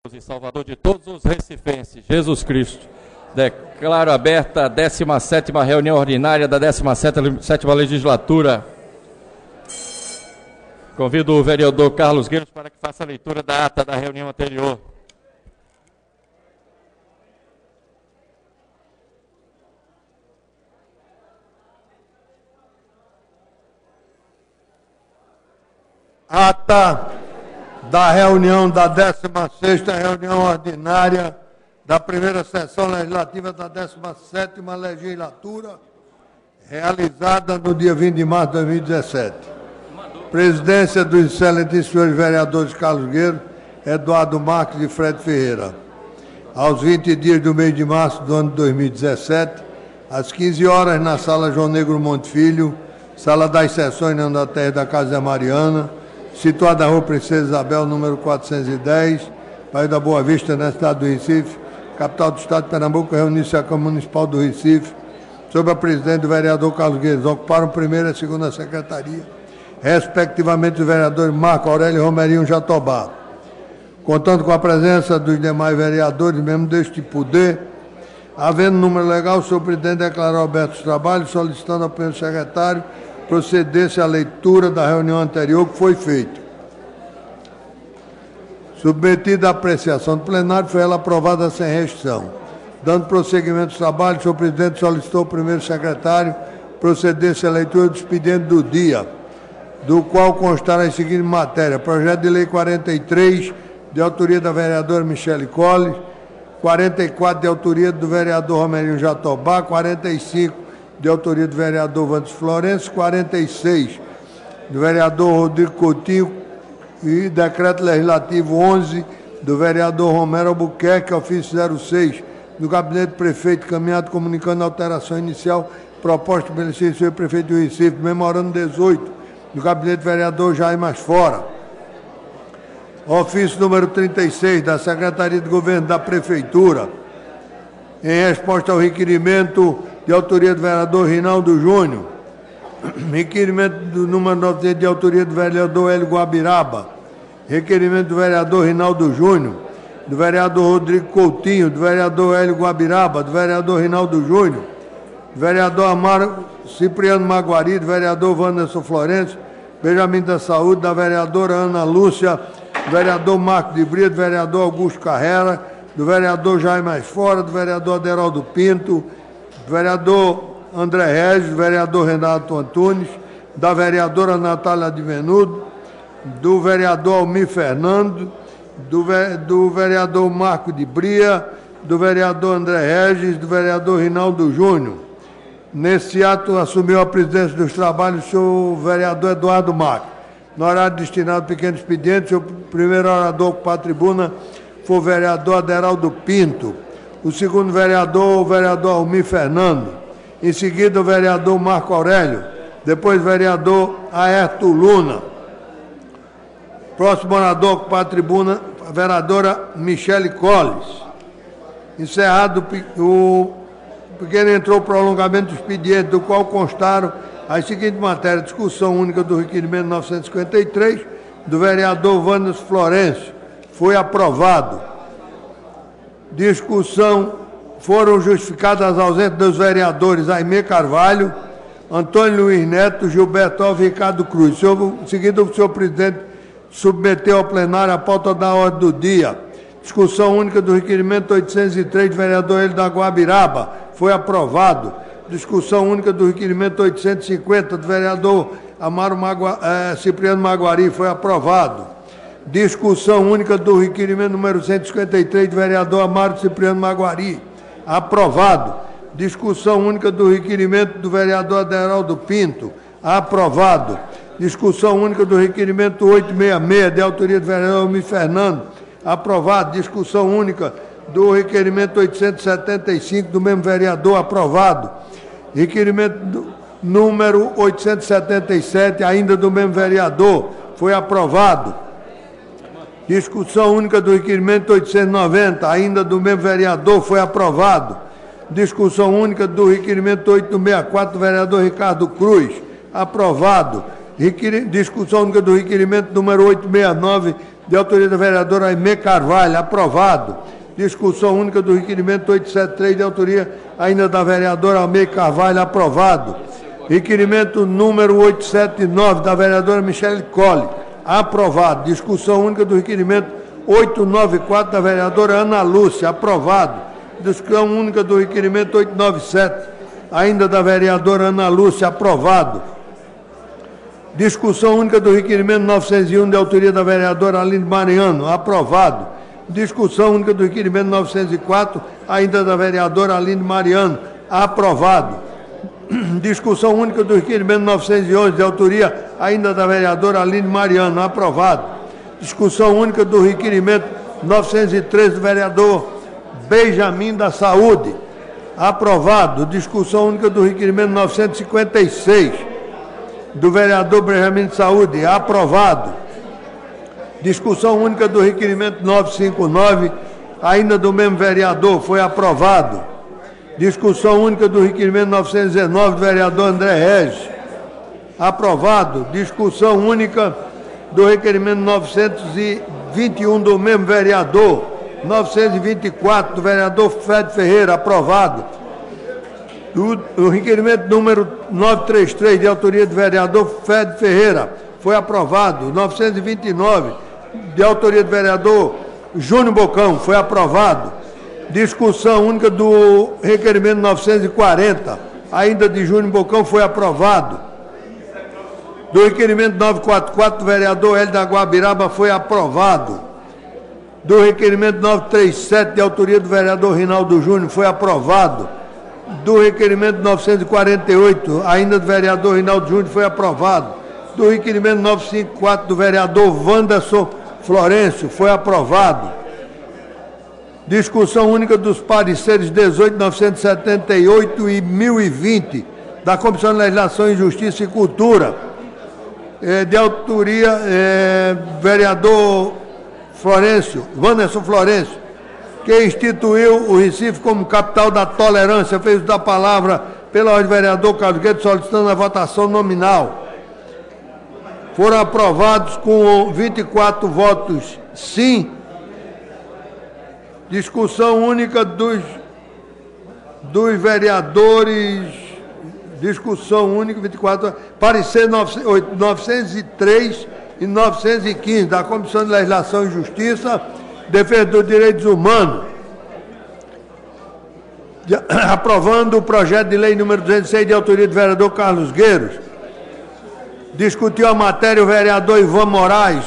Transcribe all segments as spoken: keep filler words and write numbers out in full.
e Salvador de todos os recifenses, Jesus Cristo. Declaro aberta a décima sétima reunião ordinária da décima sétima legislatura. Convido o vereador Carlos Gueiros para que faça a leitura da ata da reunião anterior. Ata da reunião da décima sexta reunião ordinária da primeira sessão legislativa da décima sétima legislatura, realizada no dia vinte de março de dois mil e dezessete. Presidência dos excelentíssimos senhores vereadores Carlos Gueiros, Eduardo Marques e Fred Ferreira. Aos vinte dias do mês de março do ano de dois mil e dezessete, às quinze horas, na sala João Negro Monte Filho, sala das sessões na Andaterra da Casa Mariana, situada na rua Princesa Isabel, número quatrocentos e dez, Bairro da Boa Vista, na cidade do Recife, capital do estado de Pernambuco, reuniu-se a Câmara Municipal do Recife, sob a presidência do vereador Carlos Gueiros. Ocuparam primeira e segunda secretaria, respectivamente os vereadores Marco Aurélio e Romerinho Jatobá. Contando com a presença dos demais vereadores, mesmo deste poder, havendo número legal, o senhor presidente declarou abertos os trabalhos, solicitando ao primeiro secretário procedesse à leitura da reunião anterior que foi feita. Submetida à apreciação do plenário, foi ela aprovada sem restrição. Dando prosseguimento aos trabalhos, o senhor presidente solicitou ao primeiro secretário procedesse à leitura do expediente do dia, do qual constaram as seguintes matérias: projeto de lei quarenta e três, de autoria da vereadora Michele Colles, quarenta e quatro, de autoria do vereador Romerinho Jatobá, quarenta e cinco, de autoria do vereador Vandes Florencio, quarenta e seis, do vereador Rodrigo Coutinho, e decreto legislativo onze, do vereador Romero Albuquerque, ofício zero seis, do gabinete do prefeito, caminhado comunicando a alteração inicial proposta pelo senhor prefeito do Recife, memorando dezoito, do gabinete do vereador Jair Masfora. Ofício número trinta e seis, da Secretaria de Governo da Prefeitura, em resposta ao requerimento de autoria do vereador Rinaldo Júnior, requerimento do número novecentos de autoria do vereador Hélio Guabiraba, requerimento do vereador Rinaldo Júnior, do vereador Rodrigo Coutinho, do vereador Hélio Guabiraba, do vereador Rinaldo Júnior, do vereador Amaro Cipriano Maguari, do vereador Wanderson Florencio, Benjamin da Saúde, da vereadora Ana Lúcia, do vereador Marco de Brito, do vereador Augusto Carrera, do vereador Jair Masfora, do vereador Aderaldo Pinto, do vereador André Regis, do vereador Renato Antunes, da vereadora Natália de Venudo, do vereador Almir Fernando, do, ve do vereador Marco de Bria, do vereador André Regis, do vereador Rinaldo Júnior. Nesse ato, assumiu a presidência dos trabalhos o senhor vereador Eduardo Marques. No horário destinado a pequeno expediente, o primeiro orador a ocupar a tribuna foi o vereador Aderaldo Pinto. O segundo vereador, o vereador Almir Fernando. Em seguida, o vereador Marco Aurélio. Depois, o vereador Aerto Luna. Próximo orador a ocupar a tribuna, a vereadora Michele Colles. Encerrado o pequeno, entrou o prolongamento do expediente, do qual constaram as seguintes matérias: discussão única do requerimento novecentos e cinquenta e três, do vereador Wanderson Florencio. Foi aprovado. Discussão, foram justificadas as ausências dos vereadores Aimé Carvalho, Antônio Luiz Neto, Gilberto Alves e Ricardo Cruz. Em seguida, o senhor presidente submeteu ao plenário a pauta da ordem do dia. Discussão única do requerimento oitocentos e três, do vereador Hélio da Guabiraba. Foi aprovado. Discussão única do requerimento oitocentos e cinquenta, do vereador Amaro Magua, eh, Cipriano Maguari. Foi aprovado. Discussão única do requerimento número cento e cinquenta e três, do vereador Amaro Cipriano Maguari. Aprovado. Discussão única do requerimento do vereador Aderaldo Pinto. Aprovado. Discussão única do requerimento oitocentos e sessenta e seis, de autoria do vereador Almir Fernando. Aprovado. Discussão única do requerimento oitocentos e setenta e cinco, do mesmo vereador. Aprovado. Requerimento do, número oitocentos e setenta e sete, ainda do mesmo vereador. Foi aprovado. Discussão única do requerimento oitocentos e noventa, ainda do mesmo vereador. Foi aprovado. Discussão única do requerimento oitocentos e sessenta e quatro, do vereador Ricardo Cruz. Aprovado. Requer... Discussão única do requerimento número oitocentos e sessenta e nove, de autoria da vereadora Aimee Carvalho, aprovado. Discussão única do requerimento oitocentos e setenta e três, de autoria ainda da vereadora Aimee Carvalho, aprovado. Requerimento número oitocentos e setenta e nove, da vereadora Michele Colli, aprovado. Discussão única do requerimento oitocentos e noventa e quatro, da vereadora Ana Lúcia, aprovado. Discussão única do requerimento oitocentos e noventa e sete, ainda da vereadora Ana Lúcia, aprovado. Discussão única do requerimento novecentos e um, de autoria da vereadora Aline Mariano, aprovado. Discussão única do requerimento novecentos e quatro, ainda da vereadora Aline Mariano, aprovado. Discussão única do requerimento novecentos e onze, de autoria ainda da vereadora Aline Mariano, aprovado. Discussão única do requerimento novecentos e treze, do vereador Benjamin da Saúde, aprovado. Discussão única do requerimento novecentos e cinquenta e seis, do vereador Benjamin de Saúde, aprovado. Discussão única do requerimento novecentos e cinquenta e nove, ainda do mesmo vereador, foi aprovado. Discussão única do requerimento novecentos e dezenove, do vereador André Regis, aprovado. Discussão única do requerimento novecentos e vinte e um, do mesmo vereador. novecentos e vinte e quatro, do vereador Fred Ferreira, aprovado. Do, o requerimento número novecentos e trinta e três, de autoria do vereador Fred Ferreira, foi aprovado. novecentos e vinte e nove, de autoria do vereador Júnior Bocão, foi aprovado. Discussão única do requerimento novecentos e quarenta, ainda de Júnior Bocão, foi aprovado. Do requerimento novecentos e quarenta e quatro, do vereador Hélio da Guabiraba, foi aprovado. Do requerimento novecentos e trinta e sete, de autoria do vereador Rinaldo Júnior, foi aprovado. Do requerimento novecentos e quarenta e oito, ainda do vereador Rinaldo Júnior, foi aprovado. Do requerimento novecentos e cinquenta e quatro, do vereador Wanderson Florencio, foi aprovado. Discussão única dos pareceres dezoito, novecentos e setenta e oito e mil e vinte, da Comissão de Legislação e Justiça e Cultura, é, de autoria é, vereador Florencio, Wanderson Florencio, que instituiu o Recife como capital da tolerância, fez uso da palavra pela ordem do vereador Carlos Guedes, solicitando a votação nominal. Foram aprovados com vinte e quatro votos sim. Discussão única dos, dos vereadores, discussão única, vinte e quatro, parecer novecentos e três e novecentos e quinze, da Comissão de Legislação e Justiça, Defesa dos Direitos Humanos, de, aprovando o projeto de lei número duzentos e seis, de autoria do vereador Carlos Gueiros. Discutiu a matéria o vereador Ivan Moraes,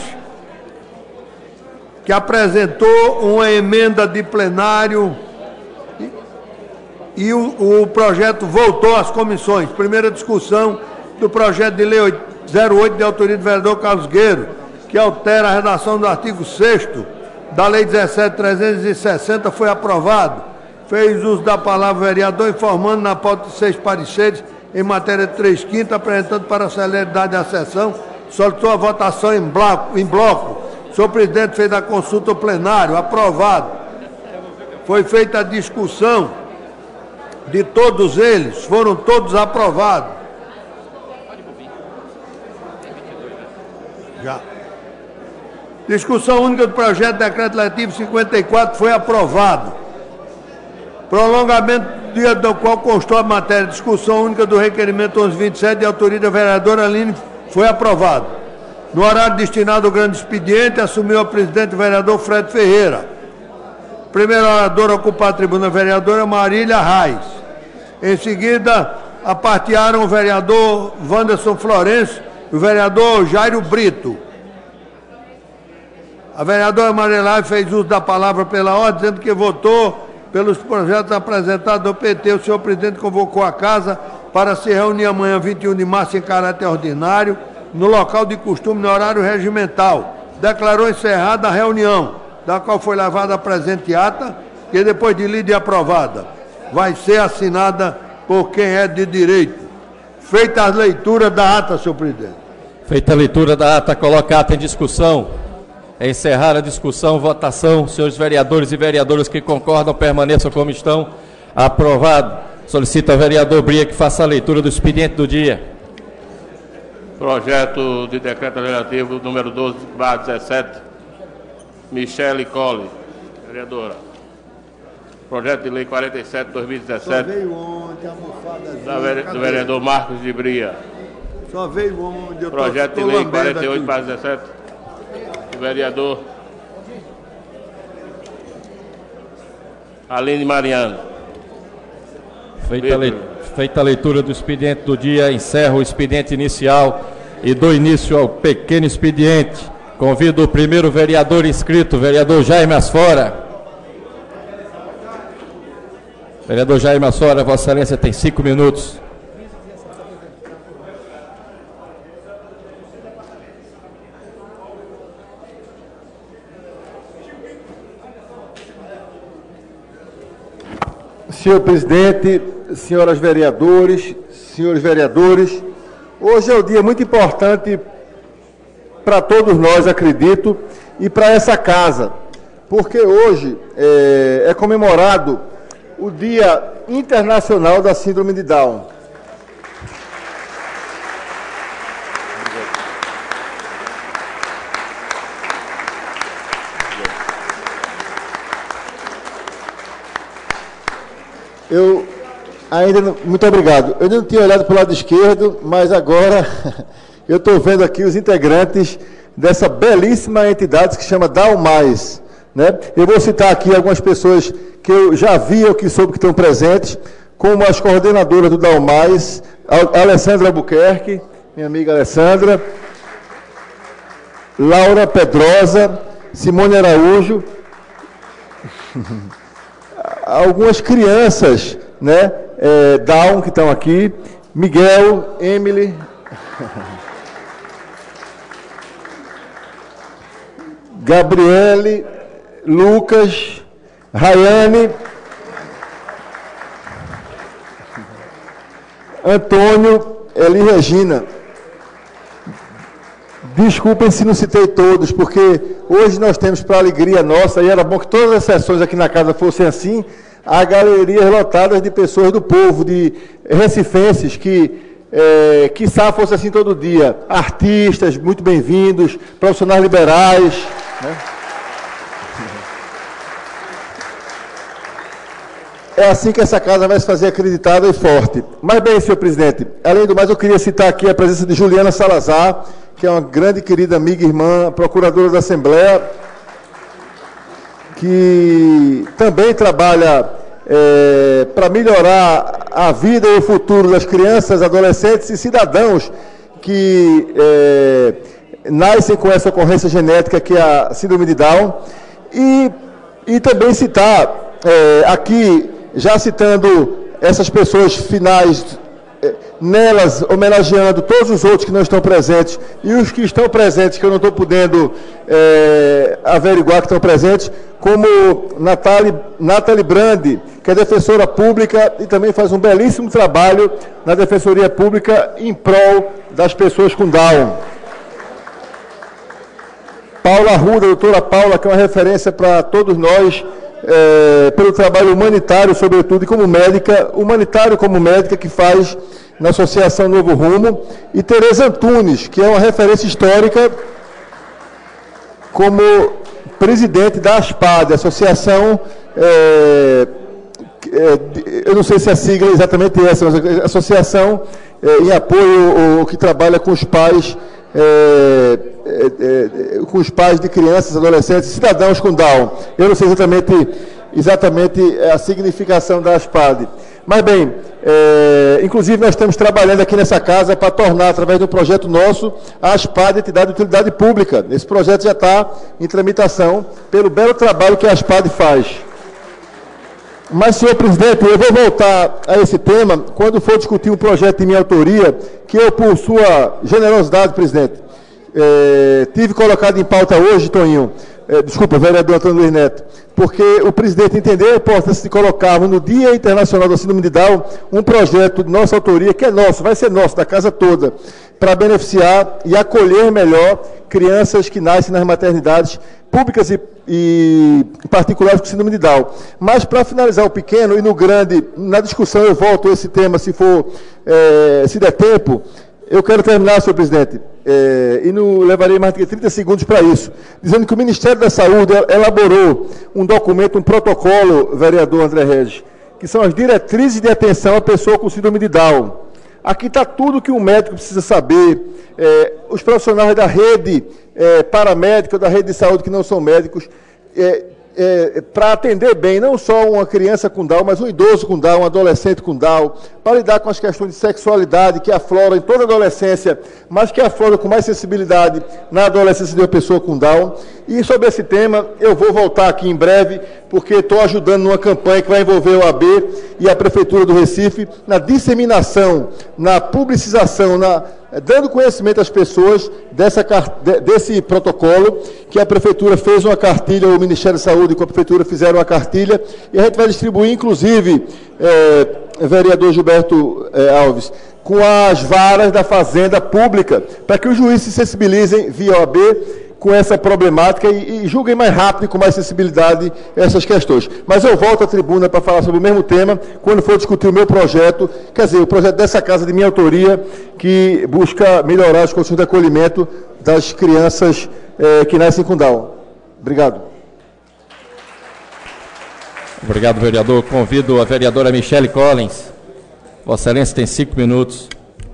que apresentou uma emenda de plenário e, e o, o projeto voltou às comissões. Primeira discussão do projeto de lei zero oito, de autoria do vereador Carlos Gueiro, que altera a redação do artigo sexto da lei dezessete mil trezentos e sessenta, foi aprovado. Fez uso da palavra o vereador, informando na pauta de seis pareceres em matéria de três quintos, apresentando para a celeridade da sessão, solicitou a votação em bloco. Em bloco. O senhor presidente fez a consulta ao plenário, aprovado. Foi feita a discussão de todos eles, foram todos aprovados. Já. Discussão única do projeto de decreto legislativo cinquenta e quatro foi aprovado. Prolongamento do dia do qual constou a matéria. Discussão única do requerimento onze vinte e sete, de autoria da vereadora Aline, foi aprovado. No horário destinado ao grande expediente, assumiu a presidente o vereador Fred Ferreira. Primeiro orador a ocupar a tribuna, a vereadora Marília Reis. Em seguida, apartearam o vereador Wanderson Florencio e o vereador Jairo Brito. A vereadora Marília Reis fez uso da palavra pela ordem, dizendo que votou pelos projetos apresentados ao P T. O senhor presidente convocou a casa para se reunir amanhã, vinte e um de março, em caráter ordinário, no local de costume, no horário regimental. Declarou encerrada a reunião, da qual foi levada a presente ata, que depois de lida e aprovada, vai ser assinada por quem é de direito. Feita a leitura da ata, senhor presidente. Feita a leitura da ata, coloca a ata em discussão. É encerrar a discussão, votação. Senhores vereadores e vereadoras que concordam, permaneçam como estão. Aprovado. Solicito ao vereador Bria que faça a leitura do expediente do dia. Projeto de decreto legislativo número doze barra dezessete, Michele Colli. Vereadora. Projeto de Lei quarenta e sete, dois mil e dezessete. Só veio ontem, almofadazinha. Da vere... Do vereador Marcos de Bria. Só veio ontem. Eu Projeto tô, de tô Lei lambendo quarenta e oito, aqui. barra dezessete. Do vereador Aline Mariano. Feita a, le... Feita a leitura do expediente do dia, encerro o expediente inicial e dou início ao pequeno expediente. Convido o primeiro vereador inscrito, vereador Jaime Asfora. Vereador Jaime Asfora, Vossa Excelência tem cinco minutos. Senhor presidente, senhoras vereadores, senhores vereadores, hoje é um dia muito importante para todos nós, acredito, e para essa casa, porque hoje é, é comemorado o Dia Internacional da Síndrome de Down. Eu ainda não, muito obrigado. Eu não tinha olhado para o lado esquerdo, mas agora eu estou vendo aqui os integrantes dessa belíssima entidade que se chama Down Mais, né? Eu vou citar aqui algumas pessoas que eu já vi ou que soube que estão presentes, como as coordenadoras do Down Mais, a Alessandra Albuquerque, minha amiga Alessandra, Laura Pedrosa, Simone Araújo, algumas crianças, né, é, Down, que estão aqui, Miguel, Emily, Gabriele, Lucas, Rayane, Antônio, Eli Regina. Desculpem se não citei todos, porque hoje nós temos, para alegria nossa, e era bom que todas as sessões aqui na casa fossem assim, a galerias lotadas de pessoas do povo, de recifenses, que, é, quiçá fosse assim todo dia. Artistas, muito bem-vindos, profissionais liberais, né? É assim que essa casa vai se fazer acreditada e forte. Mas bem, senhor presidente, além do mais, eu queria citar aqui a presença de Juliana Salazar, que é uma grande querida amiga e irmã, procuradora da Assembleia, que também trabalha é, para melhorar a vida e o futuro das crianças, adolescentes e cidadãos que é, nascem com essa ocorrência genética que é a síndrome de Down. E, e também citar é, aqui, já citando essas pessoas finais, nelas homenageando todos os outros que não estão presentes e os que estão presentes, que eu não estou podendo é, averiguar que estão presentes, como Nathalie, Nathalie Brandi, que é defensora pública e também faz um belíssimo trabalho na Defensoria Pública em prol das pessoas com Down. Paula Arruda, doutora Paula, que é uma referência para todos nós, é, pelo trabalho humanitário, sobretudo, e como médica, humanitário como médica, que faz na Associação Novo Rumo, e Tereza Antunes, que é uma referência histórica como presidente da ASPAD, Associação, é, é, eu não sei se a sigla é exatamente essa, mas Associação é, em apoio, ou, que trabalha com os pais, é, é, é, com os pais de crianças, adolescentes, cidadãos com Down. Eu não sei exatamente, exatamente a significação da ASPAD. Mas bem, é, inclusive nós estamos trabalhando aqui nessa casa para tornar, através do projeto nosso, a ASPAD entidade de utilidade pública. Esse projeto já está em tramitação pelo belo trabalho que a ASPAD faz. Mas, senhor presidente, eu vou voltar a esse tema quando for discutir um projeto de minha autoria, que eu, por sua generosidade, presidente, é, tive colocado em pauta hoje, Toninho, é, desculpa, vereador Antônio Luiz Neto, porque o presidente entendeu a importância de colocarmos no Dia Internacional da Síndrome de Down um projeto de nossa autoria, que é nosso, vai ser nosso, da casa toda, para beneficiar e acolher melhor crianças que nascem nas maternidades públicas e, e particulares com síndrome de Down. Mas, para finalizar o pequeno e no grande, na discussão eu volto a esse tema, se for, é, se der tempo, Eu quero terminar, senhor presidente, é, e não levarei mais de trinta segundos para isso, dizendo que o Ministério da Saúde elaborou um documento, um protocolo, vereador André Regis, que são as diretrizes de atenção à pessoa com síndrome de Down. Aqui está tudo que um médico precisa saber, é, os profissionais da rede é, paramédica, da rede de saúde que não são médicos, é, É, para atender bem não só uma criança com Down, mas um idoso com Down, um adolescente com Down, para lidar com as questões de sexualidade que afloram em toda a adolescência, mas que afloram com mais sensibilidade na adolescência de uma pessoa com Down. E sobre esse tema, eu vou voltar aqui em breve, porque estou ajudando numa campanha que vai envolver o A B e a Prefeitura do Recife na disseminação, na publicização, na dando conhecimento às pessoas dessa, desse protocolo, que a Prefeitura fez uma cartilha, o Ministério da Saúde com a Prefeitura fizeram uma cartilha, e a gente vai distribuir, inclusive, é, vereador Gilberto é, Alves, com as varas da Fazenda Pública, para que os juízes se sensibilizem via O A B com essa problemática e, e julguem mais rápido e com mais sensibilidade essas questões. Mas eu volto à tribuna para falar sobre o mesmo tema quando for discutir o meu projeto, quer dizer, o projeto dessa casa de minha autoria, que busca melhorar as condições de acolhimento das crianças eh, que nascem com Down. Obrigado. Obrigado, vereador. Convido a vereadora Michele Collins. Vossa Excelência tem cinco minutos.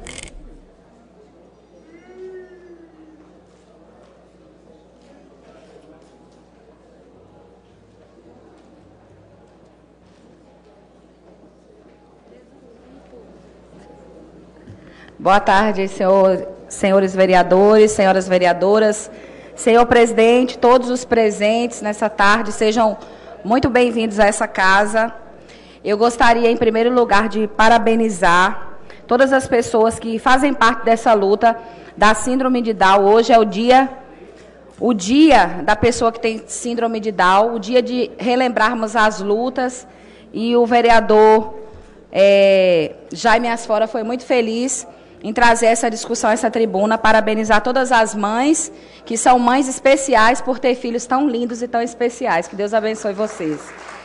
Boa tarde, senhor, senhores vereadores, senhoras vereadoras, senhor presidente, todos os presentes nessa tarde, sejam muito bem-vindos a essa casa. Eu gostaria, em primeiro lugar, de parabenizar todas as pessoas que fazem parte dessa luta da síndrome de Down. Hoje é o dia, o dia da pessoa que tem síndrome de Down, o dia de relembrarmos as lutas, e o vereador é, Jaime Asfora foi muito feliz em trazer essa discussão, essa tribuna, parabenizar todas as mães, que são mães especiais por ter filhos tão lindos e tão especiais. Que Deus abençoe vocês.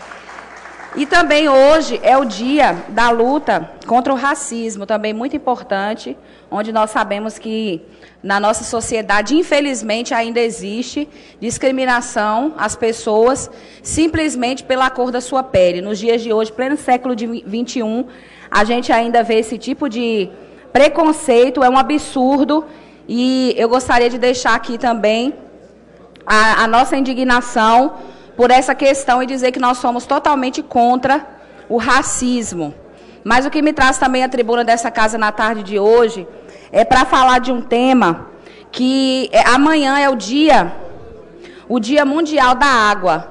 E também hoje é o dia da luta contra o racismo, também muito importante, onde nós sabemos que na nossa sociedade, infelizmente, ainda existe discriminação às pessoas simplesmente pela cor da sua pele. Nos dias de hoje, pleno século vinte e um, a gente ainda vê esse tipo de preconceito, é um absurdo, e eu gostaria de deixar aqui também a, a nossa indignação por essa questão e dizer que nós somos totalmente contra o racismo. Mas o que me traz também à tribuna dessa casa na tarde de hoje é para falar de um tema que é, amanhã é o dia, o Dia Mundial da Água.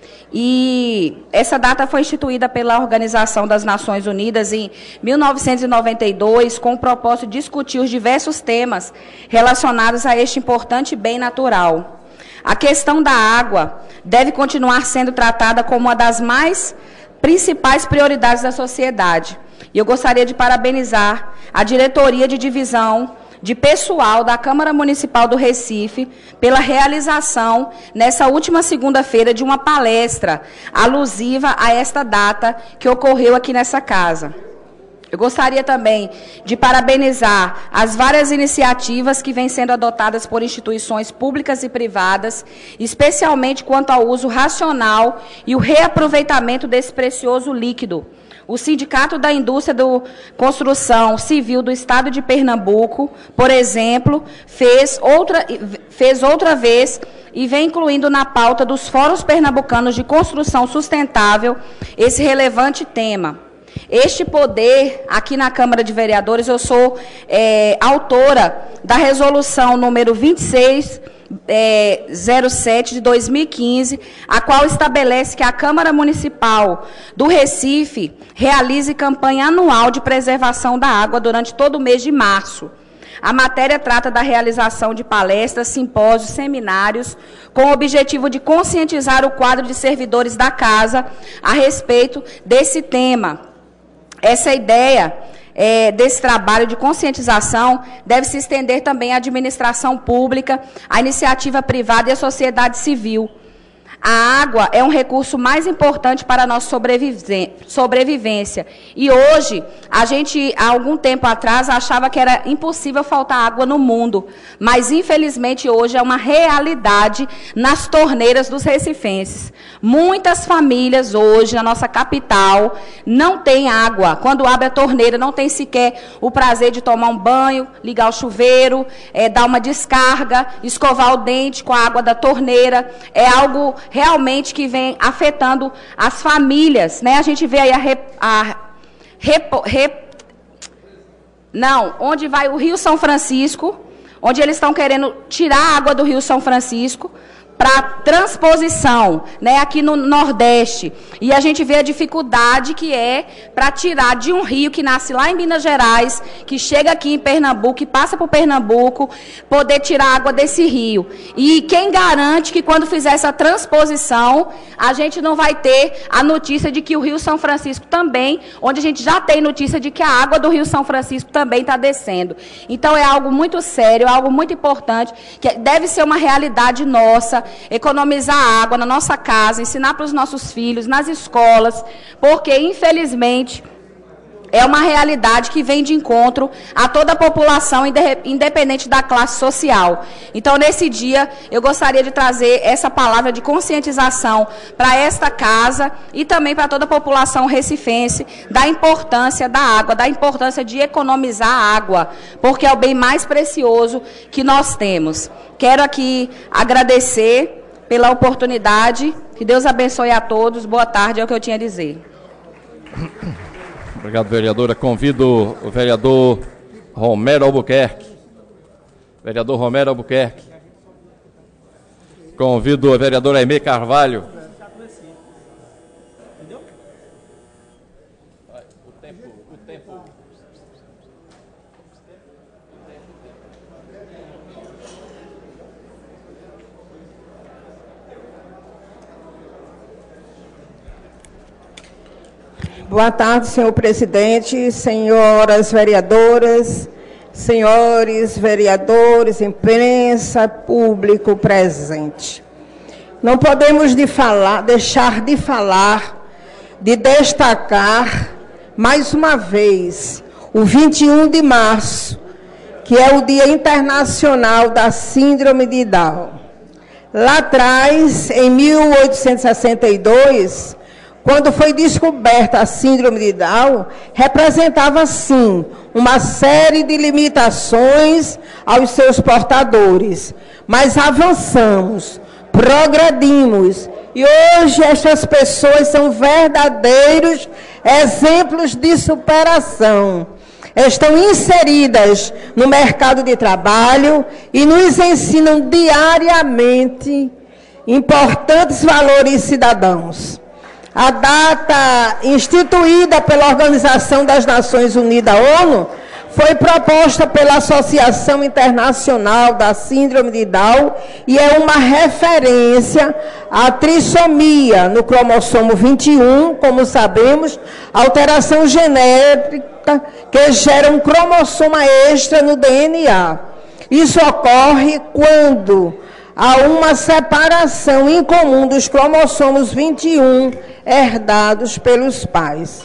E essa data foi instituída pela Organização das Nações Unidas em mil novecentos e noventa e dois, com o propósito de discutir os diversos temas relacionados a este importante bem natural. A questão da água deve continuar sendo tratada como uma das mais principais prioridades da sociedade. E eu gostaria de parabenizar a Diretoria de Divisão de Pessoal da Câmara Municipal do Recife pela realização, nessa última segunda-feira, de uma palestra alusiva a esta data que ocorreu aqui nessa casa. Eu gostaria também de parabenizar as várias iniciativas que vêm sendo adotadas por instituições públicas e privadas, especialmente quanto ao uso racional e o reaproveitamento desse precioso líquido. O Sindicato da Indústria da Construção Civil do Estado de Pernambuco, por exemplo, fez outra, fez outra vez e vem incluindo na pauta dos Fóruns Pernambucanos de Construção Sustentável esse relevante tema. Este poder, aqui na Câmara de Vereadores, eu sou é, autora da resolução número vinte e seis, É, zero sete de dois mil e quinze, a qual estabelece que a Câmara Municipal do Recife realize campanha anual de preservação da água durante todo o mês de março. A matéria trata da realização de palestras, simpósios, seminários, com o objetivo de conscientizar o quadro de servidores da casa a respeito desse tema. Essa ideia É, desse trabalho de conscientização deve se estender também à administração pública, à iniciativa privada e à sociedade civil. A água é um recurso mais importante para a nossa sobrevivência. E hoje, a gente, há algum tempo atrás, achava que era impossível faltar água no mundo. Mas, infelizmente, hoje é uma realidade nas torneiras dos recifenses. Muitas famílias hoje, na nossa capital, não têm água. Quando abre a torneira, não tem sequer o prazer de tomar um banho, ligar o chuveiro, é, dar uma descarga, escovar o dente com a água da torneira. É algo realmente que vem afetando as famílias, né? A gente vê aí a, rep, a rep, rep, não, onde vai o Rio São Francisco, onde eles estão querendo tirar a água do Rio São Francisco para transposição, né, aqui no Nordeste. E a gente vê a dificuldade que é para tirar de um rio que nasce lá em Minas Gerais, que chega aqui em Pernambuco, que passa por Pernambuco, poder tirar água desse rio. E quem garante que quando fizer essa transposição, a gente não vai ter a notícia de que o Rio São Francisco também, onde a gente já tem notícia de que a água do Rio São Francisco também está descendo. Então é algo muito sério, algo muito importante, que deve ser uma realidade nossa, economizar água na nossa casa, ensinar para os nossos filhos, nas escolas, porque, infelizmente, é uma realidade que vem de encontro a toda a população, independente da classe social. Então, nesse dia, eu gostaria de trazer essa palavra de conscientização para esta casa e também para toda a população recifense da importância da água, da importância de economizar água, porque é o bem mais precioso que nós temos. Quero aqui agradecer pela oportunidade. Que Deus abençoe a todos. Boa tarde, é o que eu tinha a dizer. Obrigado, vereadora. Convido o vereador Romero Albuquerque. Vereador Romero Albuquerque. Convido a vereadora Aimee Carvalho. O tempo, o tempo. Boa tarde, senhor presidente, senhoras vereadoras, senhores vereadores, imprensa, público presente. Não podemos de falar, deixar de falar, de destacar, mais uma vez, o vinte e um de março, que é o Dia Internacional da Síndrome de Down. Lá atrás, em mil oitocentos e sessenta e dois, quando foi descoberta a síndrome de Down, representava, sim, uma série de limitações aos seus portadores. Mas avançamos, progredimos, e hoje estas pessoas são verdadeiros exemplos de superação. Estão inseridas no mercado de trabalho e nos ensinam diariamente importantes valores cidadãos. A data instituída pela Organização das Nações Unidas, ONU, foi proposta pela Associação Internacional da Síndrome de Down e é uma referência à trissomia no cromossomo vinte e um, como sabemos, alteração genética que gera um cromossoma extra no D N A. Isso ocorre quando há uma separação incomum dos cromossomos vinte e um herdados pelos pais.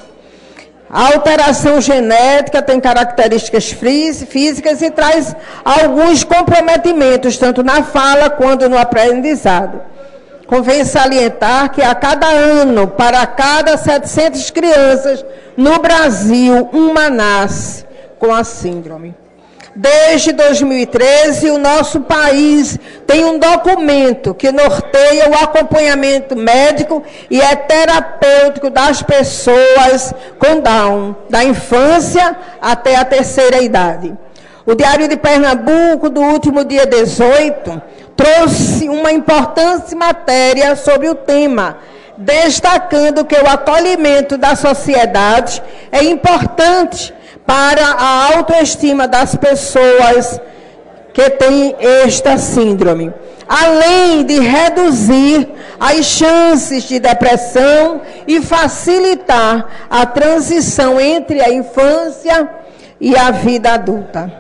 A alteração genética tem características físicas e traz alguns comprometimentos, tanto na fala quanto no aprendizado. Convém salientar que a cada ano, para cada setecentas crianças no Brasil, uma nasce com a síndrome. Desde dois mil e treze, o nosso país tem um documento que norteia o acompanhamento médico e é terapêutico das pessoas com Down, da infância até a terceira idade. O Diário de Pernambuco, do último dia dezoito, trouxe uma importante matéria sobre o tema, destacando que o acolhimento da sociedade é importante para a autoestima das pessoas que têm esta síndrome, além de reduzir as chances de depressão e facilitar a transição entre a infância e a vida adulta.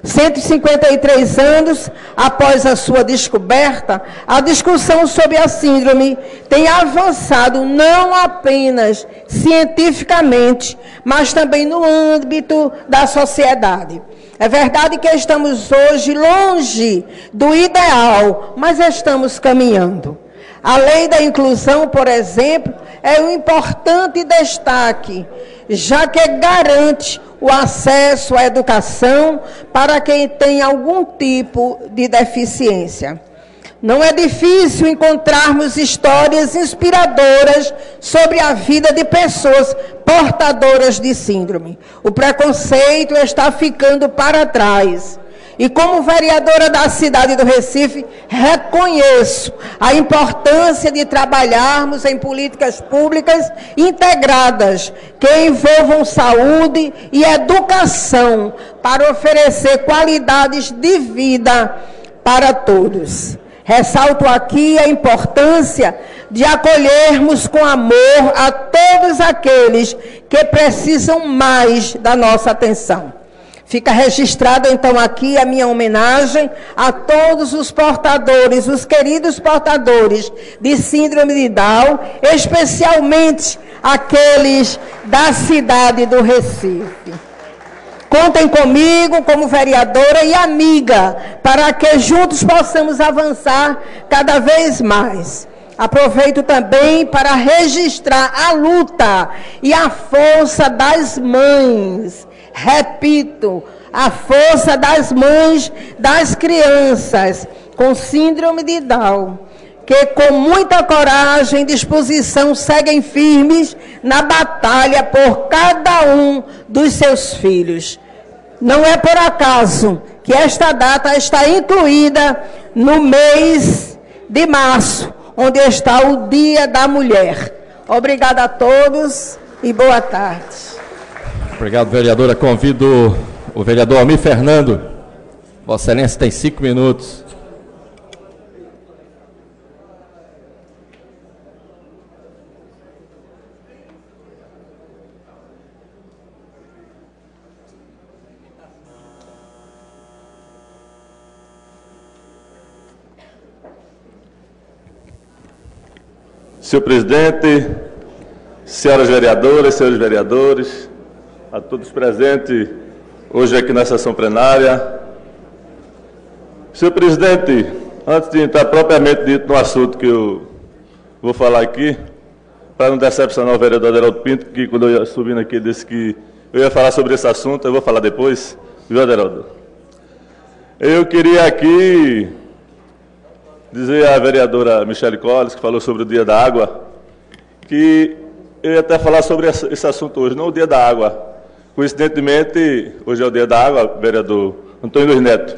cento e cinquenta e três anos após a sua descoberta, a discussão sobre a síndrome tem avançado não apenas cientificamente, mas também no âmbito da sociedade. É verdade que estamos hoje longe do ideal, mas estamos caminhando. A lei da inclusão, por exemplo, é um importante destaque, já que garante o acesso à educação para quem tem algum tipo de deficiência. Não é difícil encontrarmos histórias inspiradoras sobre a vida de pessoas portadoras de síndrome. O preconceito está ficando para trás. E como vereadora da cidade do Recife, reconheço a importância de trabalharmos em políticas públicas integradas, que envolvam saúde e educação, para oferecer qualidades de vida para todos. Ressalto aqui a importância de acolhermos com amor a todos aqueles que precisam mais da nossa atenção. Fica registrada, então, aqui a minha homenagem a todos os portadores, os queridos portadores de síndrome de Down, especialmente aqueles da cidade do Recife. Contem comigo como vereadora e amiga, para que juntos possamos avançar cada vez mais. Aproveito também para registrar a luta e a força das mães. Repito, a força das mães das crianças com síndrome de Down, que com muita coragem e disposição seguem firmes na batalha por cada um dos seus filhos. Não é por acaso que esta data está incluída no mês de março, onde está o Dia da Mulher. Obrigada a todos e boa tarde. Obrigado, vereadora. Convido o vereador Almir Fernando. Vossa Excelência tem cinco minutos. Senhor presidente, senhoras vereadoras, senhores vereadores, a todos presentes hoje aqui na sessão plenária. Senhor presidente, antes de entrar propriamente dito no assunto que eu vou falar aqui, para não decepcionar o vereador Aderaldo Pinto, que quando eu ia subindo aqui disse que eu ia falar sobre esse assunto, eu vou falar depois, viu, Aderaldo? Eu queria aqui dizer à vereadora Michele Colles, que falou sobre o Dia da Água, que eu ia até falar sobre esse assunto hoje, não o Dia da Água. Coincidentemente, hoje é o Dia da Água, vereador Antônio Luiz Neto.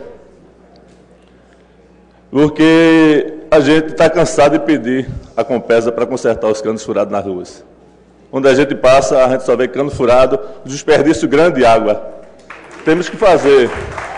Porque a gente está cansado de pedir a Compesa para consertar os canos furados nas ruas. Onde a gente passa, a gente só vê cano furado, desperdício grande de água. Temos que fazer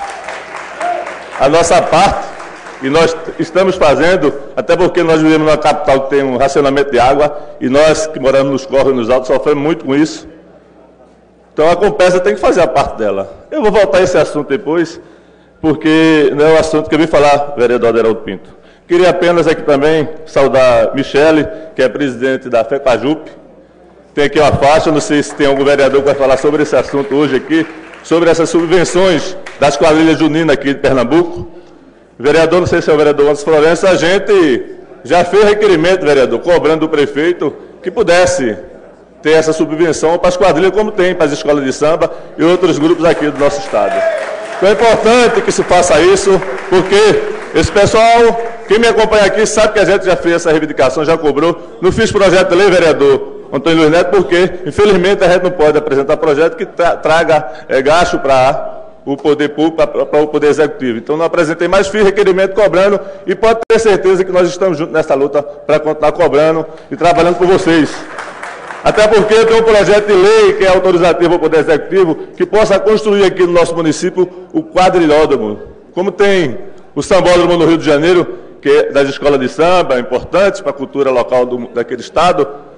a nossa parte, e nós estamos fazendo, até porque nós vivemos numa capital que tem um racionamento de água, e nós que moramos nos córregos e nos altos sofremos muito com isso. Então a Compesa tem que fazer a parte dela. Eu vou voltar a esse assunto depois, porque não é o assunto que eu vim falar, vereador Aderaldo Pinto. Queria apenas aqui também saudar Michele, que é presidente da FECAJUP. Tem aqui uma faixa, não sei se tem algum vereador que vai falar sobre esse assunto hoje aqui, sobre essas subvenções das quadrilhas juninas aqui de Pernambuco. Vereador, não sei se é o vereador Anderson Florencio, a gente já fez requerimento, vereador, cobrando do prefeito que pudesse ter essa subvenção para as quadrilhas, como tem para as escolas de samba e outros grupos aqui do nosso estado. Então é importante que se faça isso, porque esse pessoal, quem me acompanha aqui, sabe que a gente já fez essa reivindicação, já cobrou. Não fiz projeto de lei, vereador Antônio Luiz Neto, porque, infelizmente, a gente não pode apresentar projeto que tra traga é, gasto para o poder público, para o poder executivo. Então, não apresentei mais, fiz requerimento cobrando, e pode ter certeza que nós estamos juntos nessa luta para continuar cobrando e trabalhando por vocês. Até porque eu tenho um projeto de lei que é autorizativo ao Poder Executivo, que possa construir aqui no nosso município o quadrilódromo. Como tem o sambódromo no Rio de Janeiro, que é das escolas de samba, importantes para a cultura local do, daquele estado,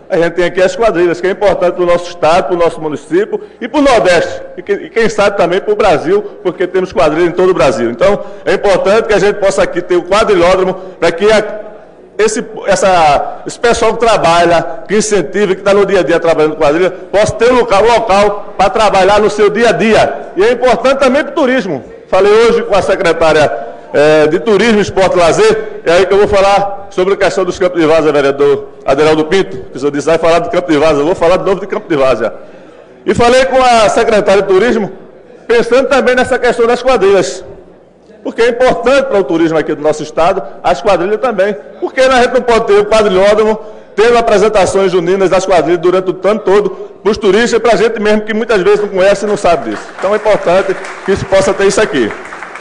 a gente tem aqui as quadrilhas, que é importante para o nosso estado, para o nosso município e para o Nordeste. E, que, e quem sabe também para o Brasil, porque temos quadrilha em todo o Brasil. Então, é importante que a gente possa aqui ter o quadrilódromo para que a, esse, essa, esse pessoal que trabalha, que incentiva, que está no dia a dia trabalhando com quadrilha, possa ter um local, local para trabalhar no seu dia a dia. E é importante também para o turismo. Falei hoje com a secretária É, de Turismo, Esporte e Lazer, é aí que eu vou falar sobre a questão dos Campos de Várzea, vereador Aderaldo Pinto, que o senhor disse, vai falar de Campo de Várzea, eu vou falar de novo de Campo de Várzea. E falei com a secretária de Turismo, pensando também nessa questão das quadrilhas, porque é importante para o turismo aqui do nosso estado, as quadrilhas também, porque a gente não pode ter o quadrilódromo, tendo apresentações juninas das quadrilhas durante o ano todo, para os turistas e para a gente mesmo que muitas vezes não conhece e não sabe disso. Então é importante que isso possa ter isso aqui.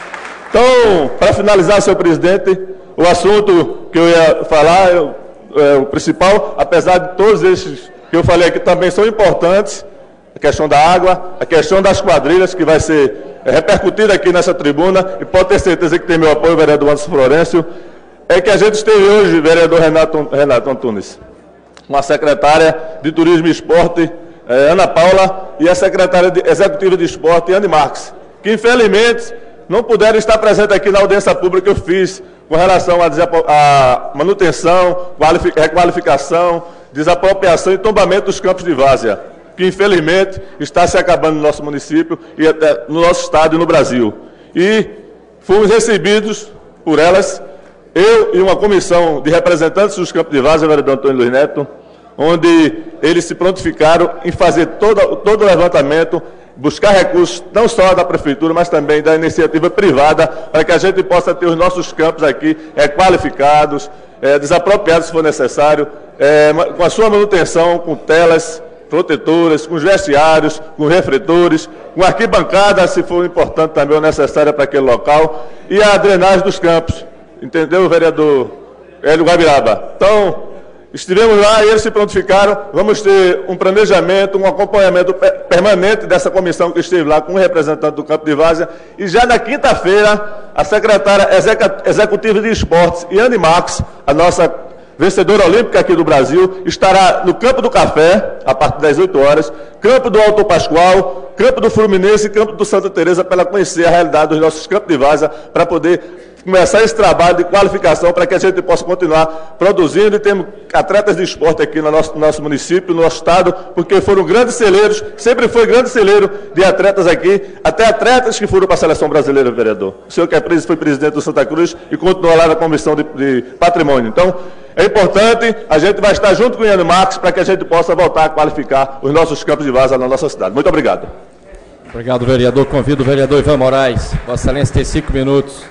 Então, para finalizar, senhor presidente, o assunto que eu ia falar, eu, é, o principal, apesar de todos esses que eu falei aqui também são importantes, a questão da água, a questão das quadrilhas, que vai ser é, repercutida aqui nessa tribuna, e pode ter certeza que tem meu apoio, vereador Anderson Florencio, é que a gente esteve hoje, vereador Renato, Renato Antunes, com a secretária de Turismo e Esporte, é, Ana Paula, e a secretária de, executiva de Esporte, Anne Marques, que infelizmente não puderam estar presentes aqui na audiência pública que eu fiz com relação à manutenção, requalificação, desapropriação e tombamento dos campos de várzea, que infelizmente está se acabando no nosso município e até no nosso estado e no Brasil. E fomos recebidos por elas, eu e uma comissão de representantes dos campos de várzea, o vereador Antônio Luiz Neto, onde eles se prontificaram em fazer todo, todo o levantamento, buscar recursos não só da prefeitura, mas também da iniciativa privada, para que a gente possa ter os nossos campos aqui é, qualificados, é, desapropriados se for necessário, é, com a sua manutenção, com telas protetoras, com os vestiários, com refletores, com arquibancada, se for importante também ou necessária para aquele local, e a drenagem dos campos. Entendeu, vereador Hélio Guabiraba? Então, estivemos lá e eles se prontificaram, vamos ter um planejamento, um acompanhamento permanente dessa comissão que esteve lá com o representante do Campo de Várzea, e já na quinta-feira, a secretária executiva de Esportes, Anne Marques, a nossa vencedora olímpica aqui do Brasil, estará no Campo do Café, a partir das oito horas, Campo do Alto Pascoal, Campo do Fluminense e Campo do Santa Teresa, para ela conhecer a realidade dos nossos campos de várzea, para poder começar esse trabalho de qualificação para que a gente possa continuar produzindo e temos atletas de esporte aqui no nosso, no nosso município, no nosso estado, porque foram grandes celeiros, sempre foi grande celeiro de atletas aqui, até atletas que foram para a seleção brasileira, vereador. O senhor que é, foi presidente do Santa Cruz e continua lá na comissão de, de patrimônio. Então, é importante, a gente vai estar junto com o Ian Marques para que a gente possa voltar a qualificar os nossos campos de várzea na nossa cidade. Muito obrigado. Obrigado, vereador. Convido o vereador Ivan Moraes. Vossa Excelência tem cinco minutos.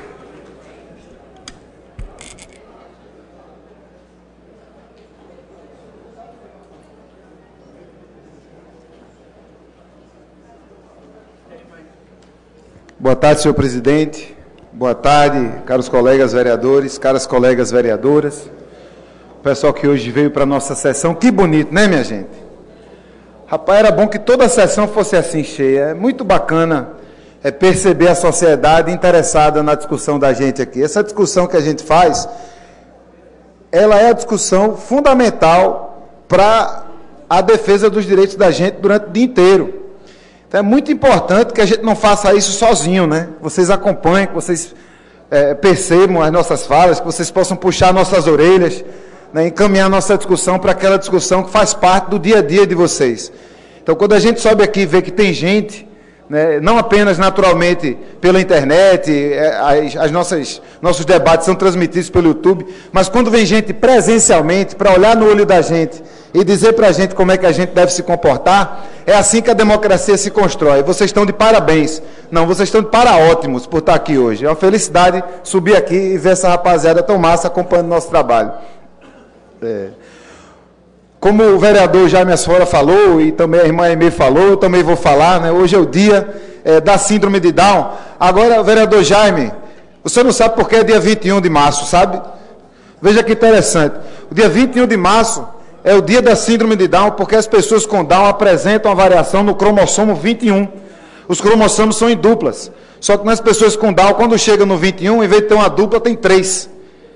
Boa tarde, senhor presidente. Boa tarde, caros colegas vereadores, caras colegas vereadoras. O pessoal que hoje veio para a nossa sessão. Que bonito, né, minha gente? Rapaz, era bom que toda a sessão fosse assim cheia. É muito bacana é, perceber a sociedade interessada na discussão da gente aqui. Essa discussão que a gente faz, ela é a discussão fundamental para a defesa dos direitos da gente durante o dia inteiro. Então é muito importante que a gente não faça isso sozinho, né? Vocês acompanhem, que vocês é, percebam as nossas falas, que vocês possam puxar nossas orelhas, né, encaminhar nossa discussão para aquela discussão que faz parte do dia a dia de vocês. Então, quando a gente sobe aqui e vê que tem gente, né, não apenas naturalmente pela internet, as, as nossas, nossos debates são transmitidos pelo YouTube, mas quando vem gente presencialmente para olhar no olho da gente e dizer para a gente como é que a gente deve se comportar, é assim que a democracia se constrói. Vocês estão de parabéns. Não, vocês estão de para ótimos por estar aqui hoje. É uma felicidade subir aqui e ver essa rapaziada tão massa acompanhando o nosso trabalho. É. Como o vereador Jaime Asfora falou, e também a irmã Emê falou, eu também vou falar, né? Hoje é o dia é, da síndrome de Down. Agora, vereador Jaime, você não sabe por que é dia vinte e um de março, sabe? Veja que interessante. O dia vinte e um de março é o dia da síndrome de Down, porque as pessoas com Down apresentam a variação no cromossomo vinte e um. Os cromossomos são em duplas. Só que nas pessoas com Down, quando chega no vinte e um, em vez de ter uma dupla, tem três.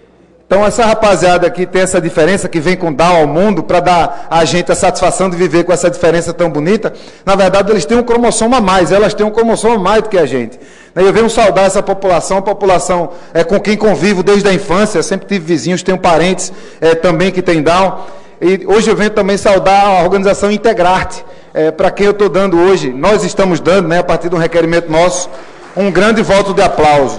Então, essa rapaziada aqui tem essa diferença, que vem com Down ao mundo, para dar a gente a satisfação de viver com essa diferença tão bonita. Na verdade, eles têm um cromossomo a mais, elas têm um cromossomo a mais do que a gente. Eu venho saudar essa população, a população é, com quem convivo desde a infância, eu sempre tive vizinhos, tenho parentes é, também que têm Down. E hoje eu venho também saudar a organização Integrarte, é, para quem eu estou dando hoje, nós estamos dando, né, a partir de um requerimento nosso, um grande voto de aplauso.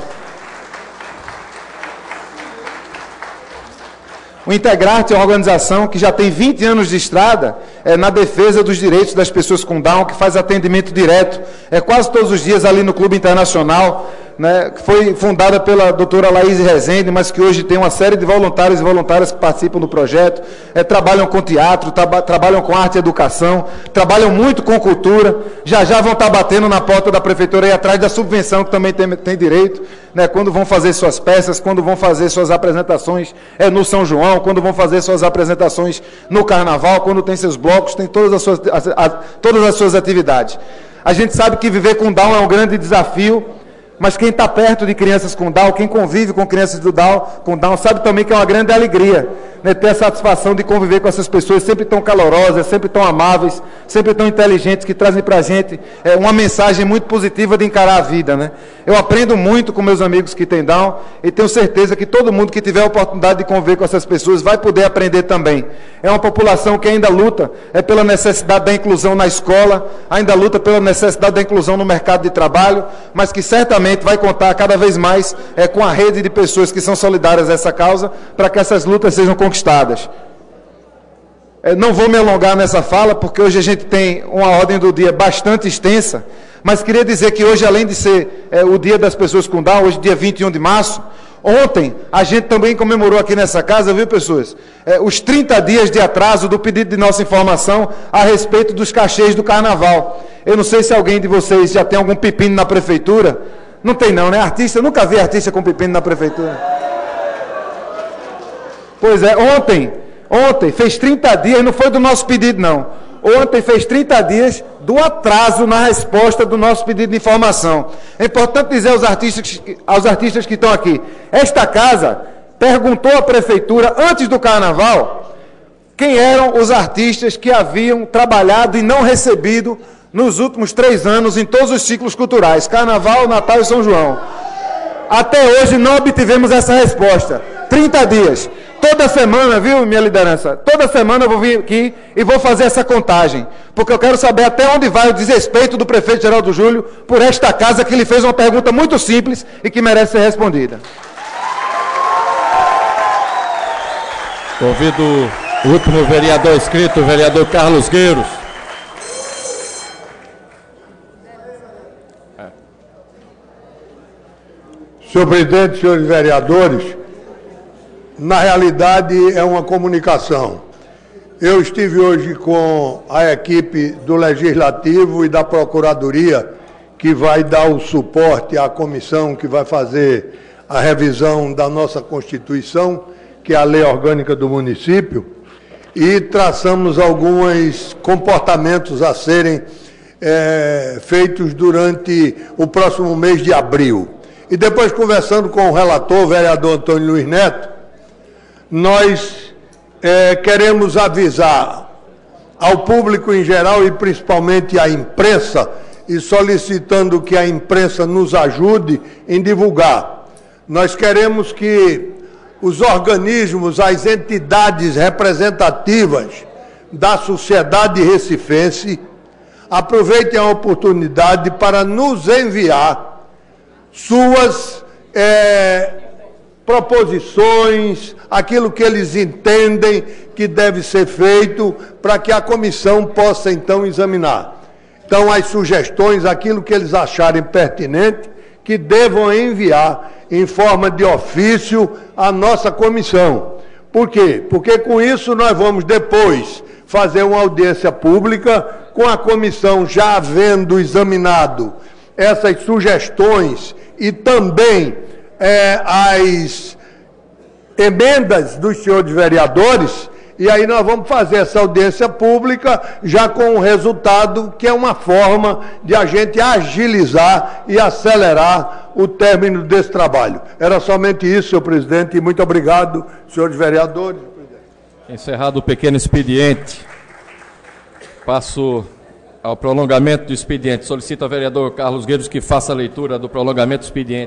O Integrarte é uma organização que já tem vinte anos de estrada é, na defesa dos direitos das pessoas com Down, que faz atendimento direto, é, quase todos os dias ali no Clube Internacional, né, que foi fundada pela doutora Laís Rezende, mas que hoje tem uma série de voluntários e voluntárias que participam do projeto, é, trabalham com teatro, traba, trabalham com arte e educação, trabalham muito com cultura, já já vão estar batendo na porta da prefeitura e atrás da subvenção, que também tem, tem direito, né, quando vão fazer suas peças, quando vão fazer suas apresentações é, no São João, quando vão fazer suas apresentações no Carnaval, quando tem seus blocos, tem todas as suas, as, as, todas as suas atividades. A gente sabe que viver com Down é um grande desafio, mas quem está perto de crianças com Down, quem convive com crianças do Down, com Down, sabe também que é uma grande alegria, né, ter a satisfação de conviver com essas pessoas sempre tão calorosas, sempre tão amáveis, sempre tão inteligentes, que trazem para a gente é, uma mensagem muito positiva de encarar a vida, né? Eu aprendo muito com meus amigos que têm Down e tenho certeza que todo mundo que tiver a oportunidade de conviver com essas pessoas vai poder aprender também. É uma população que ainda luta é, pela necessidade da inclusão na escola, ainda luta pela necessidade da inclusão no mercado de trabalho, mas que certamente vai contar cada vez mais é, com a rede de pessoas que são solidárias a essa causa, para que essas lutas sejam conquistadas. É, não vou me alongar nessa fala, porque hoje a gente tem uma ordem do dia bastante extensa, mas queria dizer que hoje, além de ser é, o Dia das Pessoas com Down, hoje dia vinte e um de março, ontem a gente também comemorou aqui nessa casa, viu, pessoas, é, os trinta dias de atraso do pedido de nossa informação a respeito dos cachês do Carnaval. Eu não sei se alguém de vocês já tem algum pepino na prefeitura. Não tem não, né? Artista, eu nunca vi artista com pepino na prefeitura. Pois é, ontem, ontem fez trinta dias, não foi do nosso pedido não. Ontem fez trinta dias do atraso na resposta do nosso pedido de informação. É importante dizer aos artistas, aos artistas que estão aqui, esta casa perguntou à prefeitura, antes do Carnaval, quem eram os artistas que haviam trabalhado e não recebido nos últimos três anos em todos os ciclos culturais, Carnaval, Natal e São João. Até hoje não obtivemos essa resposta. trinta dias. Toda semana, viu, minha liderança? Toda semana eu vou vir aqui e vou fazer essa contagem, porque eu quero saber até onde vai o desrespeito do prefeito Geraldo Júlio por esta casa, que lhe fez uma pergunta muito simples e que merece ser respondida. Convido o último vereador inscrito, o vereador Carlos Gueiros. Senhor presidente, senhores vereadores, na realidade é uma comunicação. Eu estive hoje com a equipe do Legislativo e da Procuradoria, que vai dar o suporte à comissão que vai fazer a revisão da nossa Constituição, que é a Lei Orgânica do Município, e traçamos alguns comportamentos a serem é, feitos durante o próximo mês de abril. E depois, conversando com o relator, o vereador Antônio Luiz Neto, nós é, queremos avisar ao público em geral e principalmente à imprensa, e solicitando que a imprensa nos ajude em divulgar. Nós queremos que os organismos, as entidades representativas da sociedade recifense aproveitem a oportunidade para nos enviar suas é, proposições, aquilo que eles entendem que deve ser feito para que a comissão possa então examinar. Então, as sugestões, aquilo que eles acharem pertinente, que devam enviar em forma de ofício à nossa comissão. Por quê? Porque com isso nós vamos depois fazer uma audiência pública, com a comissão já havendo examinado essas sugestões e também é, as emendas dos senhores vereadores, E aí nós vamos fazer essa audiência pública já com o resultado, que é uma forma de a gente agilizar e acelerar o término desse trabalho. Era somente isso, senhor presidente, e muito obrigado, senhores vereadores. Encerrado o pequeno expediente, passo ao prolongamento do expediente. Solicito ao vereador Carlos Guedes que faça a leitura do prolongamento do expediente.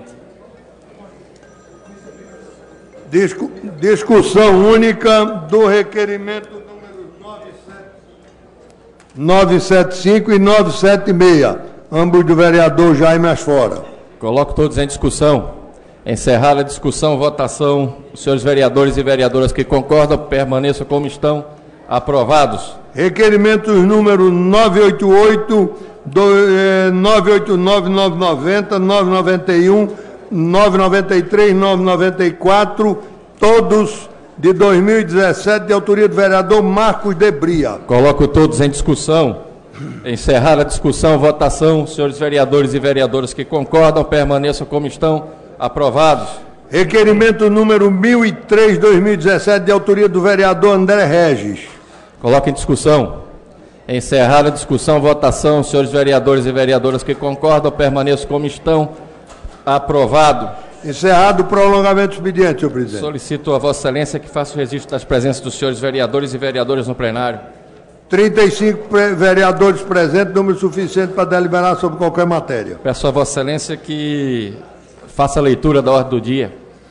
Discu discussão única do requerimento número novecentos e setenta e cinco e novecentos e setenta e seis, ambos do vereador Jaime Asfora. Coloco todos em discussão. Encerrada a discussão, votação. Os senhores vereadores e vereadoras que concordam, permaneçam como estão. Aprovados. Requerimentos número novecentos e oitenta e oito, novecentos e oitenta e nove, novecentos e noventa, novecentos e noventa e um, novecentos e noventa e três, novecentos e noventa e quatro, todos de dois mil e dezessete, de autoria do vereador Marcos de Bria. Coloco todos em discussão. Encerrada a discussão, votação. Os senhores vereadores e vereadoras que concordam, permaneçam como estão. Aprovados. Requerimento número mil e três, dois mil e dezessete, de autoria do vereador André Regis. Coloque em discussão. Encerrada a discussão, votação. Os senhores vereadores e vereadoras que concordam, permaneçam como estão. Aprovado. Encerrado o prolongamento do expediente, senhor presidente. Solicito a Vossa Excelência que faça o registro das presenças dos senhores vereadores e vereadoras no plenário. trinta e cinco vereadores presentes, número suficiente para deliberar sobre qualquer matéria. Peço a Vossa Excelência que faça a leitura da ordem do dia.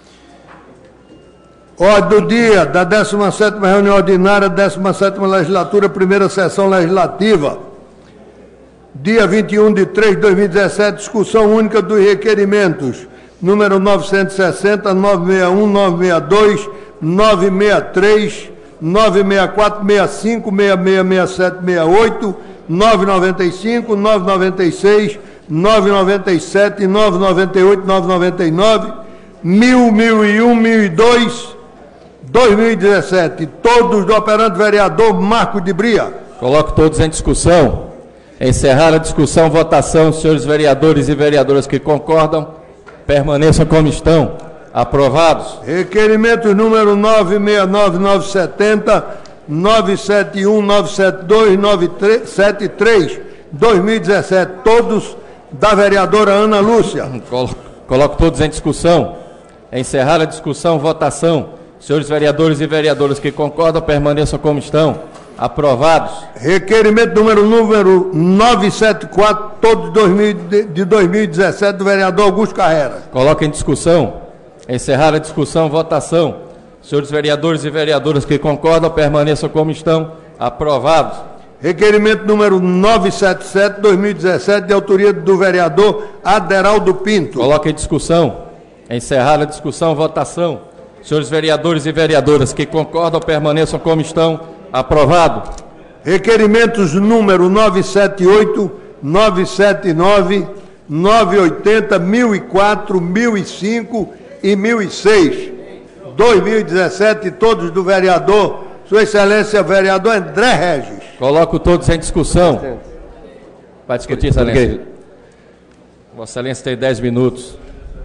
Ordem do dia da décima sétima reunião ordinária, décima sétima legislatura, primeira sessão legislativa. Dia vinte e um de três de dois mil e dezessete, discussão única dos requerimentos. Número novecentos e sessenta, novecentos e sessenta e um, novecentos e sessenta e dois, novecentos e sessenta e três, novecentos e sessenta e quatro, sessenta e cinco, sessenta e seis, sessenta e sete, sessenta e oito, novecentos e noventa e cinco, novecentos e noventa e seis, novecentos e noventa e sete, novecentos e noventa e oito, novecentos e noventa e nove, mil, mil e um, mil e dois, dois mil e dezessete, todos do operante vereador Marcos de Bria. Coloco todos em discussão. Encerrar a discussão, votação. Senhores vereadores e vereadoras que concordam, permaneçam como estão. Aprovados. Requerimentos número novecentos e sessenta e nove, novecentos e setenta, novecentos e setenta e um, novecentos e setenta e dois, novecentos e setenta e três, dois mil e dezessete, todos da vereadora Ana Lúcia. Coloco todos em discussão. Encerrar a discussão, votação. Senhores vereadores e vereadoras que concordam, permaneçam como estão. Aprovados. Requerimento número, número novecentos e setenta e quatro, todos de dois mil e dezessete, do vereador Augusto Carrera. Coloca em discussão. Encerrar a discussão, votação. Senhores vereadores e vereadoras que concordam, permaneçam como estão. Aprovados. Requerimento número novecentos e setenta e sete, dois mil e dezessete, de autoria do vereador Aderaldo Pinto. Coloca em discussão. Encerrar a discussão, votação. Senhores vereadores e vereadoras que concordam, permaneçam como estão. Aprovado. Requerimentos número novecentos e setenta e oito, novecentos e setenta e nove, novecentos e oitenta, mil e quatro, mil e cinco e mil e seis. dois mil e dezessete, todos do vereador, Sua Excelência, vereador André Regis. Coloco todos em discussão. Vai discutir, Excelência. Vossa Excelência tem dez minutos.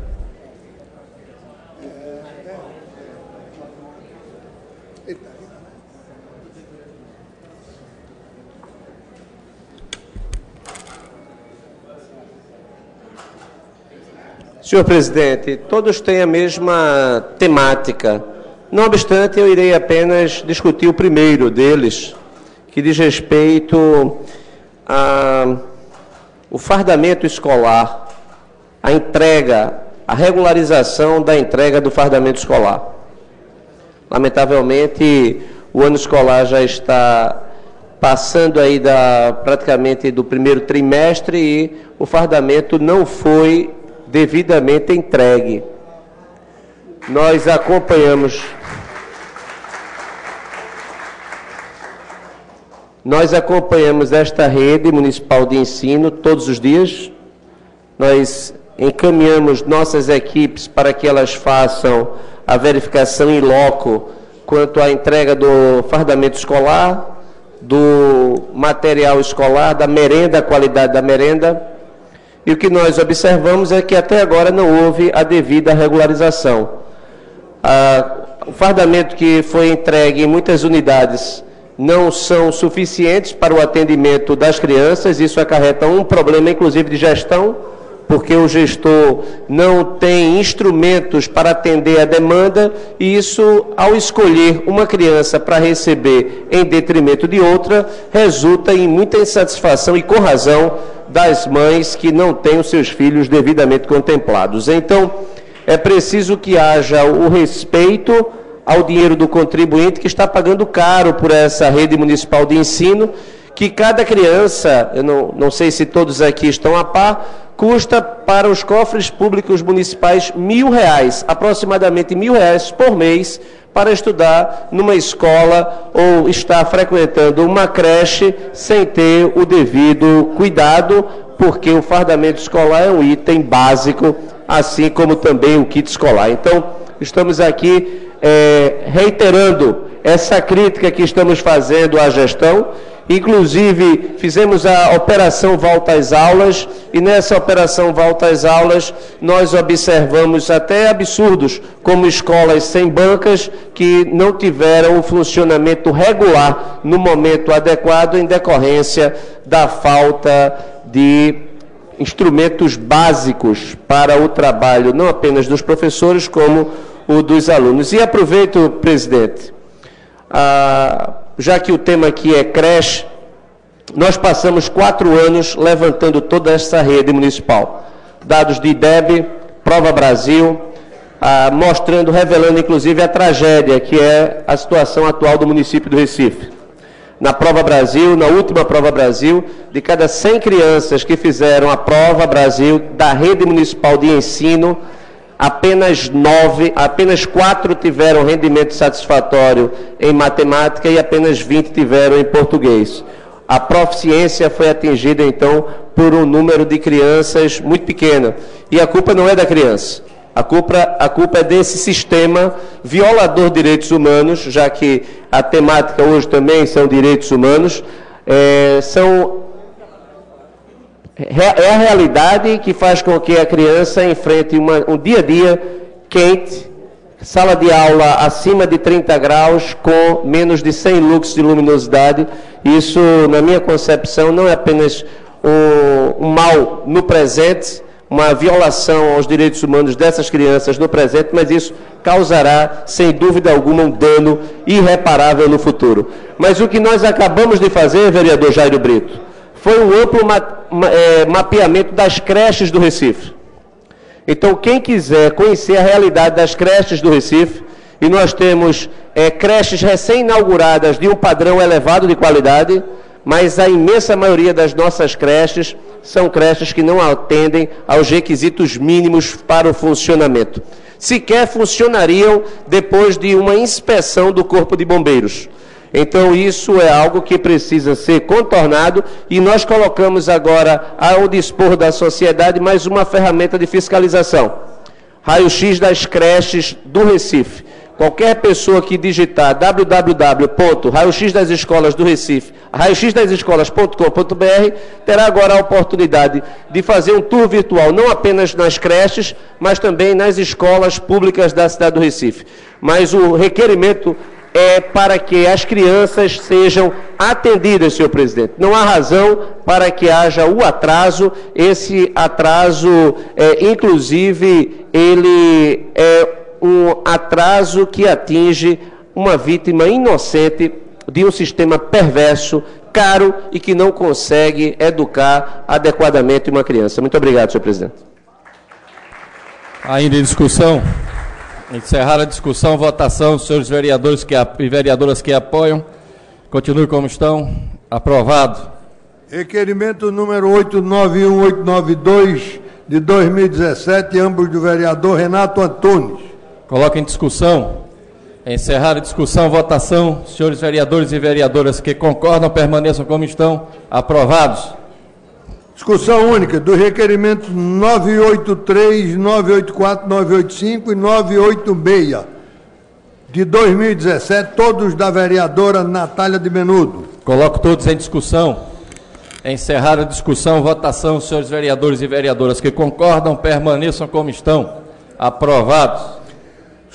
Senhor presidente, todos têm a mesma temática. Não obstante, eu irei apenas discutir o primeiro deles, que diz respeito ao fardamento escolar, a entrega, a regularização da entrega do fardamento escolar. Lamentavelmente, o ano escolar já está passando aí da, praticamente do primeiro trimestre e o fardamento não foi devidamente entregue. Nós acompanhamos nós acompanhamos esta rede municipal de ensino todos os dias. Nós encaminhamos nossas equipes para que elas façam a verificação in loco quanto à entrega do fardamento escolar, do material escolar, da merenda, a qualidade da merenda. E o que nós observamos é que até agora não houve a devida regularização. Ah, o fardamento que foi entregue em muitas unidades não são suficientes para o atendimento das crianças. Isso acarreta um problema, inclusive, de gestão, porque o gestor não tem instrumentos para atender a demanda, e isso, ao escolher uma criança para receber em detrimento de outra, resulta em muita insatisfação, e com razão, das mães que não têm os seus filhos devidamente contemplados. Então, é preciso que haja o respeito ao dinheiro do contribuinte, que está pagando caro por essa rede municipal de ensino, que cada criança, eu não, não sei se todos aqui estão a par, custa para os cofres públicos municipais mil reais, aproximadamente mil reais por mês, para estudar numa escola ou estar frequentando uma creche sem ter o devido cuidado, porque o fardamento escolar é um item básico, assim como também o kit escolar. Então, estamos aqui é, reiterando essa crítica que estamos fazendo à gestão. Inclusive, fizemos a operação Volta às Aulas, e nessa operação Volta às Aulas, nós observamos até absurdos, como escolas sem bancas, que não tiveram o funcionamento regular no momento adequado, em decorrência da falta de instrumentos básicos para o trabalho, não apenas dos professores, como o dos alunos. E aproveito, presidente, a... já que o tema aqui é creche, nós passamos quatro anos levantando toda essa rede municipal. Dados de I D E B, Prova Brasil, ah, mostrando, revelando inclusive a tragédia que é a situação atual do município do Recife. Na Prova Brasil, na última Prova Brasil, de cada cem crianças que fizeram a Prova Brasil da rede municipal de ensino, apenas nove, apenas quatro tiveram rendimento satisfatório em matemática e apenas vinte tiveram em português. A proficiência foi atingida, então, por um número de crianças muito pequeno. E a culpa não é da criança. A culpa, a culpa é desse sistema violador de direitos humanos, já que a temática hoje também são direitos humanos. É, são... É a realidade que faz com que a criança enfrente uma, um dia a dia quente, sala de aula acima de trinta graus, com menos de cem lux de luminosidade. Isso, na minha concepção, não é apenas um, um mal no presente, uma violação aos direitos humanos dessas crianças no presente, mas isso causará, sem dúvida alguma, um dano irreparável no futuro. Mas o que nós acabamos de fazer, vereador Jairo Brito, foi um amplo ma ma é, mapeamento das creches do Recife. Então, quem quiser conhecer a realidade das creches do Recife, e nós temos é, creches recém-inauguradas de um padrão elevado de qualidade, mas a imensa maioria das nossas creches são creches que não atendem aos requisitos mínimos para o funcionamento. Sequer funcionariam depois de uma inspeção do Corpo de Bombeiros. Então, isso é algo que precisa ser contornado, e nós colocamos agora ao dispor da sociedade mais uma ferramenta de fiscalização. Raio-X das creches do Recife. Qualquer pessoa que digitar w w w ponto raio x das escolas do Recife, raio x das escolas ponto com ponto b r, terá agora a oportunidade de fazer um tour virtual, não apenas nas creches, mas também nas escolas públicas da cidade do Recife. Mas o requerimento é para que as crianças sejam atendidas, senhor presidente. Não há razão para que haja o atraso. Esse atraso, é, inclusive, ele é um atraso que atinge uma vítima inocente de um sistema perverso, caro, e que não consegue educar adequadamente uma criança. Muito obrigado, senhor presidente. Ainda em discussão. Encerrar a discussão, votação, senhores vereadores que, e vereadoras que apoiam. Continue como estão. Aprovado. Requerimento número oito nove um oito nove dois, de dois mil e dezessete, ambos do vereador Renato Antunes. Coloca em discussão. Encerrar a discussão, votação, senhores vereadores e vereadoras que concordam, permaneçam como estão. Aprovados. Discussão única dos requerimentos nove oito três, nove oito quatro, nove oito cinco e nove oito seis, de dois mil e dezessete, todos da vereadora Natália de Menudo. Coloco todos em discussão. Encerrar a discussão, votação, senhores vereadores e vereadoras que concordam, permaneçam como estão. Aprovados.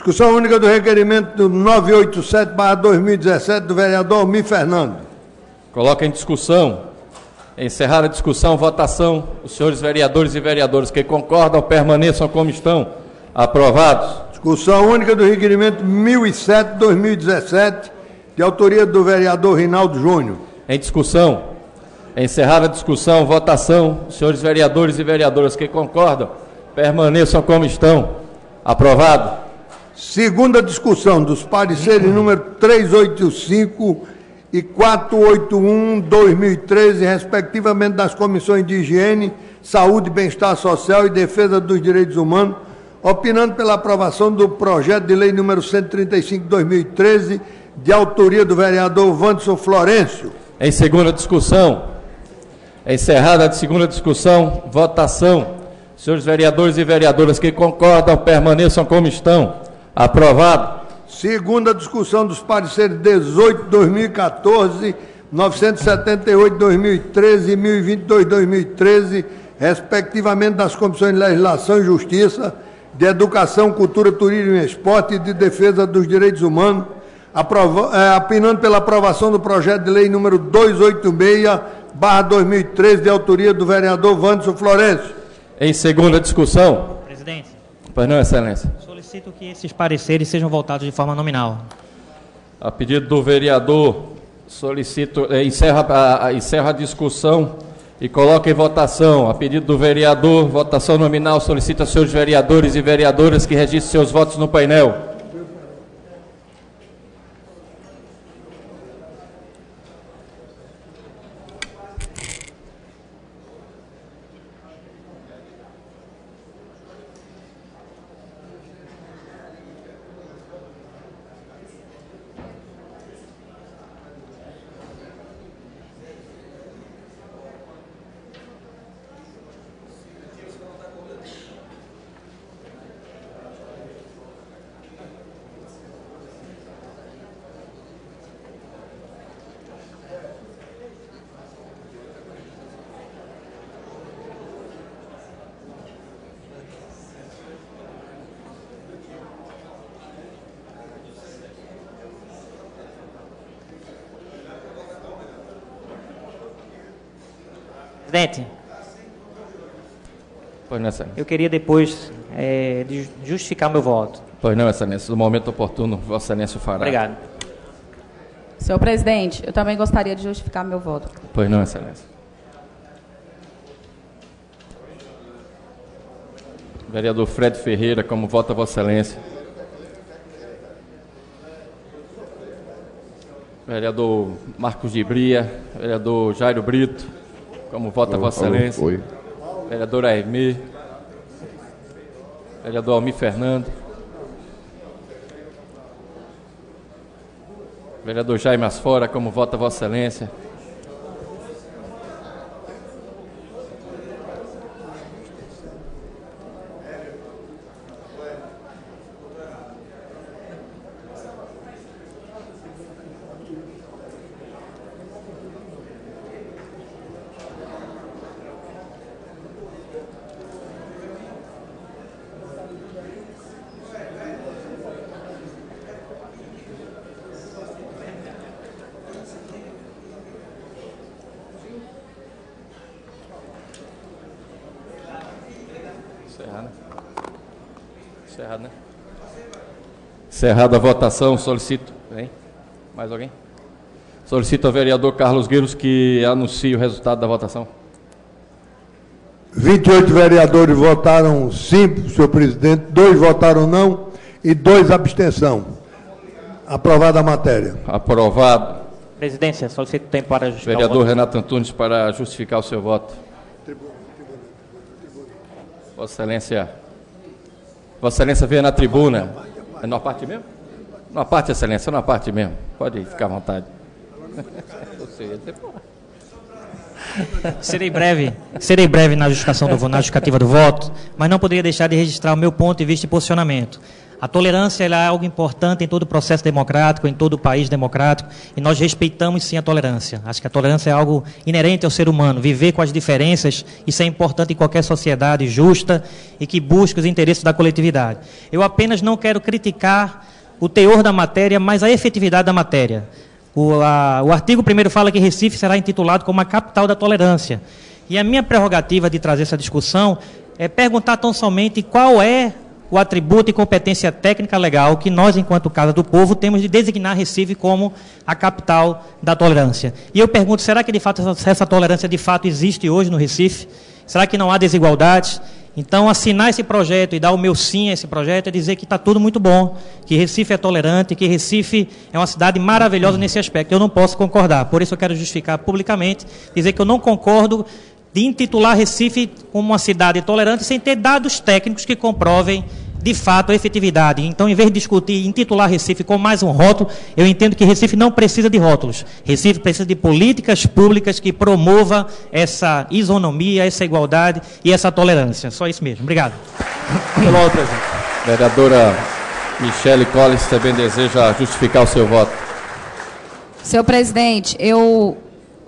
Discussão única do requerimento novecentos e oitenta e sete barra dois mil e dezessete do vereador Almir Fernando. Coloca em discussão. Encerrar a discussão, votação. Os senhores vereadores e vereadoras que concordam permaneçam como estão. Aprovados. Discussão única do requerimento mil e sete barra dois mil e dezessete, de autoria do vereador Rinaldo Júnior. Em discussão. Encerrar a discussão, votação. Os senhores vereadores e vereadoras que concordam permaneçam como estão. Aprovado. Segunda discussão dos pareceres número trezentos e oitenta e cinco e quatrocentos e oitenta e um barra dois mil e treze, respectivamente das comissões de Higiene, Saúde, Bem-Estar Social e Defesa dos Direitos Humanos, opinando pela aprovação do projeto de lei número cento e trinta e cinco barra dois mil e treze, de autoria do vereador Wanderson Florencio. Em segunda discussão. Encerrada a segunda discussão, votação. Senhores vereadores e vereadoras que concordam, permaneçam como estão. Aprovado. Segunda discussão dos pareceres dezoito barra dois mil e quatorze, novecentos e setenta e oito barra dois mil e treze e mil e vinte e dois barra dois mil e treze, respectivamente das comissões de Legislação e Justiça, de Educação, Cultura, Turismo e Esporte e de Defesa dos Direitos Humanos, aprova, é, opinando pela aprovação do projeto de lei número duzentos e oitenta e seis barra dois mil e treze, de autoria do vereador Wanderson Florencio. Em segunda discussão. Presidente. Pois não, excelência. Solicito que esses pareceres sejam votados de forma nominal. A pedido do vereador, solicito, eh, encerra, a, a, encerra a discussão e coloca em votação. A pedido do vereador, votação nominal, solicita aos senhores vereadores e vereadoras que registrem seus votos no painel. Presidente, pois não, excelência. Eu queria depois é, de justificar meu voto. Pois não, excelência. No momento oportuno, vossa excelência fará. Obrigado. Senhor presidente, eu também gostaria de justificar meu voto. Pois não, excelência. Vereador Fred Ferreira, como vota vossa excelência? Vereador Marcos de Bria, vereador Jairo Brito, como vota vossa excelência? Oi. Vereador Aimir, vereador Almir Fernando, vereador Jaime Asfora, como vota vossa excelência? Encerrado, né? Encerrada a votação, solicito... Hein? Mais alguém? Solicito ao vereador Carlos Gueiros que anuncie o resultado da votação. vinte e oito vereadores votaram sim, senhor presidente, dois votaram não e dois abstenção. Aprovada a matéria. Aprovado. Presidência, solicito tempo para justificar Vereador o voto. Renato Antunes para justificar o seu voto. Vossa Excelência... Vossa Excelência veio na tribuna. É na parte mesmo? Na parte, Excelência, na parte mesmo. Pode ficar à vontade. Serei breve, serei breve na justificação do, na justificativa do voto, mas não poderia deixar de registrar o meu ponto de vista e posicionamento. A tolerância ela é algo importante em todo o processo democrático, em todo o país democrático, e nós respeitamos sim a tolerância. Acho que a tolerância é algo inerente ao ser humano. Viver com as diferenças, isso é importante em qualquer sociedade justa e que busque os interesses da coletividade. Eu apenas não quero criticar o teor da matéria, mas a efetividade da matéria. O, a, o artigo primeiro fala que Recife será intitulado como a capital da tolerância. E a minha prerrogativa de trazer essa discussão é perguntar tão somente qual é o atributo e competência técnica legal que nós, enquanto Casa do Povo, temos de designar Recife como a capital da tolerância. E eu pergunto, será que de fato essa, essa tolerância de fato existe hoje no Recife? Será que não há desigualdades? Então, assinar esse projeto e dar o meu sim a esse projeto é dizer que está tudo muito bom, que Recife é tolerante, que Recife é uma cidade maravilhosa nesse aspecto. Eu não posso concordar, por isso eu quero justificar publicamente, dizer que eu não concordo de intitular Recife como uma cidade tolerante sem ter dados técnicos que comprovem, de fato, a efetividade. Então, em vez de discutir intitular Recife com mais um rótulo, eu entendo que Recife não precisa de rótulos. Recife precisa de políticas públicas que promovam essa isonomia, essa igualdade e essa tolerância. Só isso mesmo. Obrigado. Pelo outro, vereadora Michele Colles também deseja justificar o seu voto. Senhor presidente, eu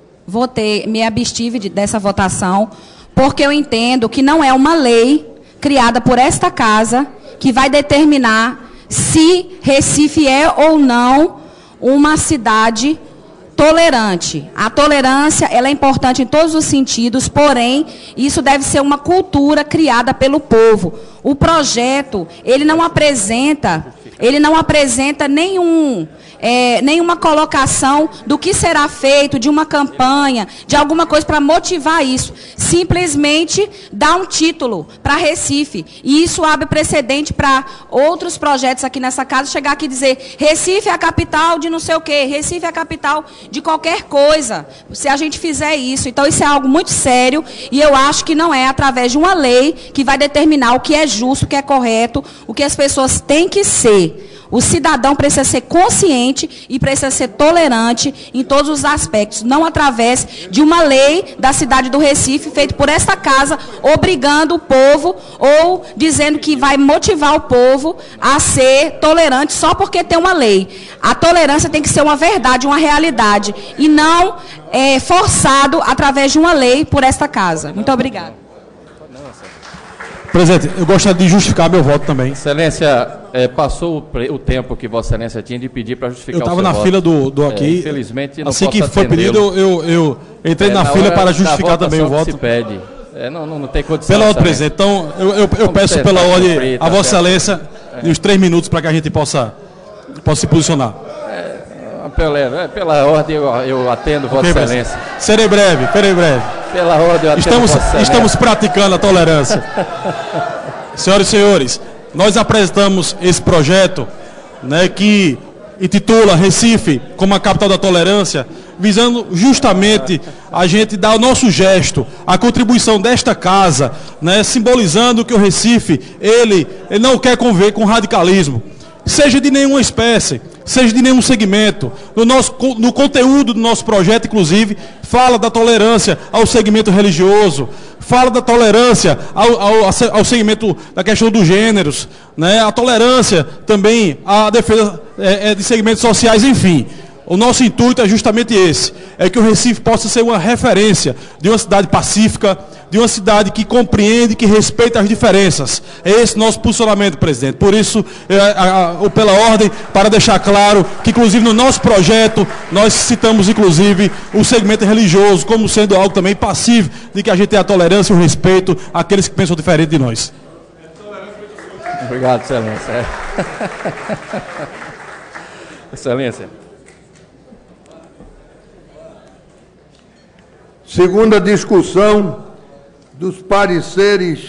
votei, me abstive de, dessa votação, porque eu entendo que não é uma lei criada por esta casa que vai determinar se Recife é ou não uma cidade tolerante. A tolerância ela é importante em todos os sentidos, porém, isso deve ser uma cultura criada pelo povo. O projeto, ele não apresenta, ele não apresenta nenhum... É, nenhuma colocação do que será feito, de uma campanha, de alguma coisa para motivar isso. Simplesmente dá um título para Recife. E isso abre precedente para outros projetos aqui nessa casa chegar aqui e dizer Recife é a capital de não sei o quê, Recife é a capital de qualquer coisa. Se a gente fizer isso. Então isso é algo muito sério e eu acho que não é através de uma lei que vai determinar o que é justo, o que é correto, o que as pessoas têm que ser. O cidadão precisa ser consciente e precisa ser tolerante em todos os aspectos, não através de uma lei da cidade do Recife, feita por esta casa, obrigando o povo ou dizendo que vai motivar o povo a ser tolerante só porque tem uma lei. A tolerância tem que ser uma verdade, uma realidade, e não é, forçado através de uma lei por esta casa. Muito obrigada. Presidente, eu gostaria de justificar meu voto também. Excelência, é, passou o, pre, o tempo que Vossa Excelência tinha de pedir para justificar o seu voto. Eu estava na fila do, do aqui. É, infelizmente, não assim posso que foi pedido, eu, eu, eu entrei é, na, na fila para justificar também o voto. Se pede. É, não, não, não tem condição. Pela ordem, presidente. Então, eu, eu, eu peço pela ordem cumprir, tá a Vossa Excelência é. uns três minutos para que a gente possa, possa se posicionar. É, pela, é, pela ordem, eu, eu atendo Vossa okay, Excelência. Serei breve, serei breve. Pela ordem, eu atendo estamos, Vossa Excelência. Estamos praticando a tolerância. Senhoras e senhores, nós apresentamos esse projeto, né, que intitula Recife como a capital da tolerância, visando justamente a gente dar o nosso gesto, a contribuição desta casa, né, simbolizando que o Recife, ele, ele não quer conviver com radicalismo, seja de nenhuma espécie, seja de nenhum segmento. No, nosso, no conteúdo do nosso projeto, inclusive, fala da tolerância ao segmento religioso, fala da tolerância ao, ao, ao segmento da questão dos gêneros, né? A tolerância também à defesa é, é, de segmentos sociais, enfim. O nosso intuito é justamente esse, é que o Recife possa ser uma referência de uma cidade pacífica, de uma cidade que compreende, que respeita as diferenças. É esse nosso posicionamento, presidente. Por isso, eu, a, a, pela ordem, para deixar claro que, inclusive, no nosso projeto, nós citamos, inclusive, o segmento religioso como sendo algo também passivo de que a gente tenha a tolerância e o respeito àqueles que pensam diferente de nós. Obrigado, Excelência. Excelência. Segunda discussão dos pareceres,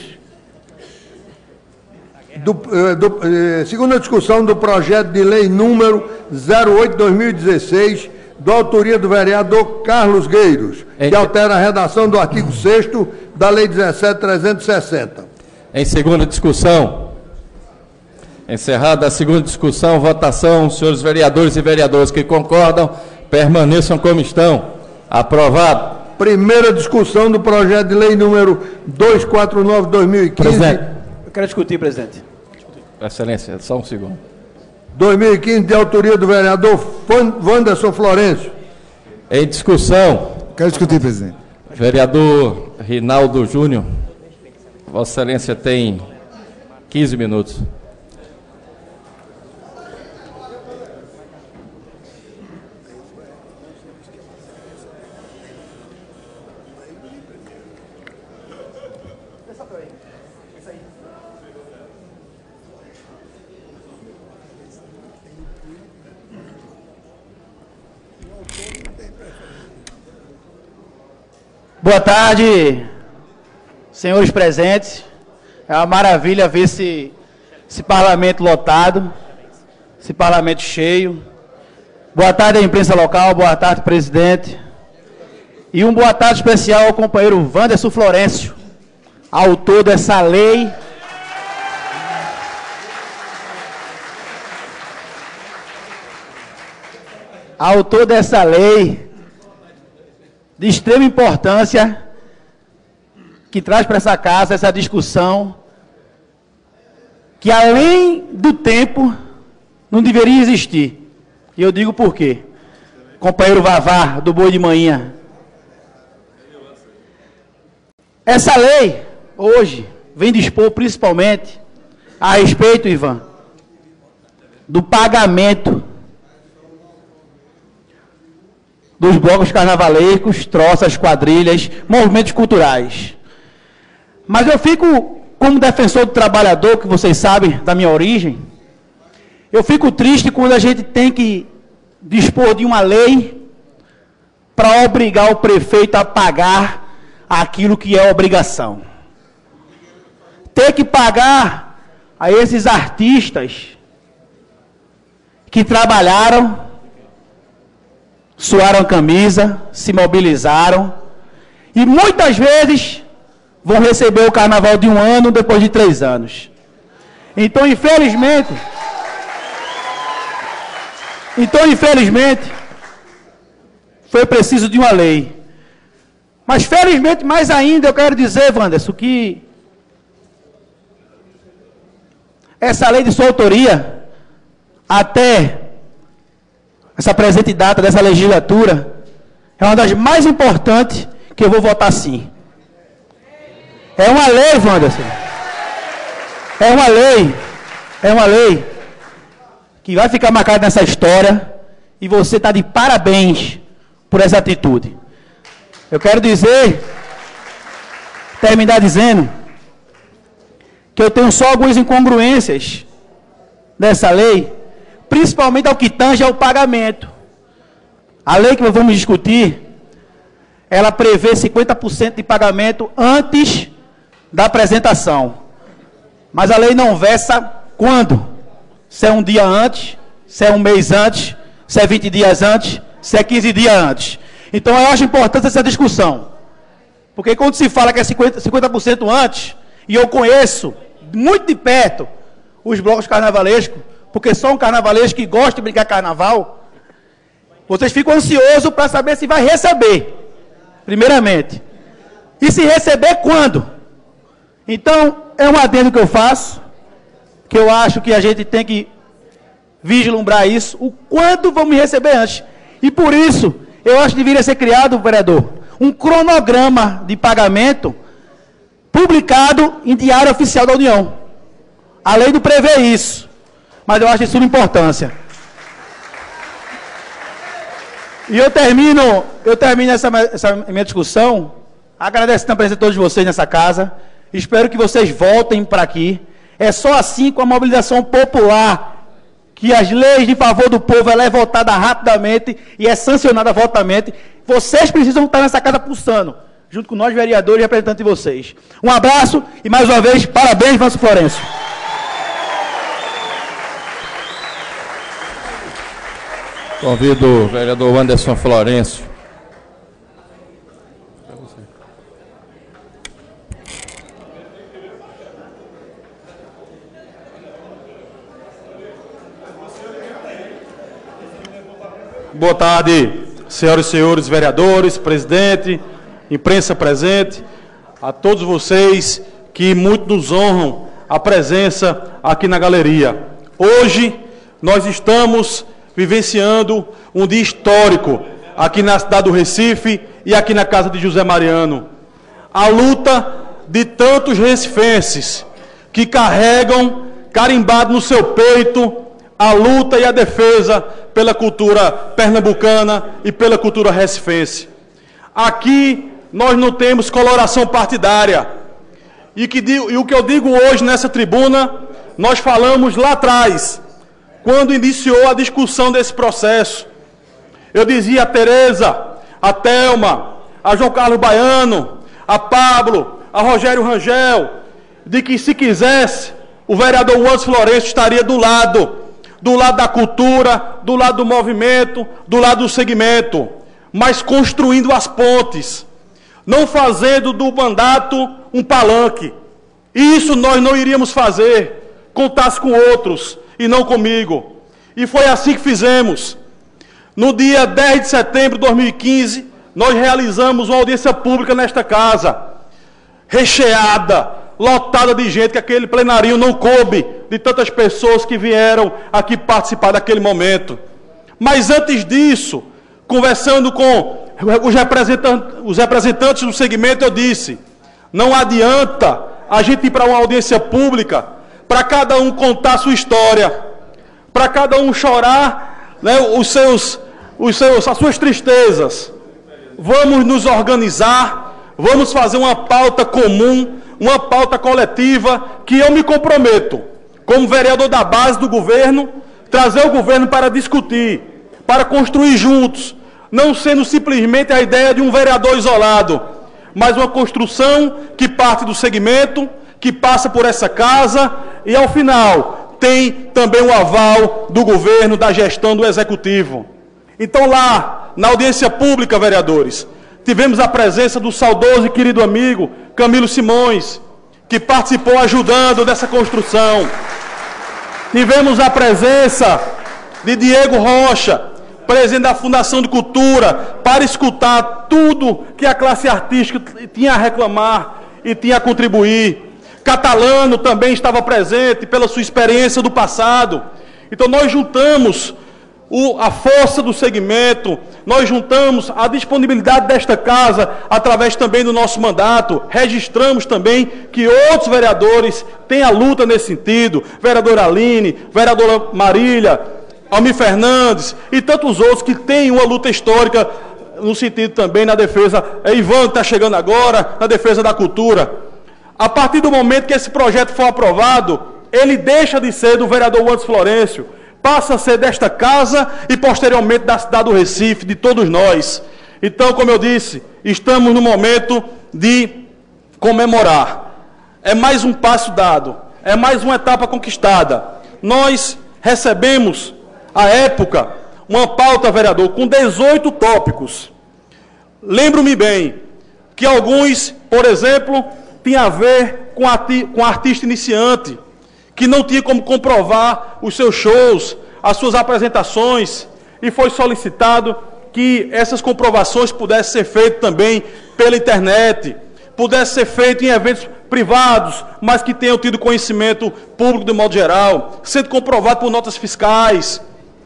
do, do, eh, segunda discussão do projeto de lei número zero oito barra dois mil e dezesseis, da autoria do vereador Carlos Gueiros, que altera a redação do artigo sexto da lei dezessete mil trezentos e sessenta. Em segunda discussão, encerrada a segunda discussão, votação, senhores vereadores e vereadoras que concordam, permaneçam como estão. Aprovado. Primeira discussão do projeto de lei número duzentos e quarenta e nove barra dois mil e quinze. Presidente, eu quero discutir, presidente. Excelência, só um segundo. dois mil e quinze, de autoria do vereador Wanderson Florencio. Em discussão. Quero discutir, presidente. Vereador Rinaldo Júnior. Vossa Excelência tem quinze minutos. Boa tarde, senhores presentes. É uma maravilha ver esse, esse parlamento lotado, esse parlamento cheio. Boa tarde à imprensa local, boa tarde, presidente. E um boa tarde especial ao companheiro Wanderson Florencio, autor dessa lei. Autor dessa lei de extrema importância, que traz para essa casa essa discussão, que além do tempo, não deveria existir. E eu digo por quê. Companheiro Vavá, do Boi de Manhã. Essa lei, hoje, vem dispor principalmente a respeito, Ivan, do pagamento dos blocos carnavalescos, troças, quadrilhas, movimentos culturais. Mas eu fico, como defensor do trabalhador, que vocês sabem da minha origem, eu fico triste quando a gente tem que dispor de uma lei para obrigar o prefeito a pagar aquilo que é obrigação. Ter que pagar a esses artistas que trabalharam, suaram a camisa, se mobilizaram e muitas vezes vão receber o carnaval de um ano depois de três anos. Então, infelizmente, então, infelizmente, foi preciso de uma lei. Mas, felizmente, mais ainda, eu quero dizer, Wanderson, que essa lei de sua autoria, até essa presente data dessa legislatura, é uma das mais importantes que eu vou votar sim. É uma lei, Wanderson. É uma lei. É uma lei que vai ficar marcada nessa história e você está de parabéns por essa atitude. Eu quero dizer, terminar dizendo, que eu tenho só algumas incongruências dessa lei, principalmente ao que tange ao pagamento. A lei que nós vamos discutir, ela prevê cinquenta por cento de pagamento antes da apresentação. Mas a lei não versa quando. Se é um dia antes, se é um mês antes, se é vinte dias antes, se é quinze dias antes. Então eu acho importante essa discussão. Porque quando se fala que é cinquenta por cento antes, e eu conheço muito de perto os blocos carnavalescos, porque sou um carnavalesco que gosta de brincar carnaval, vocês ficam ansiosos para saber se vai receber, primeiramente. E se receber, quando? Então, é um adendo que eu faço, que eu acho que a gente tem que vislumbrar isso, o quando vamos receber antes. E por isso, eu acho que deveria ser criado, vereador, um cronograma de pagamento publicado em Diário Oficial da União. A lei não prevê isso, mas eu acho de suma importância. E eu termino, eu termino essa, essa minha discussão agradecendo a presença de todos vocês nessa casa. Espero que vocês voltem para aqui. É só assim, com a mobilização popular, que as leis de favor do povo ela é votada rapidamente e é sancionada votamente. Vocês precisam estar nessa casa pulsando, junto com nós, vereadores e representantes de vocês. Um abraço e, mais uma vez, parabéns, Wanderson Florencio. Convido o vereador Wanderson Florencio. Boa tarde, senhoras e senhores vereadores, presidente, imprensa presente, a todos vocês que muito nos honram a presença aqui na galeria. Hoje, nós estamos vivenciando um dia histórico aqui na cidade do Recife e aqui na casa de José Mariano. A luta de tantos recifenses que carregam carimbado no seu peito a luta e a defesa pela cultura pernambucana e pela cultura recifense. Aqui nós não temos coloração partidária. E, que, e o que eu digo hoje nessa tribuna, nós falamos lá atrás, quando iniciou a discussão desse processo. Eu dizia a Tereza, a Thelma, a João Carlos Baiano, a Pablo, a Rogério Rangel, de que se quisesse, o vereador Wandes Florencio estaria do lado, do lado da cultura, do lado do movimento, do lado do segmento, mas construindo as pontes, não fazendo do mandato um palanque. Isso nós não iríamos fazer, contasse com outros e não comigo. E foi assim que fizemos. No dia dez de setembro de dois mil e quinze, nós realizamos uma audiência pública nesta casa, recheada, lotada de gente, que aquele plenário não coube de tantas pessoas que vieram aqui participar daquele momento. Mas antes disso, conversando com os representantes, os representantes do segmento, eu disse, não adianta a gente ir para uma audiência pública para cada um contar a sua história, para cada um chorar, né, os seus, os seus, as suas tristezas. Vamos nos organizar, vamos fazer uma pauta comum, uma pauta coletiva, que eu me comprometo, como vereador da base do governo, trazer o governo para discutir, para construir juntos, não sendo simplesmente a ideia de um vereador isolado, mas uma construção que parte do segmento, que passa por essa casa e, ao final, tem também o aval do governo, da gestão do executivo. Então, lá, na audiência pública, vereadores, tivemos a presença do saudoso e querido amigo Camilo Simões, que participou ajudando dessa construção. Tivemos a presença de Diego Rocha, presidente da Fundação de Cultura, para escutar tudo que a classe artística tinha a reclamar e tinha a contribuir. Catalano também estava presente pela sua experiência do passado. Então nós juntamos o, a força do segmento, nós juntamos a disponibilidade desta casa através também do nosso mandato, registramos também que outros vereadores têm a luta nesse sentido, vereadora Aline, vereadora Marília, Almir Fernandes e tantos outros que têm uma luta histórica no sentido também na defesa, é Ivan que está chegando agora, na defesa da cultura. A partir do momento que esse projeto for aprovado, ele deixa de ser do vereador Wandes Florencio, passa a ser desta casa e posteriormente da cidade do Recife, de todos nós. Então, como eu disse, estamos no momento de comemorar. É mais um passo dado, é mais uma etapa conquistada. Nós recebemos, à época, uma pauta, vereador, com dezoito tópicos. Lembro-me bem que alguns, por exemplo, tinham a ver com, arti com artista iniciante, que não tinha como comprovar os seus shows, as suas apresentações, e foi solicitado que essas comprovações pudessem ser feitas também pela internet, pudessem ser feitas em eventos privados, mas que tenham tido conhecimento público de modo geral, sendo comprovado por notas fiscais.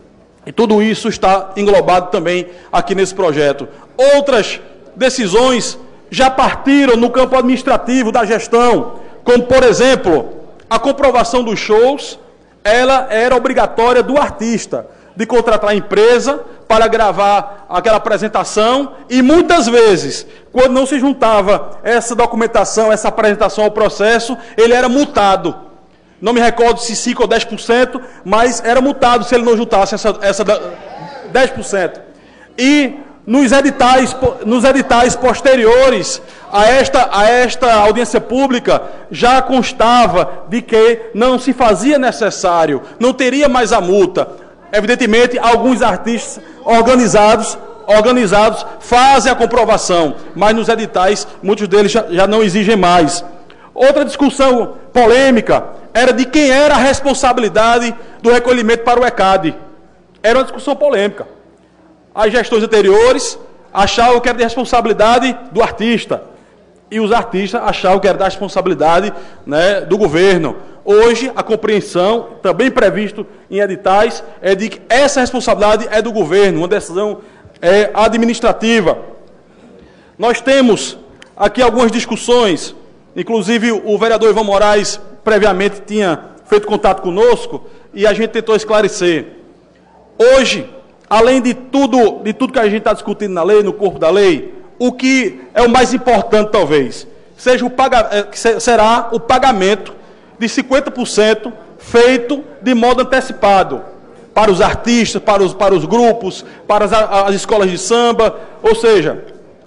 E tudo isso está englobado também aqui nesse projeto. Outras decisões já partiram no campo administrativo da gestão, como, por exemplo, a comprovação dos shows, ela era obrigatória do artista, de contratar a empresa para gravar aquela apresentação, e muitas vezes, quando não se juntava essa documentação, essa apresentação ao processo, ele era multado. Não me recordo se cinco ou dez por cento, mas era multado se ele não juntasse essa, essa dez por cento. E nos editais, nos editais posteriores a esta, a esta audiência pública, já constava de que não se fazia necessário, não teria mais a multa. Evidentemente, alguns artistas organizados, organizados fazem a comprovação, mas nos editais, muitos deles já, já não exigem mais. Outra discussão polêmica era de quem era a responsabilidade do recolhimento para o ECAD. Era uma discussão polêmica. As gestões anteriores achavam que era de responsabilidade do artista. e os artistas achavam que era da responsabilidade, né, do governo. Hoje, a compreensão, também previsto em editais, é de que essa responsabilidade é do governo, uma decisão é, administrativa. Nós temos aqui algumas discussões, inclusive o vereador Ivan Moraes previamente tinha feito contato conosco e a gente tentou esclarecer. Hoje, além de tudo, de tudo que a gente está discutindo na lei, no corpo da lei, o que é o mais importante, talvez, seja o paga, será o pagamento de cinquenta por cento feito de modo antecipado para os artistas, para os, para os grupos, para as, as escolas de samba, ou seja,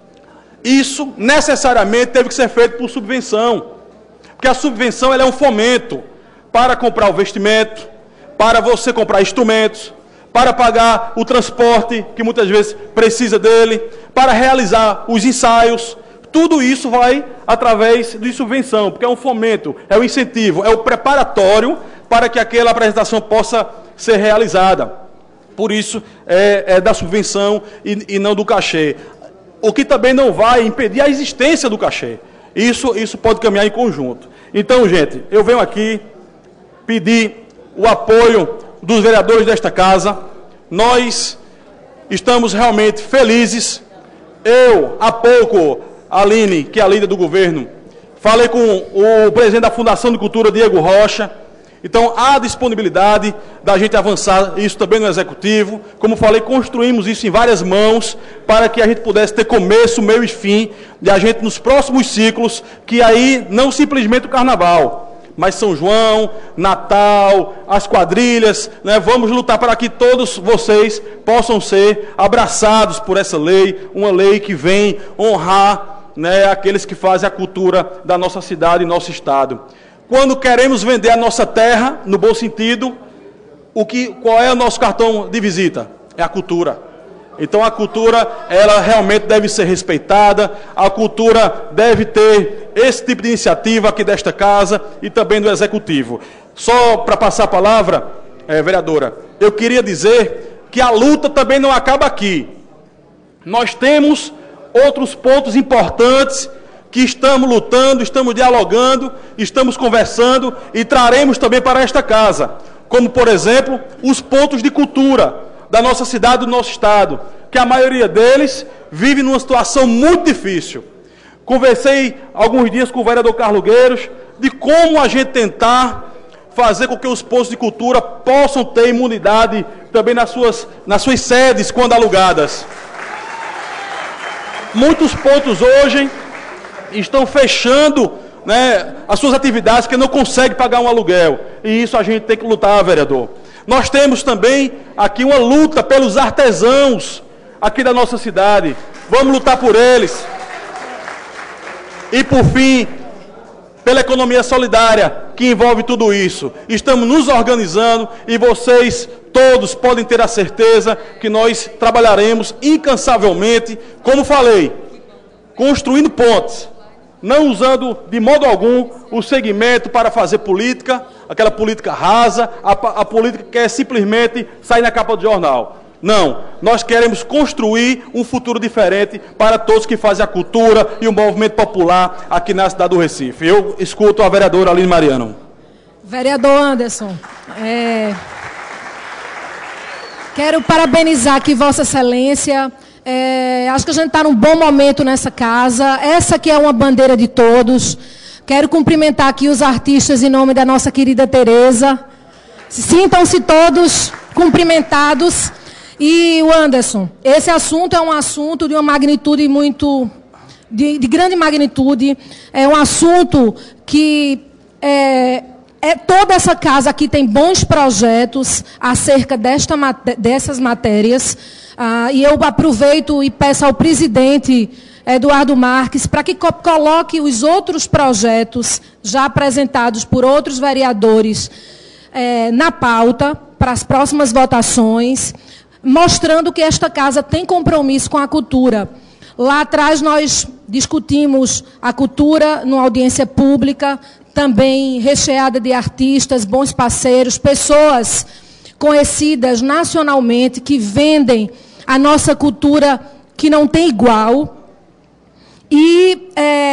isso necessariamente teve que ser feito por subvenção, porque a subvenção ela é um fomento para comprar o vestimento, para você comprar instrumentos, para pagar o transporte, que muitas vezes precisa dele, para realizar os ensaios. Tudo isso vai através de subvenção, porque é um fomento, é um incentivo, é o preparatório para que aquela apresentação possa ser realizada. Por isso, é, é da subvenção e, e não do cachê. O que também não vai impedir a existência do cachê. Isso, isso pode caminhar em conjunto. Então, gente, eu venho aqui pedir o apoio dos vereadores desta casa. Nós estamos realmente felizes. Eu, há pouco, a Aline, que é a líder do governo, falei com o presidente da Fundação de Cultura, Diego Rocha. Então, há disponibilidade da gente avançar isso também no Executivo. Como falei, construímos isso em várias mãos para que a gente pudesse ter começo, meio e fim, e a gente nos próximos ciclos, que aí não simplesmente o Carnaval, mas São João, Natal, as quadrilhas, né? Vamos lutar para que todos vocês possam ser abraçados por essa lei, uma lei que vem honrar, né, aqueles que fazem a cultura da nossa cidade e nosso estado. Quando queremos vender a nossa terra, no bom sentido, o que, qual é o nosso cartão de visita? É a cultura. Então a cultura, ela realmente deve ser respeitada, a cultura deve ter esse tipo de iniciativa aqui desta casa e também do Executivo. Só para passar a palavra, é, vereadora, eu queria dizer que a luta também não acaba aqui. Nós temos outros pontos importantes que estamos lutando, estamos dialogando, estamos conversando e traremos também para esta casa, como, por exemplo, os pontos de cultura da nossa cidade, do nosso estado, que a maioria deles vive numa situação muito difícil. Conversei alguns dias com o vereador Carlos Gueiros de como a gente tentar fazer com que os pontos de cultura possam ter imunidade também nas suas, nas suas sedes, quando alugadas. Muitos pontos hoje estão fechando, né, as suas atividades, que não conseguem pagar um aluguel. E isso a gente tem que lutar, vereador. Nós temos também aqui uma luta pelos artesãos aqui da nossa cidade. Vamos lutar por eles. E, por fim, pela economia solidária, que envolve tudo isso. Estamos nos organizando e vocês todos podem ter a certeza que nós trabalharemos incansavelmente, como falei, construindo pontes, não usando de modo algum o segmento para fazer política, aquela política rasa, a, a política que é simplesmente sair na capa do jornal. Não, nós queremos construir um futuro diferente para todos que fazem a cultura e o movimento popular aqui na cidade do Recife. Eu escuto a vereadora Aline Mariano. Vereador Anderson, é... quero parabenizar aqui Vossa Excelência. É, acho que a gente está num bom momento nessa casa. Essa aqui é uma bandeira de todos. Quero cumprimentar aqui os artistas em nome da nossa querida Tereza. Sintam-se todos cumprimentados. E o Anderson, esse assunto é um assunto de uma magnitude muito, de, de grande magnitude. É um assunto que é, é, toda essa casa aqui tem bons projetos acerca desta, dessas matérias. Ah, e eu aproveito e peço ao presidente Eduardo Marques para que co coloque os outros projetos já apresentados por outros vereadores eh, na pauta para as próximas votações, mostrando que esta casa tem compromisso com a cultura. Lá atrás nós discutimos a cultura numa audiência pública, também recheada de artistas, bons parceiros, pessoas conhecidas nacionalmente que vendem a nossa cultura que não tem igual. E é, muito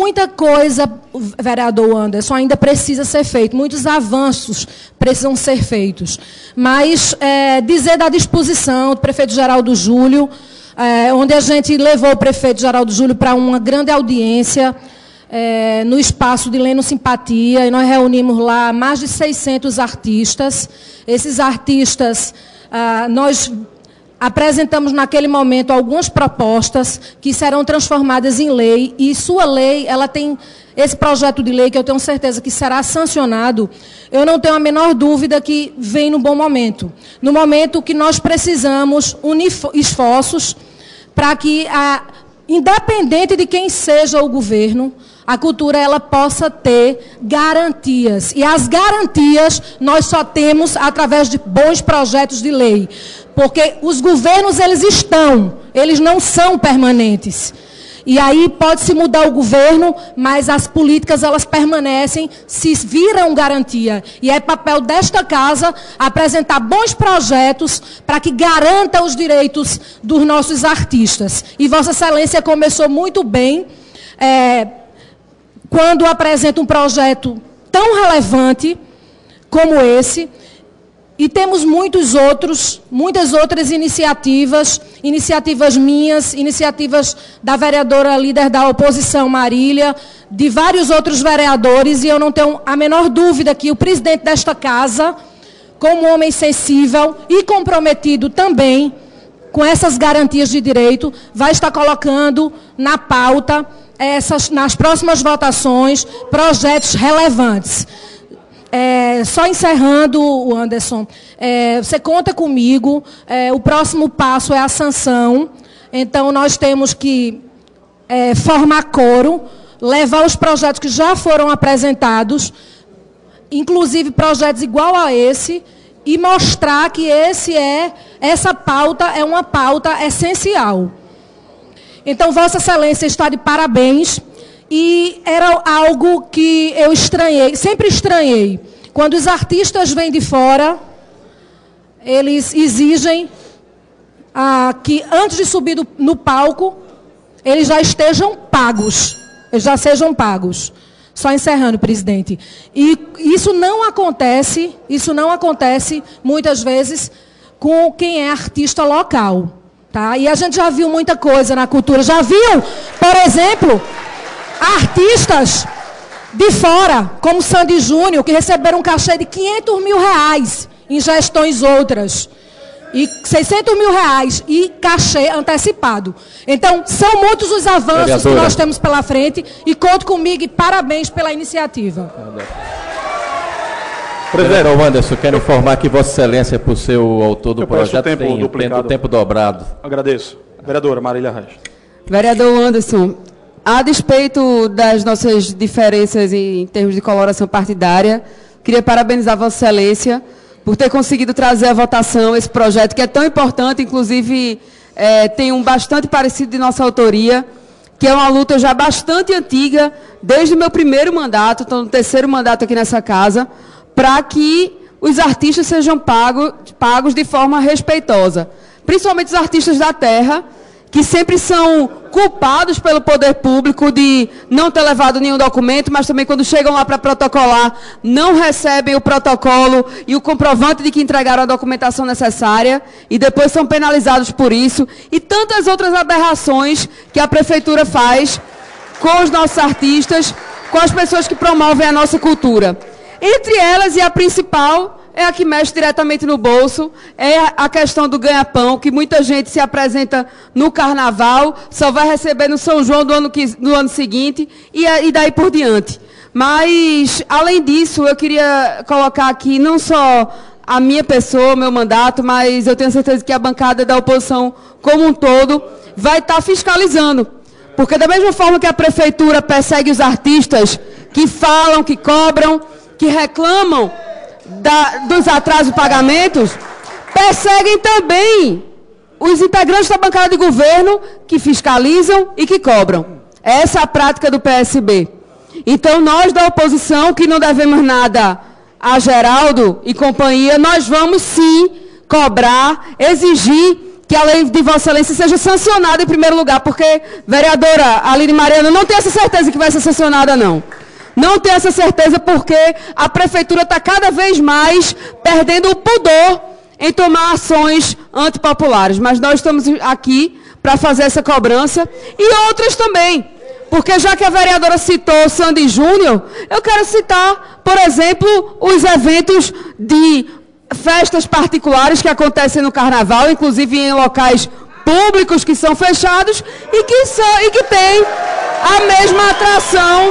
muita coisa, vereador Anderson, ainda precisa ser feito, muitos avanços precisam ser feitos. Mas é, dizer da disposição do prefeito Geraldo Júlio, é, onde a gente levou o prefeito Geraldo Júlio para uma grande audiência, é, no espaço de Leno Simpatia, e nós reunimos lá mais de seiscentos artistas. Esses artistas, ah, nós apresentamos naquele momento algumas propostas que serão transformadas em lei, e sua lei, ela tem esse projeto de lei que eu tenho certeza que será sancionado. Eu não tenho a menor dúvida que vem no bom momento, no momento que nós precisamos unir esforços para que, a, independente de quem seja o governo, a cultura ela possa ter garantias. E as garantias nós só temos através de bons projetos de lei. Porque os governos, eles estão, eles não são permanentes. E aí pode-se mudar o governo, mas as políticas, elas permanecem, se viram garantia. E é papel desta casa apresentar bons projetos para que garanta os direitos dos nossos artistas. E Vossa Excelência começou muito bem, é, quando apresenta um projeto tão relevante como esse. E temos muitos outros, muitas outras iniciativas, iniciativas minhas, iniciativas da vereadora líder da oposição, Marília, de vários outros vereadores, e eu não tenho a menor dúvida que o presidente desta casa, como homem sensível e comprometido também com essas garantias de direito, vai estar colocando na pauta, essas, nas próximas votações, projetos relevantes. É, só encerrando, Anderson, é, você conta comigo, é, o próximo passo é a sanção, então nós temos que é, formar coro, levar os projetos que já foram apresentados, inclusive projetos igual a esse, e mostrar que esse é, essa pauta é uma pauta essencial. Então, Vossa Excelência está de parabéns. E era algo que eu estranhei, sempre estranhei. Quando os artistas vêm de fora, eles exigem ah, que antes de subir do, no palco, eles já estejam pagos. Eles já sejam pagos. Só encerrando, presidente. E isso não acontece, isso não acontece muitas vezes com quem é artista local. Tá? E a gente já viu muita coisa na cultura. Já viu, por exemplo, artistas de fora, como Sandy Júnior, que receberam um cachê de quinhentos mil reais em gestões outras. E seiscentos mil reais e cachê antecipado. Então, são muitos os avanços Vereadora. que nós temos pela frente, e conto comigo e parabéns pela iniciativa. Presidente Anderson, quero informar que Vossa Excelência, por ser o autor do Eu projeto, tempo tem duplicado. o tempo dobrado. Agradeço. Vereadora Marília Reis. Vereador Anderson, a despeito das nossas diferenças em termos de coloração partidária, queria parabenizar Vossa Excelência por ter conseguido trazer à votação esse projeto que é tão importante, inclusive é, tem um bastante parecido de nossa autoria, que é uma luta já bastante antiga, desde o meu primeiro mandato, estou no terceiro mandato aqui nessa casa, para que os artistas sejam pagos, pagos de forma respeitosa. Principalmente os artistas da terra, que sempre são culpados pelo poder público de não ter levado nenhum documento, mas também quando chegam lá para protocolar, não recebem o protocolo e o comprovante de que entregaram a documentação necessária, e depois são penalizados por isso, e tantas outras aberrações que a Prefeitura faz com os nossos artistas, com as pessoas que promovem a nossa cultura. Entre elas, e a principal, é a que mexe diretamente no bolso, é a questão do ganha-pão, que muita gente se apresenta no Carnaval, só vai receber no São João do ano, que, do ano seguinte, e, e daí por diante. Mas, além disso, eu queria colocar aqui não só a minha pessoa, meu mandato, mas eu tenho certeza que a bancada da oposição como um todo vai estar fiscalizando. Porque da mesma forma que a Prefeitura persegue os artistas que falam, que cobram, que reclamam Da, dos atrasos de pagamentos, perseguem também os integrantes da bancada de governo que fiscalizam e que cobram. Essa é a prática do P S B. Então, nós da oposição, que não devemos nada a Geraldo e companhia, nós vamos sim cobrar, exigir que a lei de Vossa Excelência seja sancionada em primeiro lugar, porque, vereadora Aline Mariana, não tenho essa certeza que vai ser sancionada, não. Não tenho essa certeza porque a Prefeitura está cada vez mais perdendo o pudor em tomar ações antipopulares. Mas nós estamos aqui para fazer essa cobrança e outras também. Porque já que a vereadora citou Sandy Júnior, eu quero citar, por exemplo, os eventos de festas particulares que acontecem no Carnaval, inclusive em locais públicos que são fechados e que, são, e que têm a mesma atração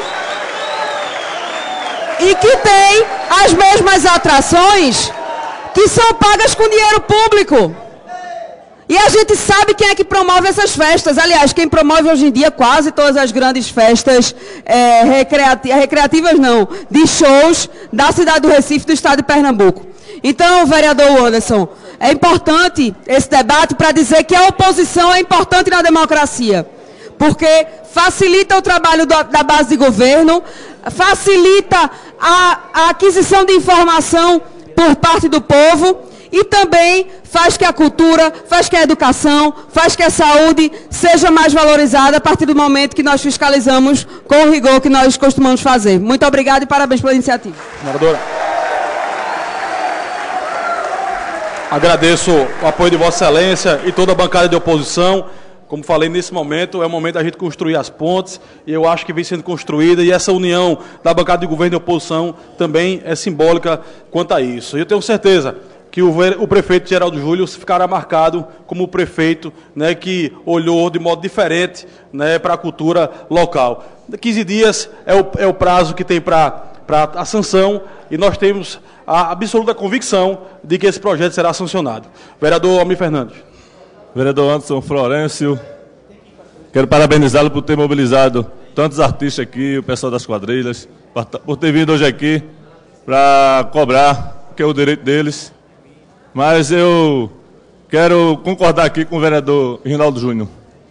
e que têm as mesmas atrações que são pagas com dinheiro público. E a gente sabe quem é que promove essas festas. Aliás, quem promove hoje em dia quase todas as grandes festas é, recreativas, recreativas não, de shows da cidade do Recife, do estado de Pernambuco. Então, vereador Anderson, é importante esse debate para dizer que a oposição é importante na democracia, porque facilita o trabalho do, da base de governo, facilita a, a aquisição de informação por parte do povo e também faz que a cultura, faz que a educação, faz que a saúde seja mais valorizada a partir do momento que nós fiscalizamos com o rigor que nós costumamos fazer. Muito obrigada e parabéns pela iniciativa. Vereadora. Agradeço o apoio de Vossa Excelência e toda a bancada de oposição. Como falei, nesse momento é o momento da gente construir as pontes, e eu acho que vem sendo construída, e essa união da bancada de governo e oposição também é simbólica quanto a isso. E eu tenho certeza que o, o prefeito Geraldo Júlio ficará marcado como o prefeito, né, que olhou de modo diferente, né, para a cultura local. quinze dias é o, é o prazo que tem para a sanção, e nós temos a absoluta convicção de que esse projeto será sancionado. Vereador Almir Fernandes. Vereador Anderson Florencio, quero parabenizá-lo por ter mobilizado tantos artistas aqui, o pessoal das quadrilhas, por ter vindo hoje aqui para cobrar, que é o direito deles. Mas eu quero concordar aqui com o vereador Rinaldo Júnior.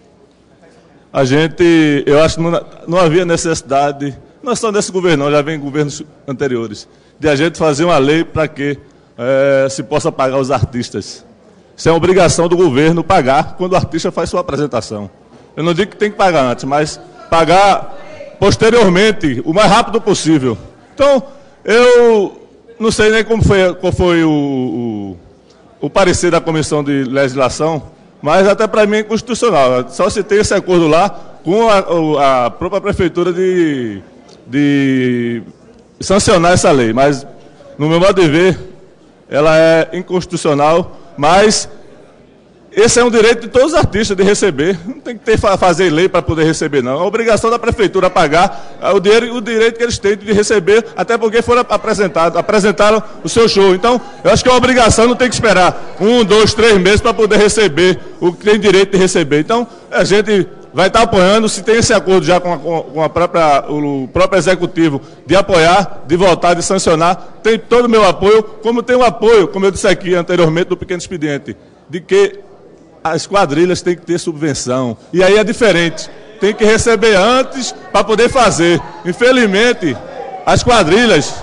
A gente, eu acho que não, não havia necessidade, não é só nesse governo, não, já vem em governos anteriores, de a gente fazer uma lei para que é, se possa pagar os artistas. Isso é uma obrigação do governo pagar quando o artista faz sua apresentação. Eu não digo que tem que pagar antes, mas pagar posteriormente, o mais rápido possível. Então, eu não sei nem como foi, qual foi o, o, o parecer da Comissão de Legislação, mas até para mim é inconstitucional. Só se tem esse acordo lá com a, a própria Prefeitura de, de sancionar essa lei. Mas, no meu modo de ver, ela é inconstitucional. Mas esse é um direito de todos os artistas de receber. Não tem que ter, fazer lei para poder receber, não. É a obrigação da prefeitura pagar o, dinheiro, o direito que eles têm de receber, até porque foram apresentados, apresentaram o seu show. Então, eu acho que é uma obrigação, não tem que esperar um, dois, três meses para poder receber o que tem direito de receber. Então, a gente vai estar apoiando, se tem esse acordo já com, a, com a própria, o próprio executivo de apoiar, de votar, de sancionar, tem todo o meu apoio, como tem o apoio, como eu disse aqui anteriormente, do pequeno expediente, de que as quadrilhas têm que ter subvenção. E aí é diferente, tem que receber antes para poder fazer. Infelizmente, as quadrilhas,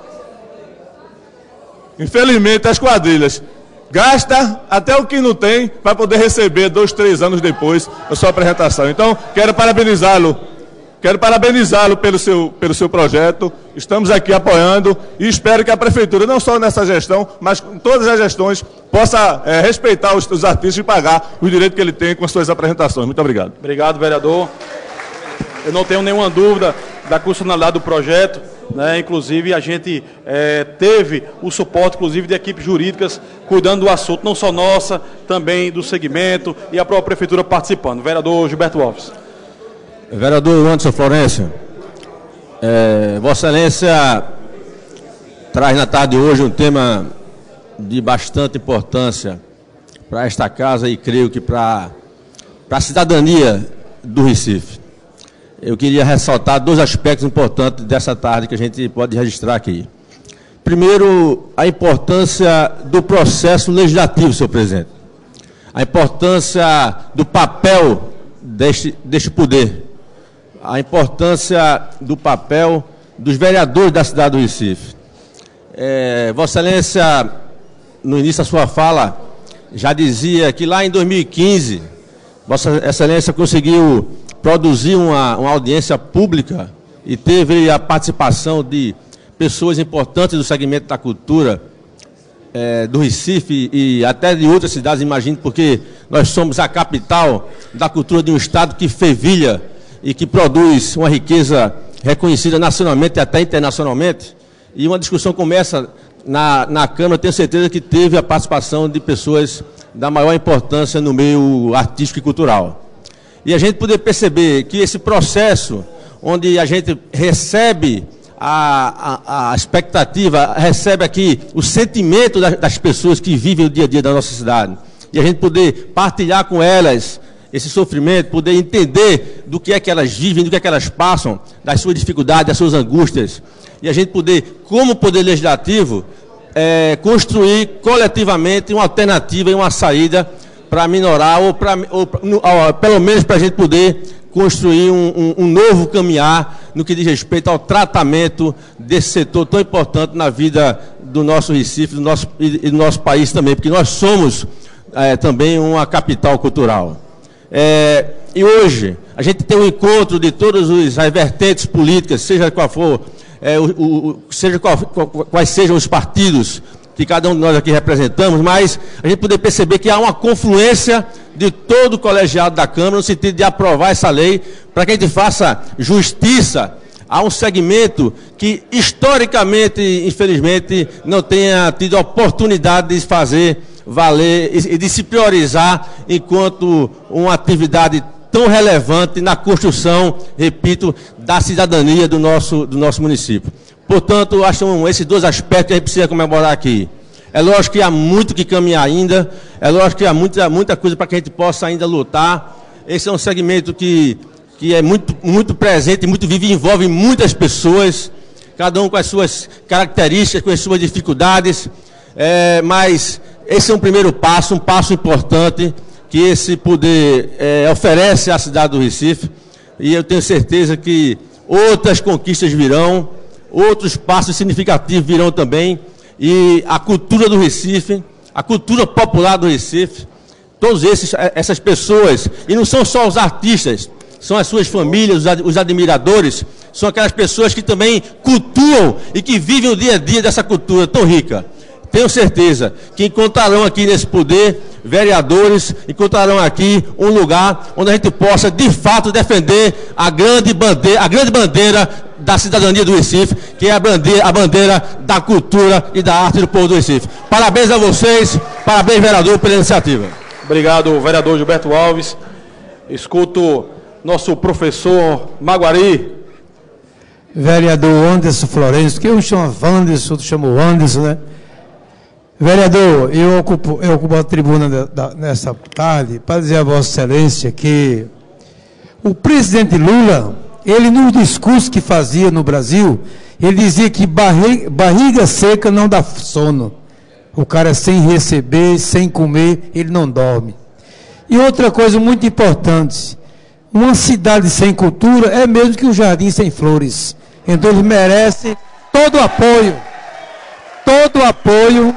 infelizmente as quadrilhas, gasta até o que não tem para poder receber dois, três anos depois a sua apresentação. Então, quero parabenizá-lo, quero parabenizá-lo pelo seu, pelo seu projeto. Estamos aqui apoiando e espero que a Prefeitura, não só nessa gestão, mas com todas as gestões, possa é, respeitar os, os artistas e pagar o direito que ele tem com as suas apresentações. Muito obrigado. Obrigado, vereador. Eu não tenho nenhuma dúvida da constitucionalidade do projeto. Né, inclusive a gente é, teve o suporte inclusive de equipes jurídicas cuidando do assunto, não só nossa, também do segmento e a própria prefeitura participando. Vereador Gilberto Alves. Vereador Anderson Florencio, é, Vossa Excelência traz na tarde de hoje um tema de bastante importância para esta casa e creio que para a cidadania do Recife. Eu queria ressaltar dois aspectos importantes dessa tarde que a gente pode registrar aqui. Primeiro, a importância do processo legislativo, senhor presidente. A importância do papel deste, deste poder. A importância do papel dos vereadores da cidade do Recife. É, Vossa Excelência, no início da sua fala, já dizia que lá em dois mil e quinze, Vossa Excelência conseguiu produzir uma, uma audiência pública e teve a participação de pessoas importantes do segmento da cultura, é, do Recife e até de outras cidades, imagino, porque nós somos a capital da cultura de um estado que fervilha e que produz uma riqueza reconhecida nacionalmente e até internacionalmente. E uma discussão começa na, na Câmara, tenho certeza que teve a participação de pessoas da maior importância no meio artístico e cultural. E a gente poder perceber que esse processo, onde a gente recebe a, a, a expectativa, recebe aqui o sentimento das, das pessoas que vivem o dia a dia da nossa cidade, e a gente poder partilhar com elas esse sofrimento, poder entender do que é que elas vivem, do que é que elas passam, das suas dificuldades, das suas angústias, e a gente poder, como poder legislativo, é, construir coletivamente uma alternativa e uma saída para minorar, ou, pra, ou, ou pelo menos para a gente poder construir um, um, um novo caminhar no que diz respeito ao tratamento desse setor tão importante na vida do nosso Recife do nosso, e, e do nosso país também, porque nós somos é, também uma capital cultural. É, e hoje, a gente tem um encontro de todas as vertentes políticas, seja qual for, é, o, o, seja qual, qual, quais sejam os partidos que cada um de nós aqui representamos, mas a gente poder perceber que há uma confluência de todo o colegiado da Câmara no sentido de aprovar essa lei para que a gente faça justiça a um segmento que historicamente, infelizmente, não tenha tido a oportunidade de fazer valer e de se priorizar enquanto uma atividade tão relevante na construção, repito, da cidadania do nosso, do nosso município. Portanto, acho que são esses dois aspectos que a gente precisa comemorar aqui. É lógico que há muito que caminhar ainda, é lógico que há muita, muita coisa para que a gente possa ainda lutar. Esse é um segmento que, que é muito, muito presente, muito vivo e envolve muitas pessoas, cada um com as suas características, com as suas dificuldades, é, mas esse é um primeiro passo, um passo importante que esse poder é, oferece à cidade do Recife, e eu tenho certeza que outras conquistas virão, outros passos significativos virão também, e a cultura do Recife, a cultura popular do Recife, todas essas pessoas, e não são só os artistas, são as suas famílias, os admiradores, são aquelas pessoas que também cultuam e que vivem o dia a dia dessa cultura tão rica. Tenho certeza que encontrarão aqui nesse poder vereadores, encontrarão aqui um lugar onde a gente possa, de fato, defender a grande bandeira, a grande bandeira da cidadania do Recife, que é a bandeira, a bandeira da cultura e da arte do povo do Recife. Parabéns a vocês, parabéns, vereador, pela iniciativa. Obrigado, vereador Gilberto Alves. Escuto nosso professor Maguari. Vereador Anderson Florencio, que eu chamo Wanderson, outro chamo Anderson, né? Vereador, eu ocupo, eu ocupo a tribuna da, da, nessa tarde para dizer a Vossa Excelência que o presidente Lula, ele nos discursos que fazia no Brasil, ele dizia que barriga, barriga seca não dá sono. O cara sem receber, sem comer, ele não dorme. E outra coisa muito importante, uma cidade sem cultura é mesmo que um jardim sem flores. Então ele merece todo o apoio, todo o apoio.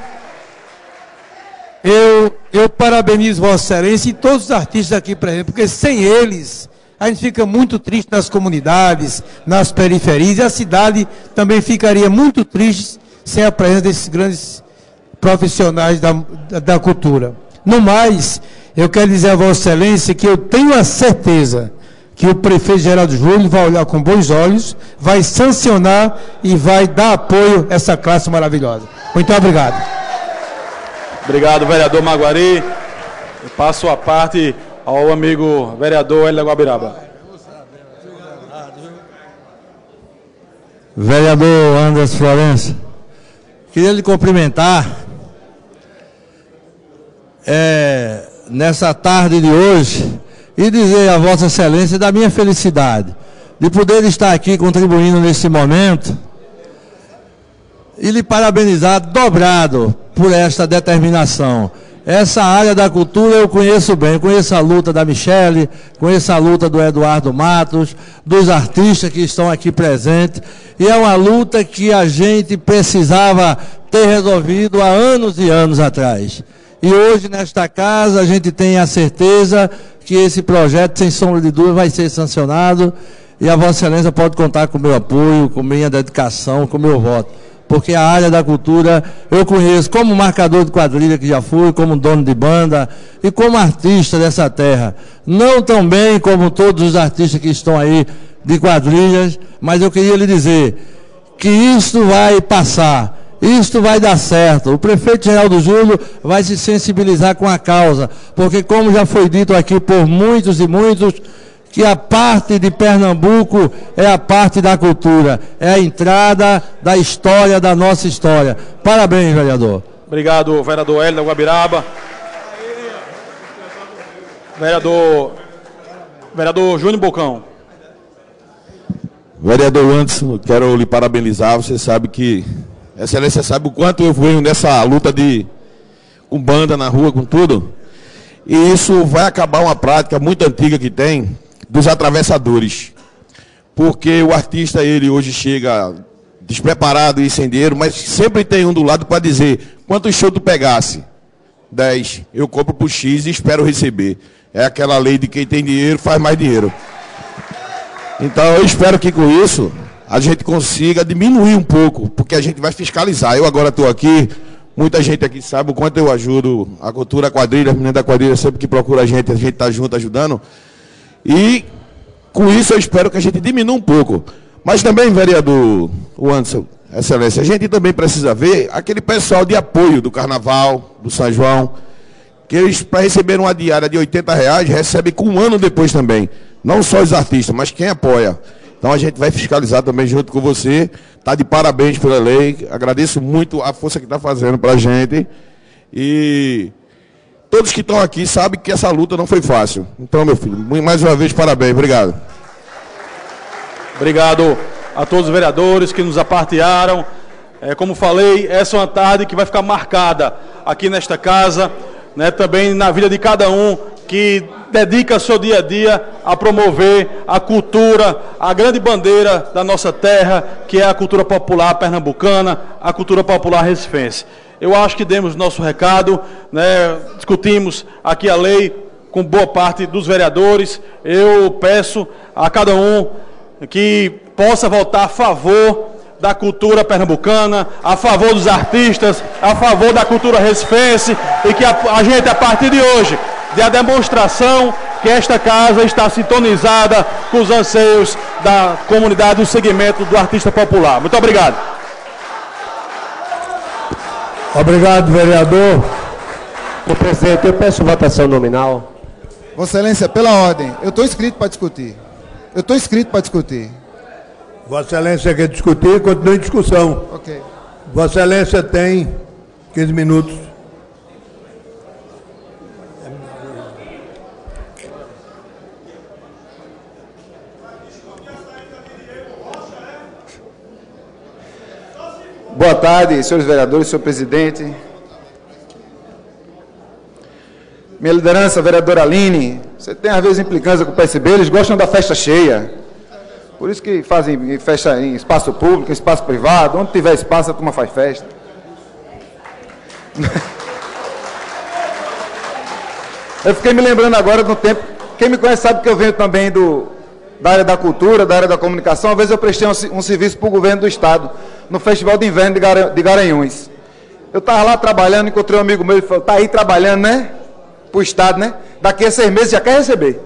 Eu, eu parabenizo Vossa Excelência e todos os artistas aqui presentes, porque sem eles a gente fica muito triste nas comunidades, nas periferias, e a cidade também ficaria muito triste sem a presença desses grandes profissionais da, da, da cultura. No mais, eu quero dizer a Vossa Excelência que eu tenho a certeza que o prefeito Geraldo Júlio vai olhar com bons olhos, vai sancionar e vai dar apoio a essa classe maravilhosa. Muito obrigado. Obrigado, vereador Maguari. Eu passo a parte ao amigo vereador Hélio Guabiraba. Vereador Anderson Florencio, queria lhe cumprimentar é, nessa tarde de hoje e dizer a Vossa Excelência da minha felicidade de poder estar aqui contribuindo nesse momento e lhe parabenizar dobrado por esta determinação. Essa área da cultura eu conheço bem, eu conheço a luta da Michele, conheço a luta do Eduardo Matos, dos artistas que estão aqui presentes, e é uma luta que a gente precisava ter resolvido há anos e anos atrás. E hoje, nesta casa, a gente tem a certeza que esse projeto, sem sombra de dúvida, vai ser sancionado, e a Vossa Excelência pode contar com o meu apoio, com minha dedicação, com o meu voto. Porque a área da cultura eu conheço como marcador de quadrilha que já fui, como dono de banda e como artista dessa terra. Não tão bem como todos os artistas que estão aí de quadrilhas, mas eu queria lhe dizer que isto vai passar, isto vai dar certo. O prefeito Geraldo Júlio vai se sensibilizar com a causa, porque como já foi dito aqui por muitos e muitos, que a parte de Pernambuco é a parte da cultura, é a entrada da história, da nossa história. Parabéns, vereador. Obrigado, vereador Hélio da Guabiraba. Vereador, vereador Júnior Bocão. Vereador Anderson, quero lhe parabenizar. Você sabe que, Excelência sabe o quanto eu venho nessa luta de com banda na rua, com tudo. E isso vai acabar uma prática muito antiga que tem, dos atravessadores, porque o artista, ele hoje chega despreparado e sem dinheiro, mas sempre tem um do lado para dizer, quanto show tu pegasse? dez, eu compro por X e espero receber. É aquela lei de quem tem dinheiro faz mais dinheiro. Então eu espero que com isso a gente consiga diminuir um pouco, porque a gente vai fiscalizar. Eu agora estou aqui, muita gente aqui sabe o quanto eu ajudo a cultura, a quadrilha, as meninas da quadrilha, sempre que procura a gente, a gente está junto ajudando. E com isso eu espero que a gente diminua um pouco. Mas também, vereador Anderson, Excelência, a gente também precisa ver aquele pessoal de apoio do Carnaval, do São João, que eles, para receber uma diária de oitenta reais, recebem com um ano depois também. Não só os artistas, mas quem apoia. Então a gente vai fiscalizar também junto com você. Está de parabéns pela lei. Agradeço muito a força que está fazendo para a gente. E todos que estão aqui sabem que essa luta não foi fácil. Então, meu filho, mais uma vez, parabéns. Obrigado. Obrigado a todos os vereadores que nos apartearam. É, como falei, essa é uma tarde que vai ficar marcada aqui nesta casa, né, também na vida de cada um que dedica seu dia a dia a promover a cultura, a grande bandeira da nossa terra, que é a cultura popular pernambucana, a cultura popular recifense. Eu acho que demos nosso recado, né, discutimos aqui a lei com boa parte dos vereadores. Eu peço a cada um que possa votar a favor da cultura pernambucana, a favor dos artistas, a favor da cultura recifense, e que a, a gente, a partir de hoje, dê a demonstração que esta casa está sintonizada com os anseios da comunidade, do segmento do artista popular. Muito obrigado. Obrigado, vereador. Senhor presidente, eu peço votação nominal. Vossa Excelência, pela ordem, eu estou inscrito para discutir. Eu estou inscrito para discutir. Vossa Excelência quer discutir, continua em discussão. Ok. Vossa Excelência tem quinze minutos. Boa tarde, senhores vereadores, senhor presidente. Minha liderança, vereadora Aline, você tem às vezes implicância com o P S B, eles gostam da festa cheia. Por isso que fazem festa em espaço público, em espaço privado, onde tiver espaço a turma faz festa. Eu fiquei me lembrando agora do tempo, quem me conhece sabe que eu venho também do, da área da cultura, da área da comunicação. Às vezes eu prestei um, um serviço para o governo do estado, no Festival de Inverno de, Gar, de Garanhuns. Eu estava lá trabalhando, encontrei um amigo meu e falou, está aí trabalhando, né? Para o estado, né? Daqui a seis meses já quer receber.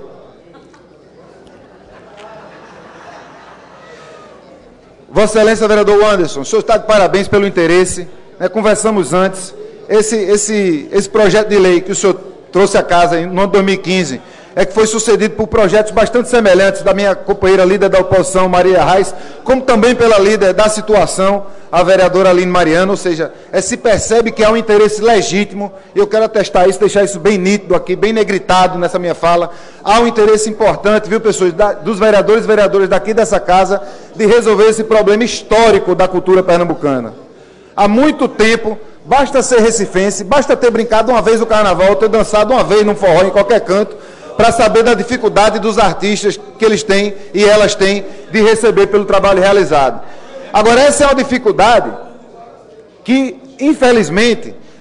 Vossa Excelência, vereador Anderson, o senhor está de parabéns pelo interesse, né? Conversamos antes, esse, esse, esse projeto de lei que o senhor trouxe à casa no ano de dois mil e quinze, é que foi sucedido por projetos bastante semelhantes da minha companheira líder da oposição, Maria Reis, como também pela líder da situação, a vereadora Aline Mariano, ou seja, é, se percebe que há um interesse legítimo, e eu quero atestar isso, deixar isso bem nítido aqui, bem negritado nessa minha fala, há um interesse importante, viu, pessoas, da, dos vereadores e vereadoras daqui dessa casa, de resolver esse problema histórico da cultura pernambucana. Há muito tempo, basta ser recifense, basta ter brincado uma vez no carnaval, ter dançado uma vez num forró em qualquer canto, para saber da dificuldade dos artistas que eles têm e elas têm de receber pelo trabalho realizado. Agora, essa é uma dificuldade que, infelizmente,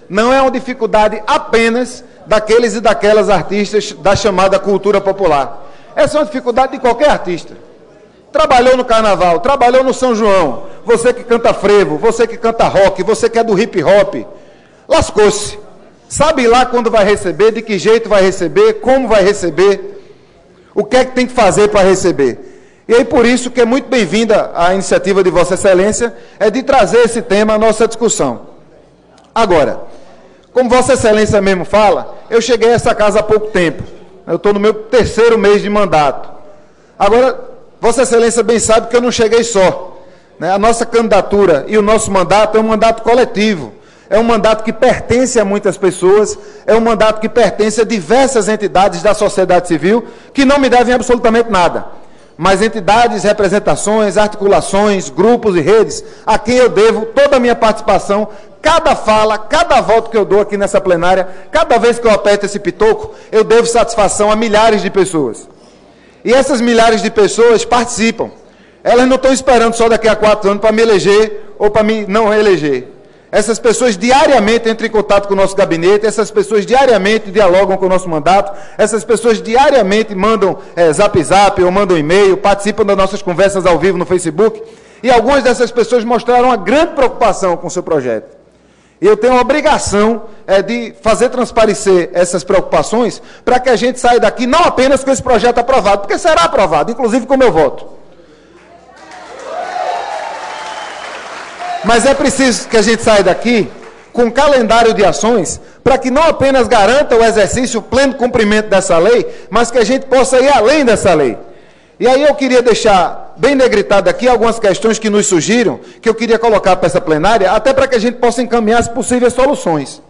não é uma dificuldade apenas daqueles e daquelas artistas da chamada cultura popular. Essa é uma dificuldade de qualquer artista. Trabalhou no carnaval, trabalhou no São João, você que canta frevo, você que canta rock, você que é do hip hop, lascou-se. Sabe lá quando vai receber, de que jeito vai receber, como vai receber, o que é que tem que fazer para receber. E aí por isso que é muito bem-vinda a iniciativa de Vossa Excelência, é de trazer esse tema à nossa discussão. Agora, como Vossa Excelência mesmo fala, eu cheguei a essa casa há pouco tempo. Eu estou no meu terceiro mês de mandato. Agora, Vossa Excelência bem sabe que eu não cheguei só, né? A nossa candidatura e o nosso mandato é um mandato coletivo. É um mandato que pertence a muitas pessoas, é um mandato que pertence a diversas entidades da sociedade civil, que não me devem absolutamente nada. Mas entidades, representações, articulações, grupos e redes, a quem eu devo toda a minha participação, cada fala, cada voto que eu dou aqui nessa plenária, cada vez que eu aperto esse pitoco, eu devo satisfação a milhares de pessoas. E essas milhares de pessoas participam. Elas não estão esperando só daqui a quatro anos para me eleger ou para me não reeleger. Essas pessoas diariamente entram em contato com o nosso gabinete, essas pessoas diariamente dialogam com o nosso mandato, essas pessoas diariamente mandam é, zap zap ou mandam e-mail, participam das nossas conversas ao vivo no Facebook, e algumas dessas pessoas mostraram uma grande preocupação com o seu projeto. E eu tenho a obrigação é, de fazer transparecer essas preocupações para que a gente saia daqui não apenas com esse projeto aprovado, porque será aprovado, inclusive com o meu voto. Mas é preciso que a gente saia daqui com um calendário de ações para que não apenas garanta o exercício, o pleno cumprimento dessa lei, mas que a gente possa ir além dessa lei. E aí eu queria deixar bem negritado aqui algumas questões que nos surgiram, que eu queria colocar para essa plenária, até para que a gente possa encaminhar as possíveis soluções.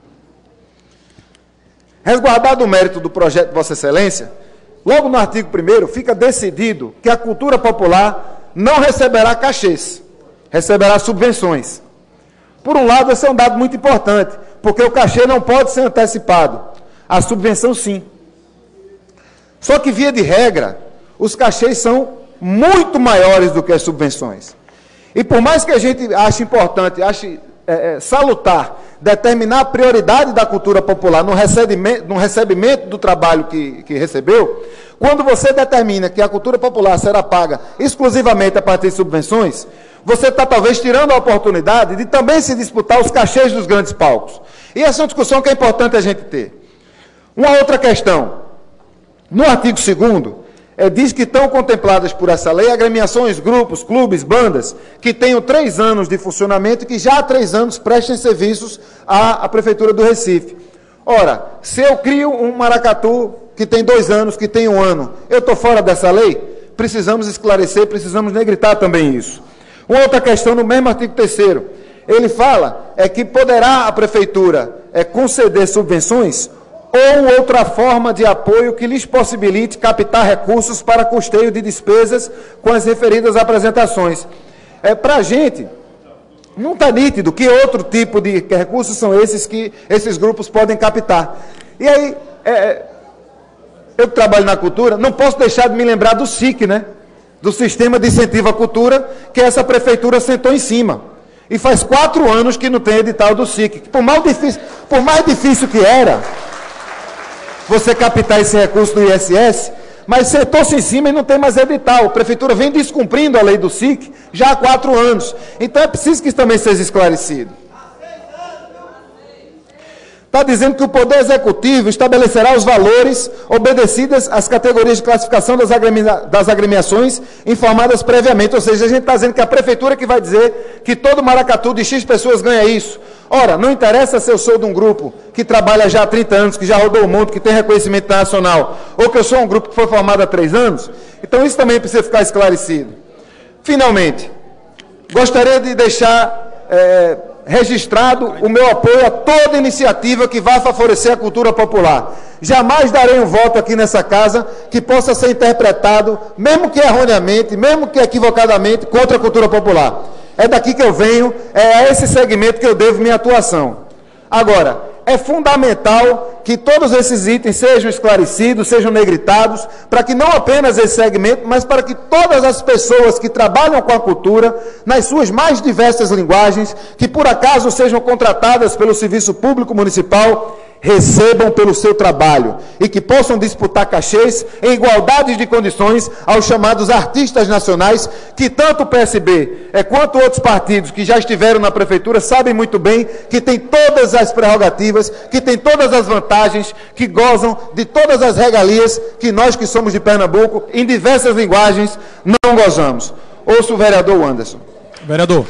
Resguardado o mérito do projeto de Vossa Excelência, logo no artigo primeiro fica decidido que a cultura popular não receberá cachês, receberá subvenções. Por um lado, esse é um dado muito importante, porque o cachê não pode ser antecipado, a subvenção sim. Só que, via de regra, os cachês são muito maiores do que as subvenções. E por mais que a gente ache importante, ache é, é, salutar, determinar a prioridade da cultura popular no recebimento, no recebimento do trabalho que, que recebeu, quando você determina que a cultura popular será paga exclusivamente a partir de subvenções, você está talvez tirando a oportunidade de também se disputar os cachês dos grandes palcos. E essa é uma discussão que é importante a gente ter. Uma outra questão. No artigo segundo, é, diz que estão contempladas por essa lei agremiações, grupos, clubes, bandas, que tenham três anos de funcionamento e que já há três anos prestem serviços à, à Prefeitura do Recife. Ora, se eu crio um maracatu que tem dois anos, que tem um ano, eu estou fora dessa lei? Precisamos esclarecer, precisamos negritar também isso. Uma outra questão no mesmo artigo terceiro, ele fala é que poderá a Prefeitura é, conceder subvenções ou outra forma de apoio que lhes possibilite captar recursos para custeio de despesas com as referidas apresentações. É, para a gente, não está nítido que outro tipo de recursos são esses que esses grupos podem captar. E aí, é, eu que trabalho na cultura, não posso deixar de me lembrar do S I C, né? Do Sistema de Incentivo à Cultura, que essa prefeitura sentou em cima. E faz quatro anos que não tem edital do S I C. Por mais difícil, por mais difícil que era você captar esse recurso do I S S, mas sentou-se em cima e não tem mais edital. A prefeitura vem descumprindo a lei do S I C já há quatro anos. Então é preciso que isso também seja esclarecido. Está dizendo que o Poder Executivo estabelecerá os valores obedecidas às categorias de classificação das, agremia, das agremiações informadas previamente. Ou seja, a gente está dizendo que a Prefeitura que vai dizer que todo maracatu de X pessoas ganha isso. Ora, não interessa se eu sou de um grupo que trabalha já há trinta anos, que já rodou o mundo, que tem reconhecimento internacional, ou que eu sou um grupo que foi formado há três anos. Então isso também precisa ficar esclarecido. Finalmente, gostaria de deixar... É, registrado o meu apoio a toda iniciativa que vá favorecer a cultura popular. Jamais darei um voto aqui nessa casa que possa ser interpretado, mesmo que erroneamente, mesmo que equivocadamente, contra a cultura popular. É daqui que eu venho, é a esse segmento que eu devo minha atuação. Agora, é fundamental que todos esses itens sejam esclarecidos, sejam negritados, para que não apenas esse segmento, mas para que todas as pessoas que trabalham com a cultura, nas suas mais diversas linguagens, que por acaso sejam contratadas pelo Serviço Público Municipal, recebam pelo seu trabalho e que possam disputar cachês em igualdade de condições aos chamados artistas nacionais, que tanto o P S B é, quanto outros partidos que já estiveram na prefeitura sabem muito bem que tem todas as prerrogativas, que tem todas as vantagens, que gozam de todas as regalias que nós que somos de Pernambuco, em diversas linguagens, não gozamos. Ouço o vereador Anderson. Vereador,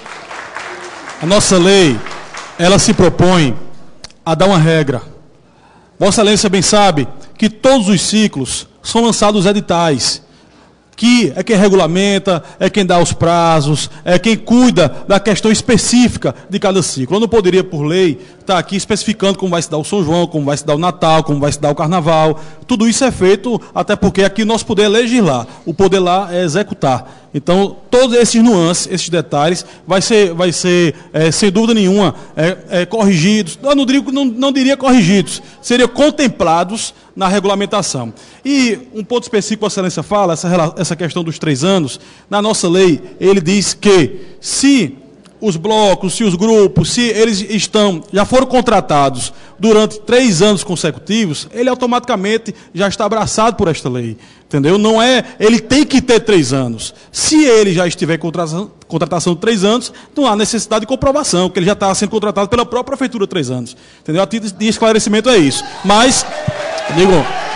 a nossa lei, ela se propõe a dar uma regra. Vossa Excelência bem sabe que todos os ciclos são lançados editais, que é quem regulamenta, é quem dá os prazos, é quem cuida da questão específica de cada ciclo. Eu não poderia, por lei, estar aqui especificando como vai se dar o São João, como vai se dar o Natal, como vai se dar o Carnaval. Tudo isso é feito, até porque aqui o nosso poder é legislar, o poder lá é executar. Então, todos esses nuances, esses detalhes, vai ser, vai ser é, sem dúvida nenhuma, é, é, corrigidos. Eu não diria, não, não diria corrigidos, seriam contemplados na regulamentação. E um ponto específico que a Vossa Excelência fala, essa, essa questão dos três anos, na nossa lei, ele diz que se os blocos, se os grupos, se eles estão, já foram contratados durante três anos consecutivos, ele automaticamente já está abraçado por esta lei. Entendeu? Não é, ele tem que ter três anos. Se ele já estiver em contratação, contratação de três anos, não há necessidade de comprovação, que ele já está sendo contratado pela própria prefeitura de três anos. Entendeu? A título de esclarecimento é isso. Mas, digo,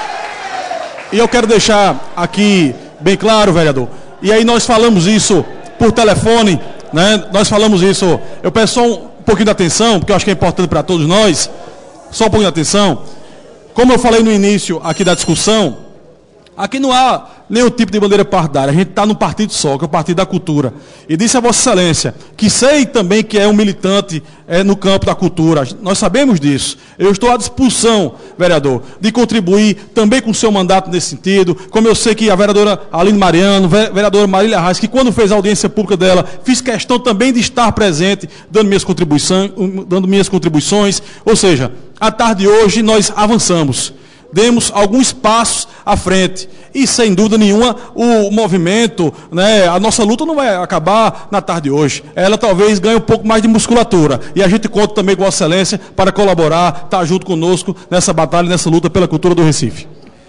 e eu quero deixar aqui bem claro, vereador, e aí nós falamos isso por telefone, né? Nós falamos isso, eu peço só um pouquinho de atenção, porque eu acho que é importante para todos nós, só um pouquinho de atenção. Como eu falei no início aqui da discussão, aqui não há nenhum tipo de bandeira partidária, a gente está num partido só, que é o Partido da Cultura. E disse a Vossa Excelência, que sei também que é um militante é, no campo da cultura, nós sabemos disso. Eu estou à disposição, vereador, de contribuir também com o seu mandato nesse sentido, como eu sei que a vereadora Aline Mariano, a vereadora Marília Reis, que quando fez a audiência pública dela, fiz questão também de estar presente, dando minhas contribuições, dando minhas contribuições. Ou seja, à tarde de hoje nós avançamos. Demos alguns passos à frente e, sem dúvida nenhuma, o movimento, né, a nossa luta não vai acabar na tarde de hoje. Ela talvez ganhe um pouco mais de musculatura. E a gente conta também com Vossa Excelência para colaborar, estar junto conosco nessa batalha, nessa luta pela cultura do Recife.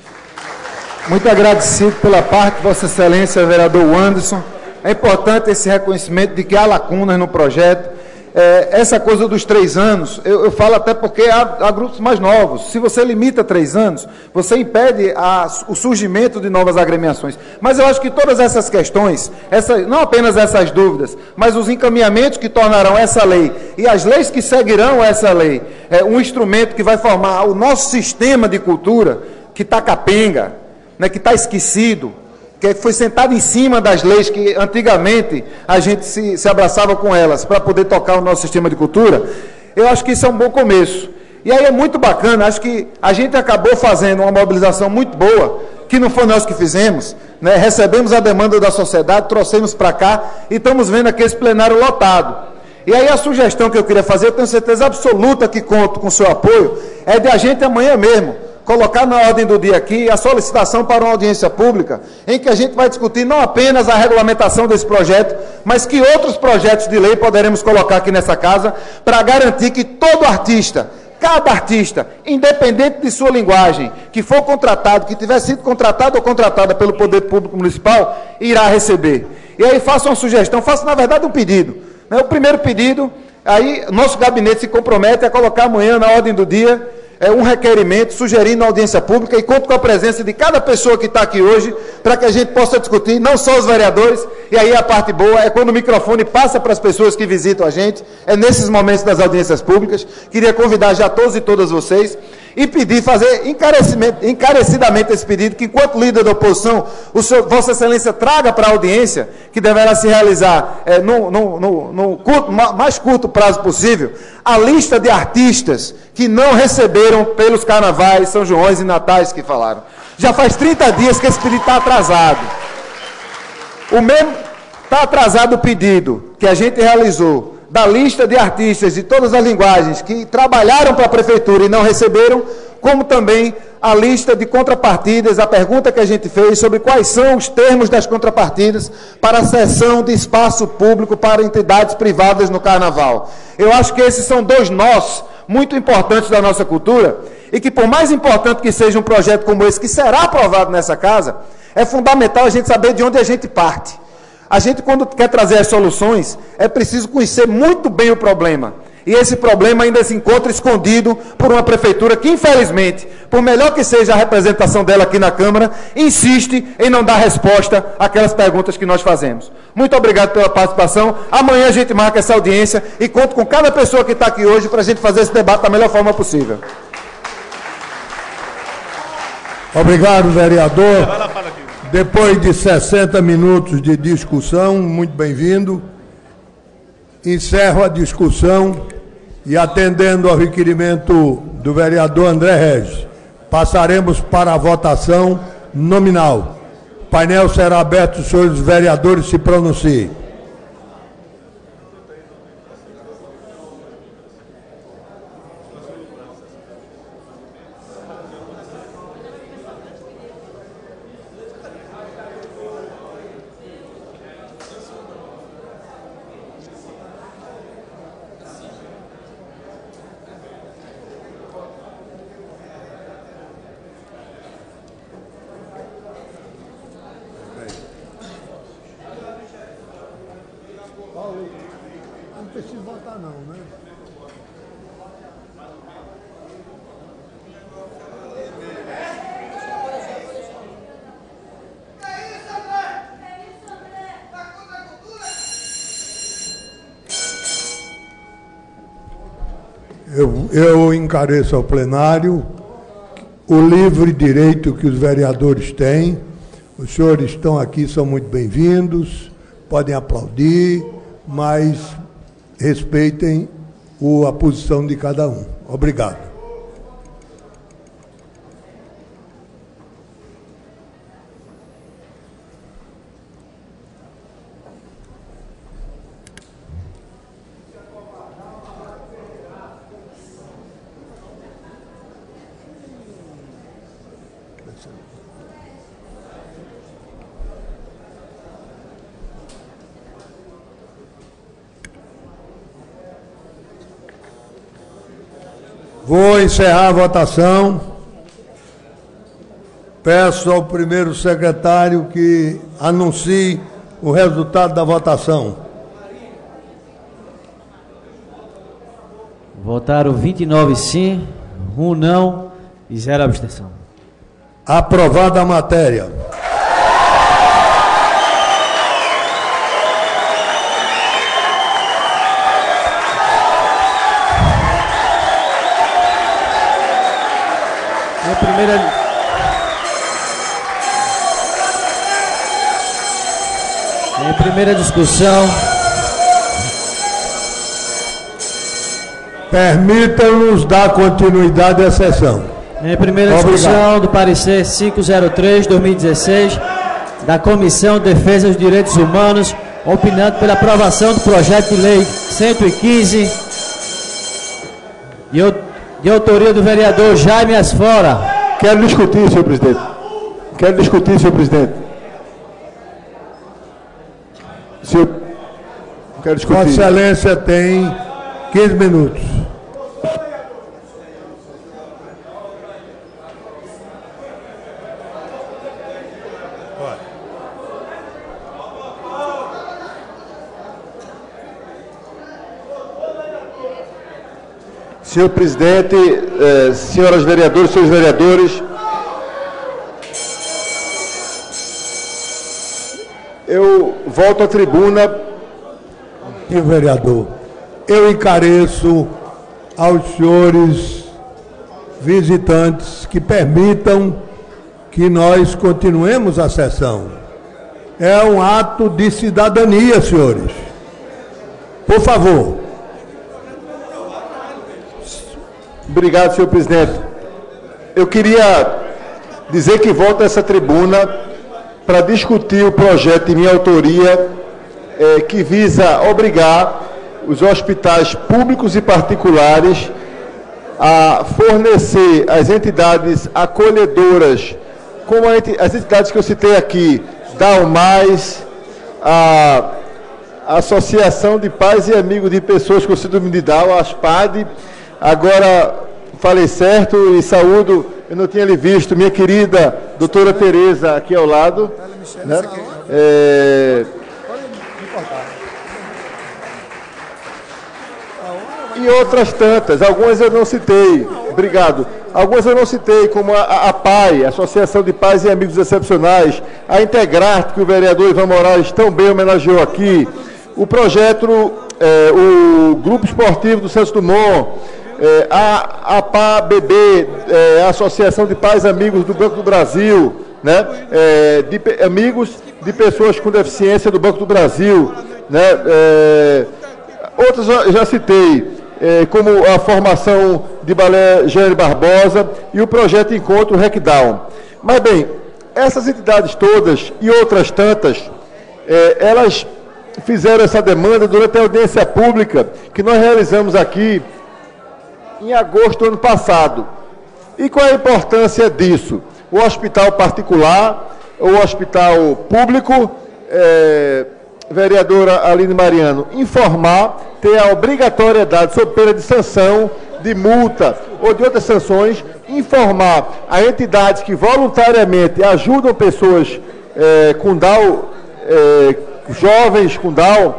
Muito agradecido pela parte de Vossa Excelência, vereador Anderson. É importante esse reconhecimento de que há lacunas no projeto. É, essa coisa dos três anos, eu, eu falo até porque há, há grupos mais novos. Se você limita três anos, você impede a, o surgimento de novas agremiações. Mas eu acho que todas essas questões, essa, não apenas essas dúvidas, mas os encaminhamentos que tornarão essa lei e as leis que seguirão essa lei, é, um instrumento que vai formar o nosso sistema de cultura, que está capenga, né, que está esquecido, que foi sentado em cima das leis que antigamente a gente se, se abraçava com elas para poder tocar o nosso sistema de cultura. Eu acho que isso é um bom começo. E aí é muito bacana, acho que a gente acabou fazendo uma mobilização muito boa, que não foi nós que fizemos, né? Recebemos a demanda da sociedade, trouxemos para cá e estamos vendo aqui esse plenário lotado. E aí a sugestão que eu queria fazer, eu tenho certeza absoluta que conto com o seu apoio, é de a gente amanhã mesmo colocar na ordem do dia aqui a solicitação para uma audiência pública, em que a gente vai discutir não apenas a regulamentação desse projeto, mas que outros projetos de lei poderemos colocar aqui nessa casa, para garantir que todo artista, cada artista, independente de sua linguagem, que for contratado, que tiver sido contratado ou contratada pelo Poder Público Municipal, irá receber. E aí faço uma sugestão, faço na verdade um pedido. Né? O primeiro pedido, aí nosso gabinete se compromete a colocar amanhã na ordem do dia é um requerimento sugerindo a audiência pública e conto com a presença de cada pessoa que está aqui hoje para que a gente possa discutir, não só os vereadores, e aí a parte boa é quando o microfone passa para as pessoas que visitam a gente, é nesses momentos das audiências públicas. Queria convidar já todos e todas vocês e pedir, fazer encarecidamente esse pedido, que enquanto líder da oposição, o senhor, Vossa Excelência traga para a audiência, que deverá se realizar é, no, no, no, no curto, mais curto prazo possível, a lista de artistas que não receberam pelos carnavais, São Joões e Natais que falaram. Já faz trinta dias que esse pedido está atrasado. O mesmo está atrasado o pedido que a gente realizou da lista de artistas de todas as linguagens que trabalharam para a Prefeitura e não receberam, como também a lista de contrapartidas, a pergunta que a gente fez sobre quais são os termos das contrapartidas para a cessão de espaço público para entidades privadas no Carnaval. Eu acho que esses são dois nós muito importantes da nossa cultura e que, por mais importante que seja um projeto como esse, que será aprovado nessa casa, é fundamental a gente saber de onde a gente parte. A gente, quando quer trazer as soluções, é preciso conhecer muito bem o problema. E esse problema ainda se encontra escondido por uma prefeitura que, infelizmente, por melhor que seja a representação dela aqui na Câmara, insiste em não dar resposta àquelas perguntas que nós fazemos. Muito obrigado pela participação. Amanhã a gente marca essa audiência e conto com cada pessoa que está aqui hoje para a gente fazer esse debate da melhor forma possível. Obrigado, vereador. Depois de sessenta minutos de discussão, muito bem-vindo. Encerro a discussão e, atendendo ao requerimento do vereador André Regis, passaremos para a votação nominal. O painel será aberto, os senhores vereadores se pronunciem. Não precisa votar não, né? Eu, eu encareço ao plenário o livre direito que os vereadores têm. Os senhores estão aqui, são muito bem-vindos, podem aplaudir, mas respeitem o, a posição de cada um. Obrigado. Vou encerrar a votação. Peço ao primeiro secretário que anuncie o resultado da votação. Votaram vinte e nove sim, um não e zero abstenção. Aprovada a matéria. A primeira... Em primeira discussão... Permitam-nos dar continuidade à sessão. Em primeira Obrigado. discussão do parecer quinhentos e três, dois mil e dezesseis, da Comissão de Defesa dos Direitos Humanos, opinando pela aprovação do projeto de lei cento e quinze, de, de autoria do vereador Jaime Asfora. Quero discutir, senhor presidente. Quero discutir, senhor presidente. Senhor, quero discutir. Vossa Excelência tem quinze minutos. Senhor presidente, eh, senhoras vereadoras, senhores vereadores, eu volto à tribuna. Senhor vereador, eu encareço aos senhores visitantes que permitam que nós continuemos a sessão. É um ato de cidadania, senhores. Por favor. Obrigado, senhor presidente. Eu queria dizer que volto a essa tribuna para discutir o projeto de minha autoria, eh, que visa obrigar os hospitais públicos e particulares a fornecer às entidades acolhedoras, como as entidades que eu citei aqui, Dal Mais, a Associação de Pais e Amigos de Pessoas com Síndrome de Down, a ASPAD. Agora, falei certo e saúdo, eu não tinha lhe visto, minha querida doutora Tereza aqui ao lado. Né? É... E outras tantas, algumas eu não citei, obrigado. Algumas eu não citei, como a, a P A I, Associação de Pais e Amigos Excepcionais, a Integrarte, que o vereador Ivan Moraes tão bem homenageou aqui, o projeto, é, o Grupo Esportivo do Santos Dumont, é, a, a P A B B, é, a Associação de Pais e Amigos do Banco do Brasil, né, é, de amigos de pessoas com deficiência do Banco do Brasil, né, é, outras eu já citei, é, como a formação de balé Jânio Barbosa e o projeto Encontro Recdown. Mas bem, essas entidades todas e outras tantas, é, elas fizeram essa demanda durante a audiência pública que nós realizamos aqui em agosto do ano passado. E qual é a importância disso? O hospital particular, o hospital público, é, vereadora Aline Mariano, informar, ter a obrigatoriedade, sob pena de sanção, de multa ou de outras sanções, informar a entidades que voluntariamente ajudam pessoas é, com Down, é, jovens com Down,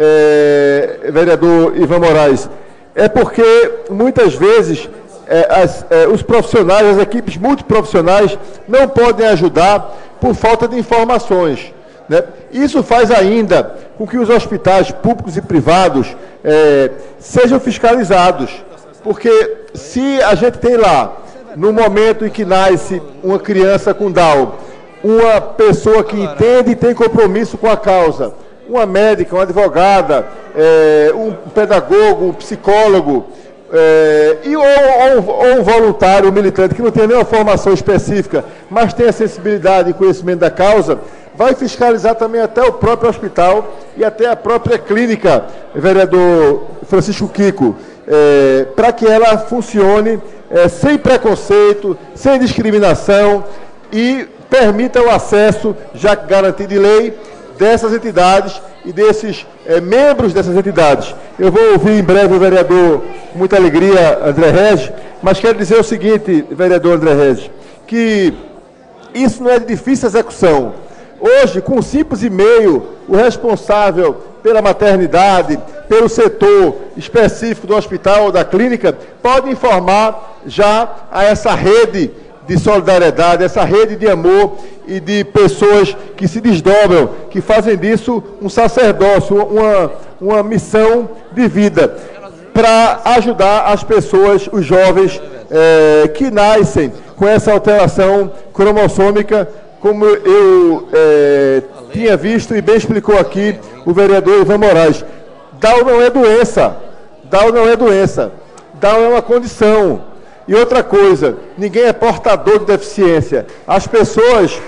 é, vereador Ivan Moraes, é porque muitas vezes é, as, é, os profissionais, as equipes multiprofissionais não podem ajudar por falta de informações. Né? Isso faz ainda com que os hospitais públicos e privados é, sejam fiscalizados, porque se a gente tem lá, no momento em que nasce uma criança com Down, uma pessoa que entende e tem compromisso com a causa, uma médica, uma advogada, é, um pedagogo, um psicólogo, é, e, ou, ou, ou um voluntário, um militante que não tem nenhuma formação específica, mas tem a sensibilidade e conhecimento da causa, vai fiscalizar também até o próprio hospital e até a própria clínica, vereador Francisco Kiko, é, para que ela funcione é, sem preconceito, sem discriminação e permita o acesso, já garantido em lei, dessas entidades e desses é, membros dessas entidades. Eu vou ouvir em breve o vereador, com muita alegria, André Regis, mas quero dizer o seguinte, vereador André Regis, que isso não é de difícil execução. Hoje, com um simples e-mail, o responsável pela maternidade, pelo setor específico do hospital ou da clínica, pode informar já a essa rede de solidariedade, essa rede de amor e de pessoas que se desdobram, que fazem disso um sacerdócio, uma, uma missão de vida, para ajudar as pessoas, os jovens é, que nascem com essa alteração cromossômica, como eu é, tinha visto e bem explicou aqui o vereador Ivan Moraes. Down não é doença, Down não é doença, Down é uma condição. E outra coisa, ninguém é portador de deficiência. As pessoas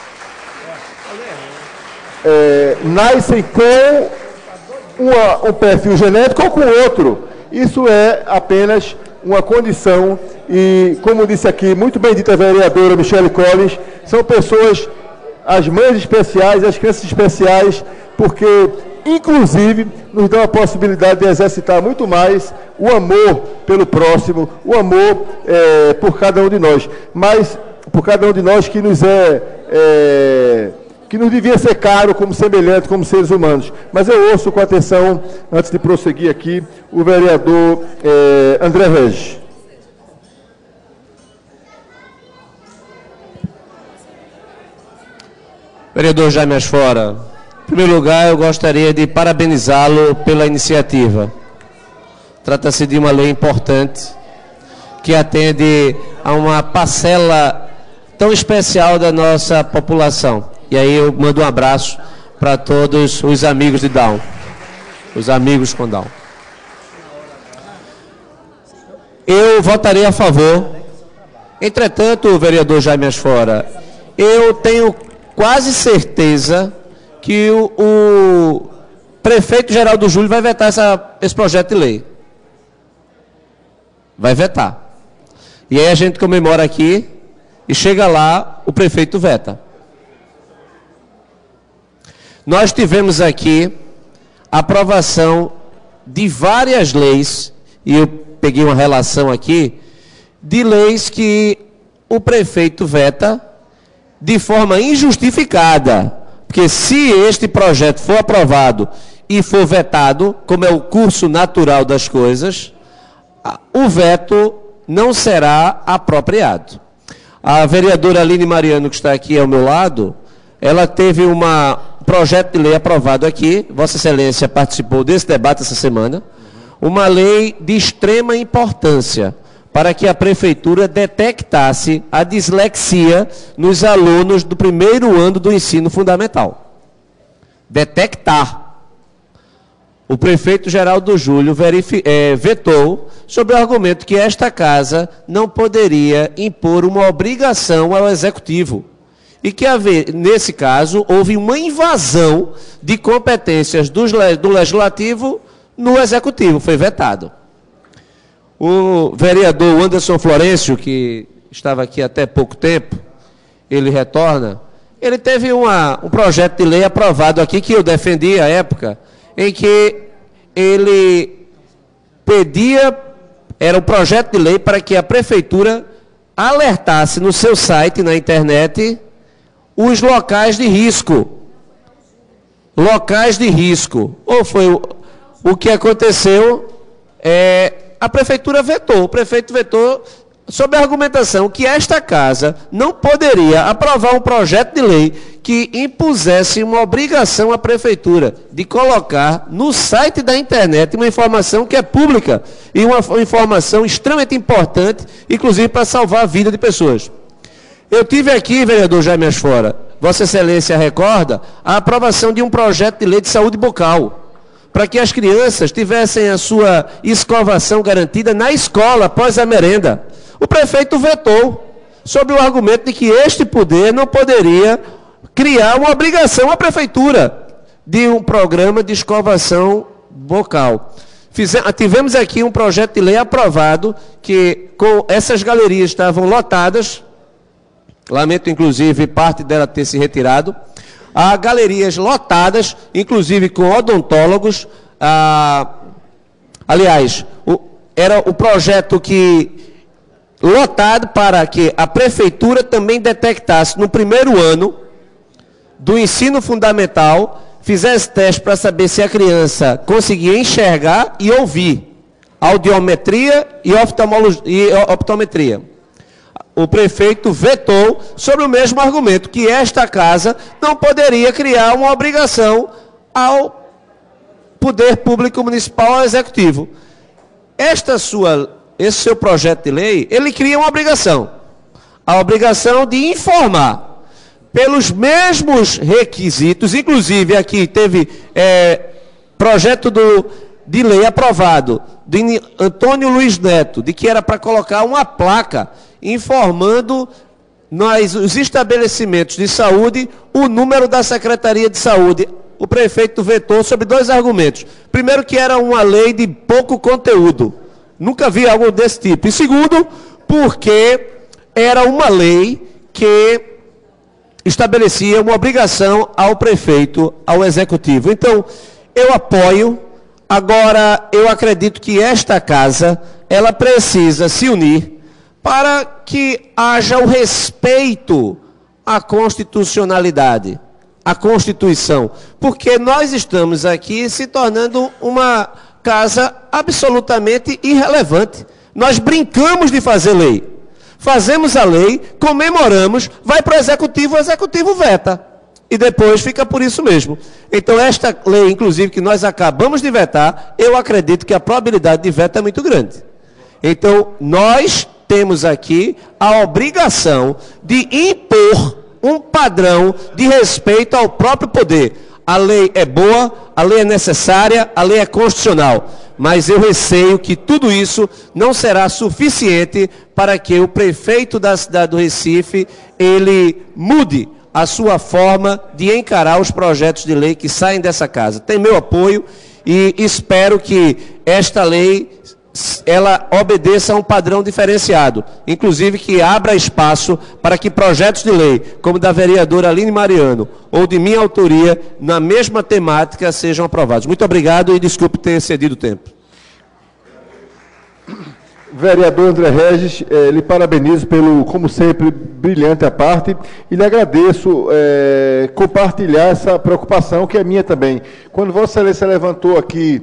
é, nascem com uma, um perfil genético ou com outro. Isso é apenas uma condição e, como disse aqui, muito bem dita a vereadora Michele Collins, são pessoas, as mães especiais, as crianças especiais, porque, inclusive, nos dão a possibilidade de exercitar muito mais o amor pelo próximo, o amor é, por cada um de nós, mas por cada um de nós que nos é, é que nos devia ser caro como semelhante, como seres humanos. Mas eu ouço com atenção, antes de prosseguir aqui, o vereador é, André Regis. Vereador Jaime Asfora, em primeiro lugar, eu gostaria de parabenizá-lo pela iniciativa. Trata-se de uma lei importante que atende a uma parcela tão especial da nossa população. E aí eu mando um abraço para todos os amigos de Down, os amigos com Down. Eu votarei a favor. Entretanto, vereador Jaime Asfora, eu tenho quase certeza que o, o prefeito Geraldo Júlio vai vetar essa, esse projeto de lei. Vai vetar. E aí a gente comemora aqui e chega lá, o prefeito veta. Nós tivemos aqui a aprovação de várias leis, e eu peguei uma relação aqui, de leis que o prefeito veta de forma injustificada. Porque se este projeto for aprovado e for vetado, como é o curso natural das coisas, o veto não será apropriado. A vereadora Aline Mariano, que está aqui ao meu lado, ela teve um projeto de lei aprovado aqui, Vossa Excelência participou desse debate essa semana, uma lei de extrema importância para que a prefeitura detectasse a dislexia nos alunos do primeiro ano do ensino fundamental. Detectar. O prefeito Geraldo Júlio é, vetou sob o argumento que esta casa não poderia impor uma obrigação ao executivo. E que, nesse caso, houve uma invasão de competências do, do legislativo no executivo, foi vetado. O vereador Anderson Florencio, que estava aqui até pouco tempo, ele retorna, ele teve uma, um projeto de lei aprovado aqui, que eu defendi à época, em que ele pedia, era um projeto de lei para que a prefeitura alertasse no seu site, na internet, os locais de risco. Locais de risco. Ou foi o, o que aconteceu, é, a prefeitura vetou, o prefeito vetou sob a argumentação que esta casa não poderia aprovar um projeto de lei que impusesse uma obrigação à prefeitura de colocar no site da internet uma informação que é pública e uma informação extremamente importante, inclusive para salvar a vida de pessoas. Eu tive aqui, vereador Jaime Asfora, Vossa Excelência recorda, a aprovação de um projeto de lei de saúde bucal, para que as crianças tivessem a sua escovação garantida na escola, após a merenda. O prefeito vetou, sob o argumento de que este poder não poderia criar uma obrigação à prefeitura de um programa de escovação bucal. Fizemos, tivemos aqui um projeto de lei aprovado, que com essas galerias estavam lotadas, lamento inclusive parte dela ter se retirado, há galerias lotadas, inclusive com odontólogos, ah, aliás, o, era o projeto que lotado para que a prefeitura também detectasse no primeiro ano do ensino fundamental, fizesse teste para saber se a criança conseguia enxergar e ouvir, audiometria e, e optometria. O prefeito vetou sobre o mesmo argumento, que esta casa não poderia criar uma obrigação ao poder público municipal, ao executivo. Esta sua Esse seu projeto de lei, ele cria uma obrigação. A obrigação de informar, pelos mesmos requisitos, inclusive aqui teve é, projeto do, de lei aprovado, de Antônio Luiz Neto, de que era para colocar uma placa informando nos os estabelecimentos de saúde o número da Secretaria de Saúde. O prefeito vetou sobre dois argumentos. Primeiro, que era uma lei de pouco conteúdo. Nunca vi algo desse tipo. E segundo, porque era uma lei que estabelecia uma obrigação ao prefeito, ao executivo. Então, eu apoio. Agora, eu acredito que esta casa, ela precisa se unir para que haja o respeito à constitucionalidade, à Constituição. Porque nós estamos aqui se tornando uma casa absolutamente irrelevante. Nós brincamos de fazer lei. Fazemos a lei, comemoramos, vai para o executivo, o executivo veta. E depois fica por isso mesmo. Então, esta lei, inclusive, que nós acabamos de vetar, eu acredito que a probabilidade de veto é muito grande. Então, nós temos aqui a obrigação de impor um padrão de respeito ao próprio poder. A lei é boa, a lei é necessária, a lei é constitucional. Mas eu receio que tudo isso não será suficiente para que o prefeito da cidade do Recife, ele mude a sua forma de encarar os projetos de lei que saem dessa casa. Tem meu apoio e espero que esta lei ela obedeça a um padrão diferenciado, inclusive que abra espaço para que projetos de lei, como da vereadora Aline Mariano, ou de minha autoria, na mesma temática, sejam aprovados. Muito obrigado e desculpe ter excedido o tempo. Vereador André Regis, eh, lhe parabenizo pelo, como sempre, brilhante a parte, e lhe agradeço eh, compartilhar essa preocupação, que é minha também. Quando Vossa Excelência levantou aqui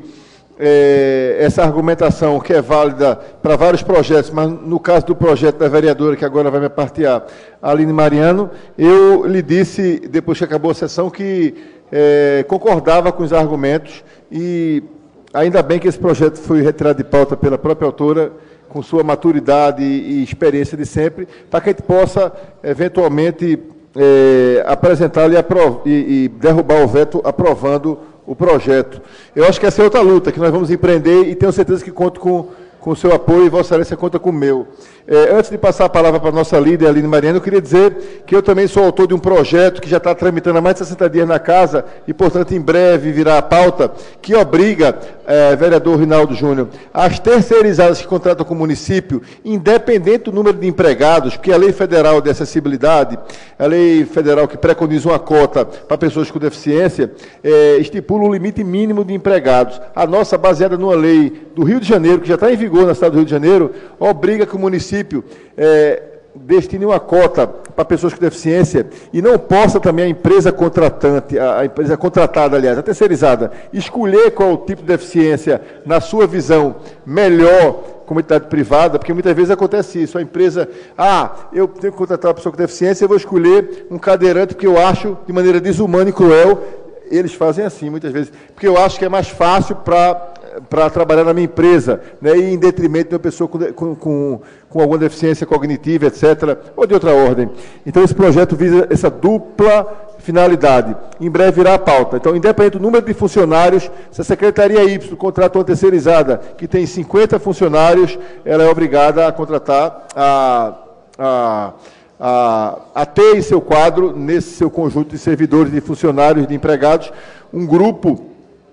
É, essa argumentação que é válida para vários projetos, mas no caso do projeto da vereadora, que agora vai me partilhar, Aline Mariano, eu lhe disse, depois que acabou a sessão, que é, concordava com os argumentos e ainda bem que esse projeto foi retirado de pauta pela própria autora, com sua maturidade e, e experiência de sempre, para que a gente possa, eventualmente, é, apresentá-lo e, e, e derrubar o veto aprovando o projeto. Eu acho que essa é outra luta que nós vamos empreender e tenho certeza que conto com, com o seu apoio e Vossa Excelência conta com o meu. É, antes de passar a palavra para a nossa líder, Aline Mariano, eu queria dizer que eu também sou autor de um projeto que já está tramitando há mais de sessenta dias na casa e, portanto, em breve virá a pauta, que obriga, é, vereador Rinaldo Júnior, as terceirizadas que contratam com o município, independente do número de empregados, porque a lei federal de acessibilidade, a lei federal que preconiza uma cota para pessoas com deficiência, é, estipula um limite mínimo de empregados. A nossa, baseada numa lei do Rio de Janeiro, que já está em vigor na cidade do Rio de Janeiro, obriga que o município É, destine uma cota para pessoas com deficiência e não possa também a empresa contratante, a, a empresa contratada, aliás, a terceirizada, escolher qual o tipo de deficiência, na sua visão, melhor como entidade privada, porque muitas vezes acontece isso, a empresa, ah, eu tenho que contratar uma pessoa com deficiência, eu vou escolher um cadeirante que eu acho de maneira desumana e cruel. Eles fazem assim, muitas vezes, porque eu acho que é mais fácil para para trabalhar na minha empresa, né, e em detrimento de uma pessoa com, com, com, com alguma deficiência cognitiva, etcétera, ou de outra ordem. Então, esse projeto visa essa dupla finalidade. Em breve virá a pauta. Então, independente do número de funcionários, se a Secretaria Y contrata uma terceirizada que tem cinquenta funcionários, ela é obrigada a contratar, a, a, a, a ter em seu quadro, nesse seu conjunto de servidores, de funcionários, de empregados, um grupo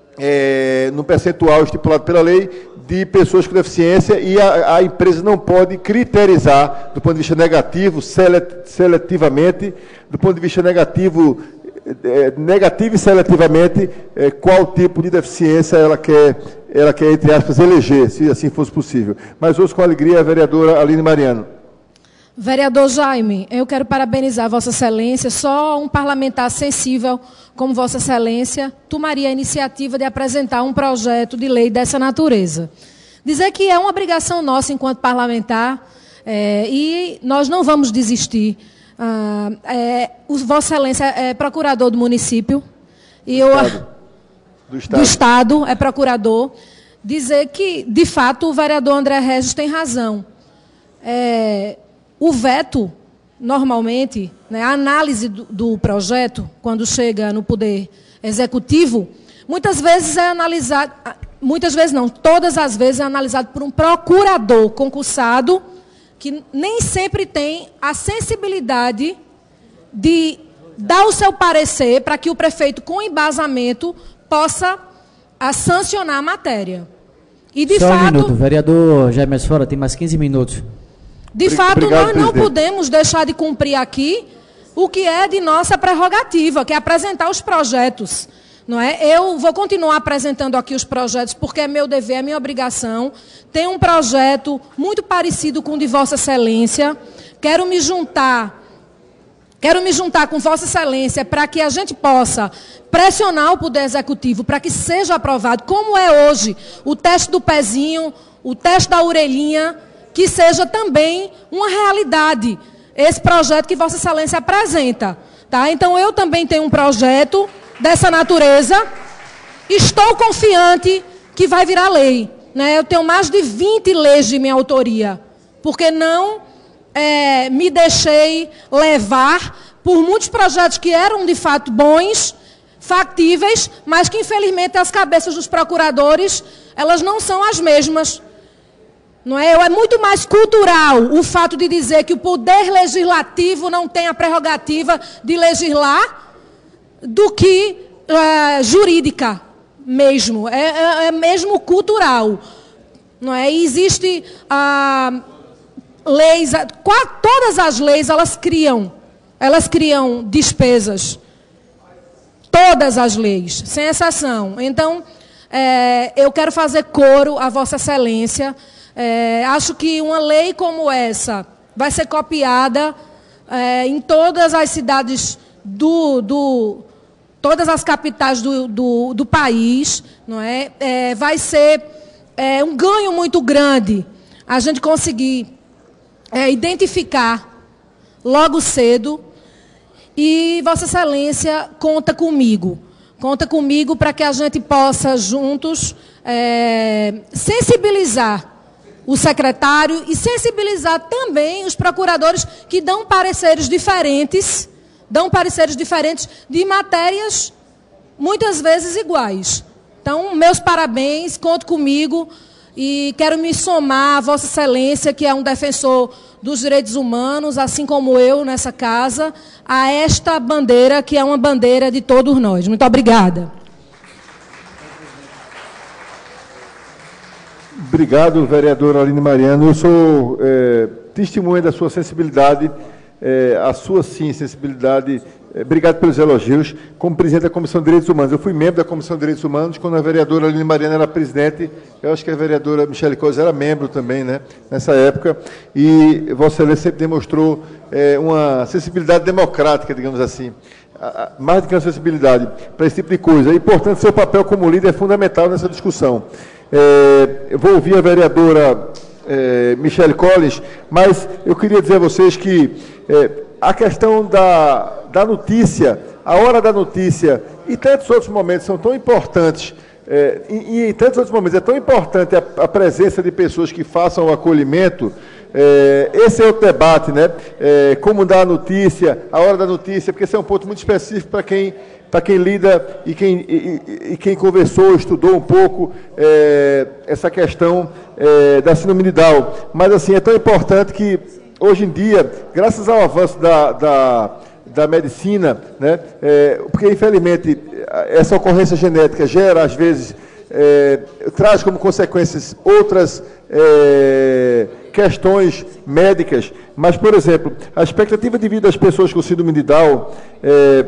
É, no percentual estipulado pela lei, de pessoas com deficiência, e a, a empresa não pode criterizar, do ponto de vista negativo, selet, seletivamente, do ponto de vista negativo, é, negativo e seletivamente, é, qual tipo de deficiência ela quer, ela quer, entre aspas, eleger, se assim fosse possível. Mas hoje, com alegria, a vereadora Aline Mariano. Vereador Jaime, eu quero parabenizar Vossa Excelência. Só um parlamentar sensível como Vossa Excelência tomaria a iniciativa de apresentar um projeto de lei dessa natureza. Dizer que é uma obrigação nossa enquanto parlamentar, é, e nós não vamos desistir. Ah, é, o Vossa Excelência é procurador do município, e eu, Estado. Do, Estado. do Estado, é procurador. Dizer que, de fato, o vereador André Regis tem razão. É, o veto, normalmente, né, a análise do, do projeto, quando chega no Poder Executivo, muitas vezes é analisado, muitas vezes não, todas as vezes é analisado por um procurador concursado, que nem sempre tem a sensibilidade de dar o seu parecer para que o prefeito, com embasamento, possa a sancionar a matéria. E, de Só fato, um minuto, vereador Jaime Fora, tem mais quinze minutos. De fato, Obrigado, nós não presidente. podemos deixar de cumprir aqui o que é de nossa prerrogativa, que é apresentar os projetos. Não é? Eu vou continuar apresentando aqui os projetos, porque é meu dever, é minha obrigação. Tem um projeto muito parecido com o de Vossa Excelência. Quero me juntar, quero me juntar com Vossa Excelência para que a gente possa pressionar o Poder Executivo para que seja aprovado, como é hoje, o teste do pezinho, o teste da orelhinha, que seja também uma realidade, esse projeto que Vossa Excelência apresenta. Tá? Então, eu também tenho um projeto dessa natureza, estou confiante que vai virar lei. Né? Eu tenho mais de vinte leis de minha autoria, porque não é, me deixei levar por muitos projetos que eram, de fato, bons, factíveis, mas que, infelizmente, as cabeças dos procuradores, elas não são as mesmas. Não é? É muito mais cultural o fato de dizer que o poder legislativo não tem a prerrogativa de legislar do que uh, jurídica mesmo. É, é, é mesmo cultural. Não é? E existe uh, leis, todas as leis elas criam, elas criam despesas. Todas as leis, sem exceção. Então, é, eu quero fazer coro a Vossa Excelência. É, acho que uma lei como essa vai ser copiada é, em todas as cidades do, do todas as capitais do, do, do país, não é? É, vai ser é, um ganho muito grande a gente conseguir é, identificar logo cedo. E Vossa Excelência conta comigo. Conta comigo para que a gente possa juntos é, sensibilizar o secretário e sensibilizar também os procuradores que dão pareceres diferentes, dão pareceres diferentes de matérias muitas vezes iguais. Então, meus parabéns, conto comigo e quero me somar a Vossa Excelência, que é um defensor dos direitos humanos, assim como eu nessa casa, a esta bandeira, que é uma bandeira de todos nós. Muito obrigada. Obrigado, vereadora Aline Mariano. Eu sou é, testemunha da sua sensibilidade, é, a sua, sim, sensibilidade. É, obrigado pelos elogios. Como presidente da Comissão de Direitos Humanos, eu fui membro da Comissão de Direitos Humanos quando a vereadora Aline Mariano era presidente. Eu acho que a vereadora Michele Coisa era membro também, né, nessa época. E Vossa Excelência sempre demonstrou é, uma sensibilidade democrática, digamos assim. Mais do que uma sensibilidade para esse tipo de coisa. E, portanto, seu papel como líder é fundamental nessa discussão. É, eu vou ouvir a vereadora é, Michele Collins, mas eu queria dizer a vocês que é, a questão da, da notícia, a hora da notícia e tantos outros momentos são tão importantes, é, e, e em tantos outros momentos é tão importante a, a presença de pessoas que façam o acolhimento. É, esse é o debate, né? É, como dar a notícia, a hora da notícia, porque esse é um ponto muito específico para quem, para quem lida e quem, e, e quem conversou, estudou um pouco é, essa questão é, da síndrome de Down. Mas, assim, é tão importante que, hoje em dia, graças ao avanço da, da, da medicina, né? É, porque, infelizmente, essa ocorrência genética gera, às vezes, é, traz como consequências outras é, questões médicas, mas, por exemplo, a expectativa de vida das pessoas com síndrome de Down, é,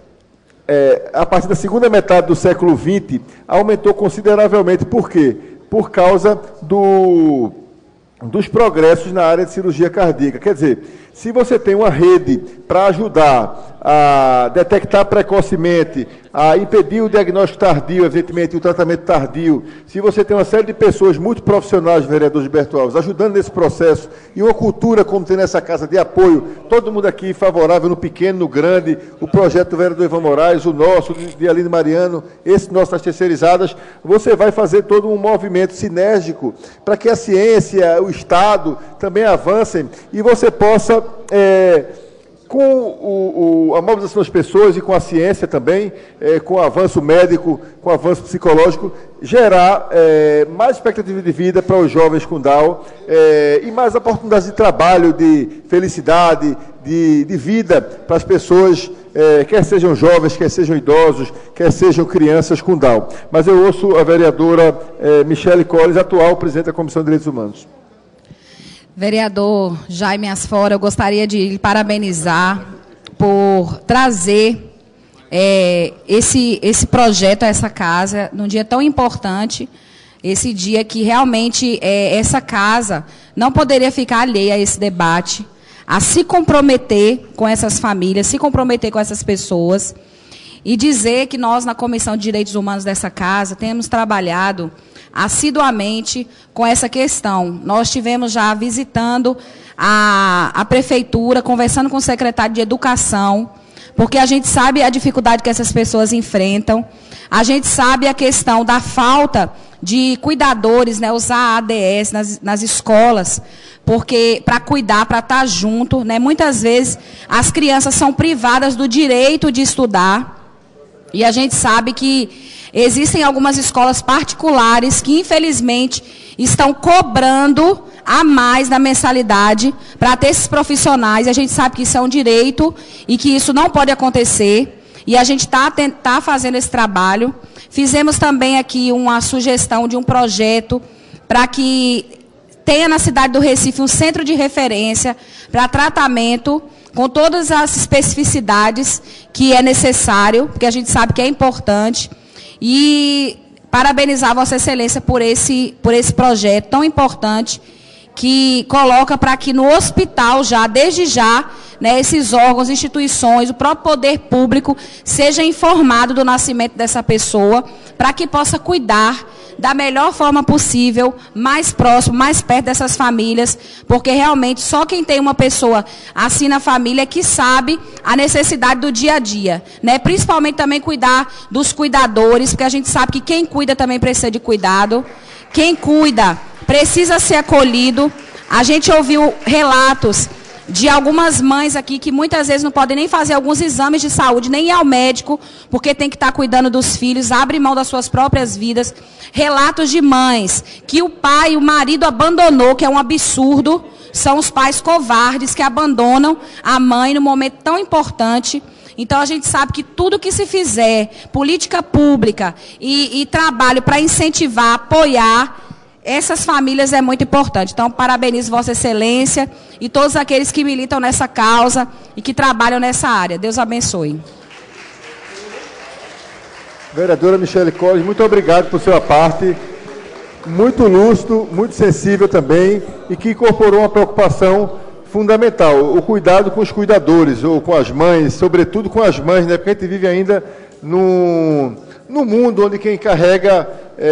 é, a partir da segunda metade do século vinte, aumentou consideravelmente. Por quê? Por causa do, dos progressos na área de cirurgia cardíaca. Quer dizer, se você tem uma rede para ajudar a detectar precocemente, a impedir o diagnóstico tardio, evidentemente, e o tratamento tardio, se você tem uma série de pessoas muito profissionais, vereador Gilberto Alves, ajudando nesse processo, e uma cultura como tem nessa casa de apoio, todo mundo aqui favorável no pequeno, no grande, o projeto do vereador Ivan Moraes, o nosso, de Aline Mariano, esse nosso das terceirizadas, você vai fazer todo um movimento sinérgico para que a ciência, o Estado também avancem e você possa... É, com o, o, a mobilização das pessoas e com a ciência também, é, com o avanço médico, com o avanço psicológico, gerar é, mais expectativa de vida para os jovens com Down é, e mais oportunidades de trabalho, de felicidade, de, de vida para as pessoas, é, quer sejam jovens, quer sejam idosos, quer sejam crianças com Down. Mas eu ouço a vereadora é, Michele Collins, atual presidente da Comissão de Direitos Humanos. Vereador Jaime Asfora, eu gostaria de lhe parabenizar por trazer é, esse, esse projeto a essa casa num dia tão importante, esse dia que realmente é, essa casa não poderia ficar alheia a esse debate, a se comprometer com essas famílias, se comprometer com essas pessoas e dizer que nós, na Comissão de Direitos Humanos dessa casa, temos trabalhado assiduamente com essa questão. Nós estivemos já visitando a, a prefeitura, conversando com o secretário de Educação, porque a gente sabe a dificuldade que essas pessoas enfrentam, a gente sabe a questão da falta de cuidadores, né, usar a A D S nas, nas escolas, porque para cuidar, para estar junto, né, muitas vezes as crianças são privadas do direito de estudar, e a gente sabe que existem algumas escolas particulares que, infelizmente, estão cobrando a mais na mensalidade para ter esses profissionais. A gente sabe que isso é um direito e que isso não pode acontecer. E a gente está tá fazendo esse trabalho. Fizemos também aqui uma sugestão de um projeto para que tenha na cidade do Recife um centro de referência para tratamento com todas as especificidades que é necessário, porque a gente sabe que é importante. E parabenizar Vossa Excelência por esse, por esse projeto tão importante, que coloca para que no hospital já, desde já, né, esses órgãos, instituições, o próprio poder público seja informado do nascimento dessa pessoa, para que possa cuidar da melhor forma possível, mais próximo, mais perto dessas famílias, porque realmente só quem tem uma pessoa assim na família é que sabe a necessidade do dia a dia, né? Principalmente também cuidar dos cuidadores, porque a gente sabe que quem cuida também precisa de cuidado, quem cuida precisa ser acolhido. A gente ouviu relatos de algumas mães aqui que muitas vezes não podem nem fazer alguns exames de saúde, nem ir ao médico, porque tem que estar cuidando dos filhos, abre mão das suas próprias vidas. Relatos de mães que o pai, o marido abandonou, que é um absurdo, são os pais covardes que abandonam a mãe no momento tão importante. Então, a gente sabe que tudo que se fizer, política pública e, e trabalho para incentivar, apoiar essas famílias é muito importante. Então, parabenizo Vossa Excelência e todos aqueles que militam nessa causa e que trabalham nessa área. Deus abençoe. Vereadora Michele Colles, muito obrigado por sua parte. Muito lúcido, muito sensível também, e que incorporou uma preocupação fundamental, o cuidado com os cuidadores, ou com as mães, sobretudo com as mães, né? Porque a gente vive ainda num, num mundo onde quem carrega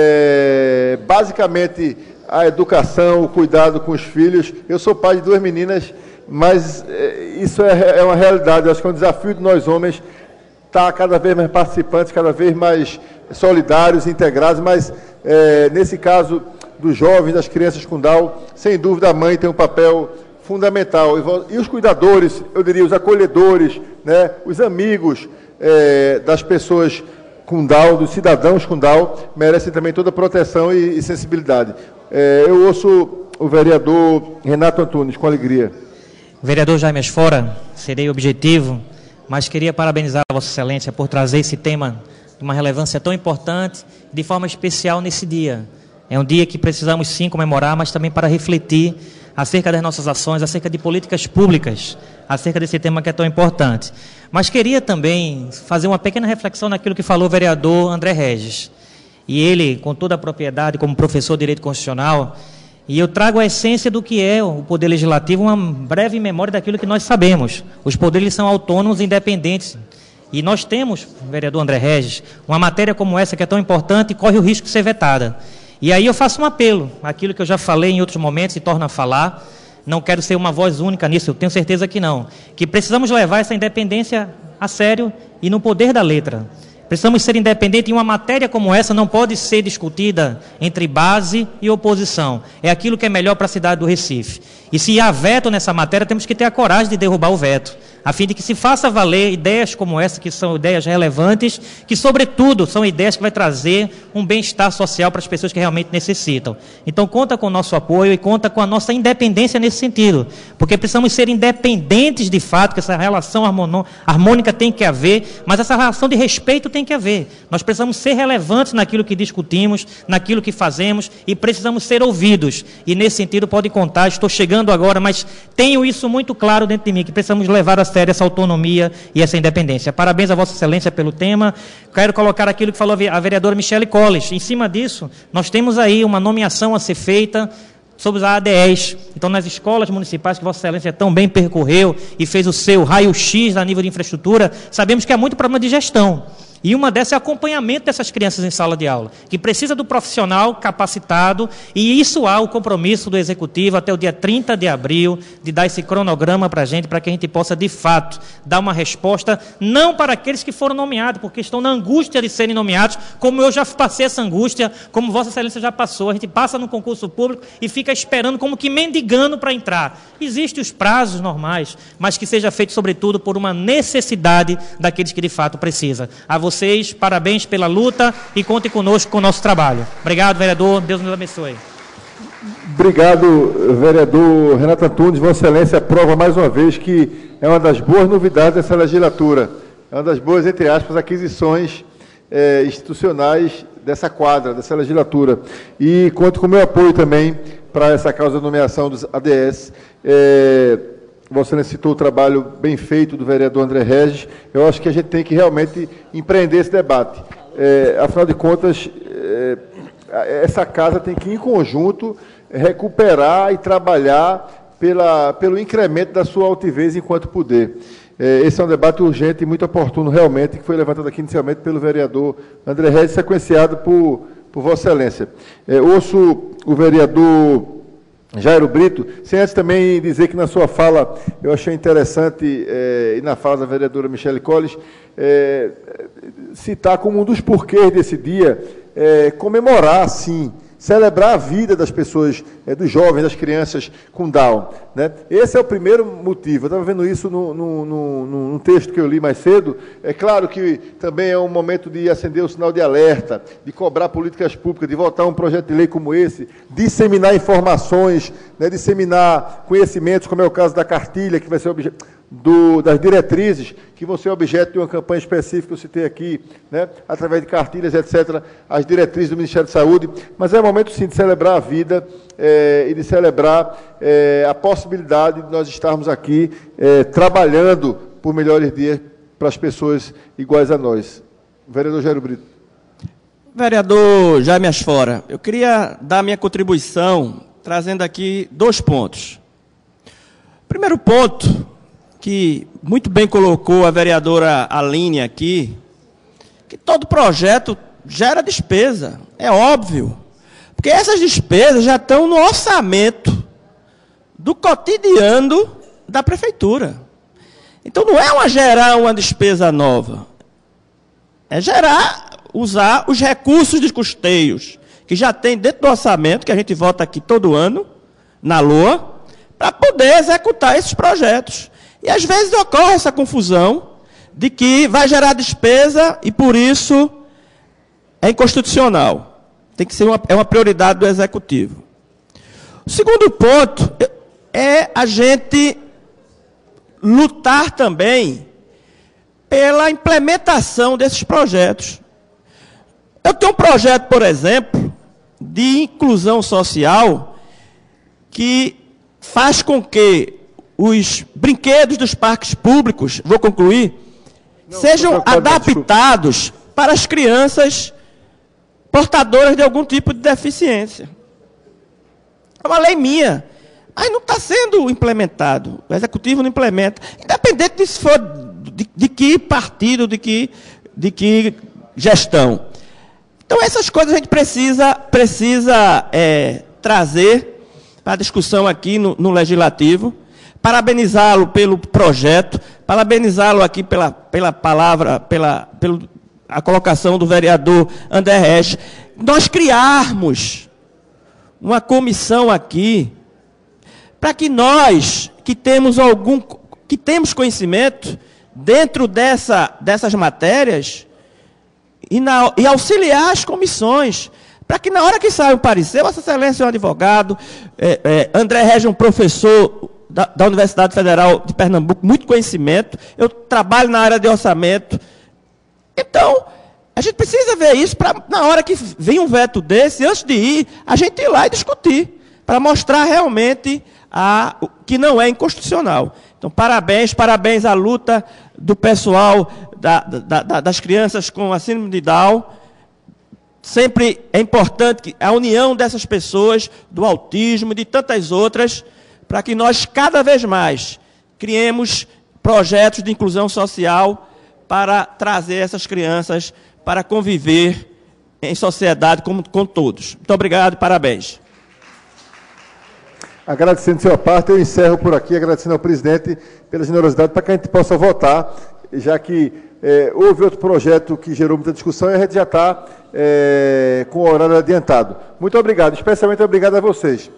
é, basicamente a educação, o cuidado com os filhos. Eu sou pai de duas meninas, mas é, isso é, é uma realidade. Eu acho que é um desafio de nós homens estar cada vez mais participantes, cada vez mais solidários, integrados, mas é, nesse caso dos jovens, das crianças com Down, sem dúvida a mãe tem um papel fundamental. E os cuidadores, eu diria, os acolhedores, né, os amigos é, das pessoas com Down, dos cidadãos com Down, merecem também toda a proteção e, e sensibilidade. É, eu ouço o vereador Renato Antunes, com alegria. Vereador Jaime Asfora, serei objetivo, mas queria parabenizar a Vossa Excelência por trazer esse tema de uma relevância tão importante, de forma especial nesse dia. É um dia que precisamos sim comemorar, mas também para refletir acerca das nossas ações, acerca de políticas públicas, acerca desse tema que é tão importante. Mas queria também fazer uma pequena reflexão naquilo que falou o vereador André Regis. E ele, com toda a propriedade, como professor de Direito Constitucional, e eu trago a essência do que é o Poder Legislativo, uma breve memória daquilo que nós sabemos. Os poderes são autônomos e independentes. E nós temos, vereador André Regis, uma matéria como essa que é tão importante e corre o risco de ser vetada. E aí eu faço um apelo, aquilo que eu já falei em outros momentos e torno a falar, não quero ser uma voz única nisso, eu tenho certeza que não, que precisamos levar essa independência a sério e no poder da letra. Precisamos ser independentes e uma matéria como essa não pode ser discutida entre base e oposição. É aquilo que é melhor para a cidade do Recife. E se há veto nessa matéria, temos que ter a coragem de derrubar o veto, a fim de que se faça valer ideias como essa, que são ideias relevantes, que, sobretudo, são ideias que vai trazer um bem-estar social para as pessoas que realmente necessitam. Então, conta com o nosso apoio e conta com a nossa independência nesse sentido, porque precisamos ser independentes de fato, que essa relação harmônica tem que haver, mas essa relação de respeito tem que haver. Nós precisamos ser relevantes naquilo que discutimos, naquilo que fazemos, e precisamos ser ouvidos. E, nesse sentido, pode contar, estou chegando agora, mas tenho isso muito claro dentro de mim, que precisamos levar a sério essa autonomia e essa independência. Parabéns a Vossa Excelência pelo tema. Quero colocar aquilo que falou a vereadora Michele Colles. Em cima disso, nós temos aí uma nomeação a ser feita sobre a A D E S. Então, nas escolas municipais que Vossa Excelência tão bem percorreu e fez o seu raio-x a nível de infraestrutura, sabemos que há muito problema de gestão. E uma dessas é o acompanhamento dessas crianças em sala de aula, que precisa do profissional capacitado, e isso há o compromisso do Executivo até o dia trinta de abril, de dar esse cronograma para a gente, para que a gente possa, de fato, dar uma resposta, não para aqueles que foram nomeados, porque estão na angústia de serem nomeados, como eu já passei essa angústia, como Vossa Excelência já passou. A gente passa no concurso público e fica esperando como que mendigando para entrar. Existem os prazos normais, mas que seja feito, sobretudo, por uma necessidade daqueles que, de fato, precisam. A vocês, parabéns pela luta e contem conosco com o nosso trabalho. Obrigado, vereador. Deus nos abençoe. Obrigado, vereador Renato Antunes. Vossa Excelência prova mais uma vez que é uma das boas novidades dessa legislatura. É uma das boas, entre aspas, aquisições eh, institucionais dessa quadra, dessa legislatura. E conto com o meu apoio também para essa causa de nomeação dos A D S. Eh, Vossa Excelência citou o trabalho bem feito do vereador André Regis. Eu acho que a gente tem que realmente empreender esse debate. Eh, afinal de contas, eh, essa casa tem que, em conjunto, recuperar e trabalhar pela, pelo incremento da sua altivez enquanto poder. Esse é um debate urgente e muito oportuno, realmente, que foi levantado aqui inicialmente pelo vereador André Regis, sequenciado por, por Vossa Excelência. É, ouço o vereador Jairo Brito, sem antes também dizer que na sua fala, eu achei interessante, é, e na fala da vereadora Michele Colles, é, citar como um dos porquês desse dia, é, comemorar, sim, celebrar a vida das pessoas, é, dos jovens, das crianças com Down. Né? Esse é o primeiro motivo. Eu estava vendo isso no, no, no, no texto que eu li mais cedo. É claro que também é um momento de acender o sinal de alerta, de cobrar políticas públicas, de votar um projeto de lei como esse, disseminar informações, né, disseminar conhecimentos, como é o caso da cartilha, que vai ser objeto do, das diretrizes, que vão ser objeto de uma campanha específica que eu citei aqui, né, através de cartilhas, etcétera, as diretrizes do Ministério da Saúde. Mas é o momento, sim, de celebrar a vida é, e de celebrar é, a possibilidade de nós estarmos aqui é, trabalhando por melhores dias para as pessoas iguais a nós. Vereador Jairo Brito. Vereador Jaime Asfora, eu queria dar minha contribuição trazendo aqui dois pontos. Primeiro ponto, que muito bem colocou a vereadora Aline aqui, que todo projeto gera despesa, é óbvio. Porque essas despesas já estão no orçamento do cotidiano da prefeitura. Então não é uma gerar uma despesa nova. É gerar, usar os recursos de custeios que já tem dentro do orçamento, que a gente vota aqui todo ano, na L O A, para poder executar esses projetos. E às vezes ocorre essa confusão de que vai gerar despesa e por isso é inconstitucional. Tem que ser uma, é uma prioridade do Executivo. O segundo ponto é a gente lutar também pela implementação desses projetos. Eu tenho um projeto, por exemplo, de inclusão social que faz com que os brinquedos dos parques públicos, vou concluir, Não, sejam adaptados para as crianças portadoras de algum tipo de deficiência. É uma lei minha, mas não está sendo implementado. O Executivo não implementa. Independente de se for de, de que partido, de que, de que gestão. Então, essas coisas a gente precisa, precisa é, trazer para a discussão aqui no, no Legislativo. Parabenizá-lo pelo projeto, parabenizá-lo aqui pela, pela palavra, pela, pela a colocação do vereador André Regis. Nós criarmos uma comissão aqui para que nós, que temos algum, que temos conhecimento dentro dessa, dessas matérias, e, na, e auxiliar as comissões, para que na hora que saia o parecer, Vossa Excelência é um advogado, é, é, André Regis é um professor da, da Universidade Federal de Pernambuco, muito conhecimento, eu trabalho na área de orçamento. Então, a gente precisa ver isso para, na hora que vem um veto desse, antes de ir, a gente ir lá e discutir, para mostrar realmente a, que não é inconstitucional. Então, parabéns, parabéns à luta do pessoal, da, da, da, das crianças com a síndrome de Down. Sempre é importante que a união dessas pessoas, do autismo, de tantas outras, para que nós, cada vez mais, criemos projetos de inclusão social para trazer essas crianças para conviver em sociedade com, com todos. Muito obrigado e parabéns. Agradecendo a sua parte, eu encerro por aqui, agradecendo ao presidente pela generosidade para que a gente possa votar, já que é, houve outro projeto que gerou muita discussão e a gente já está é, com o horário adiantado. Muito obrigado, especialmente obrigado a vocês.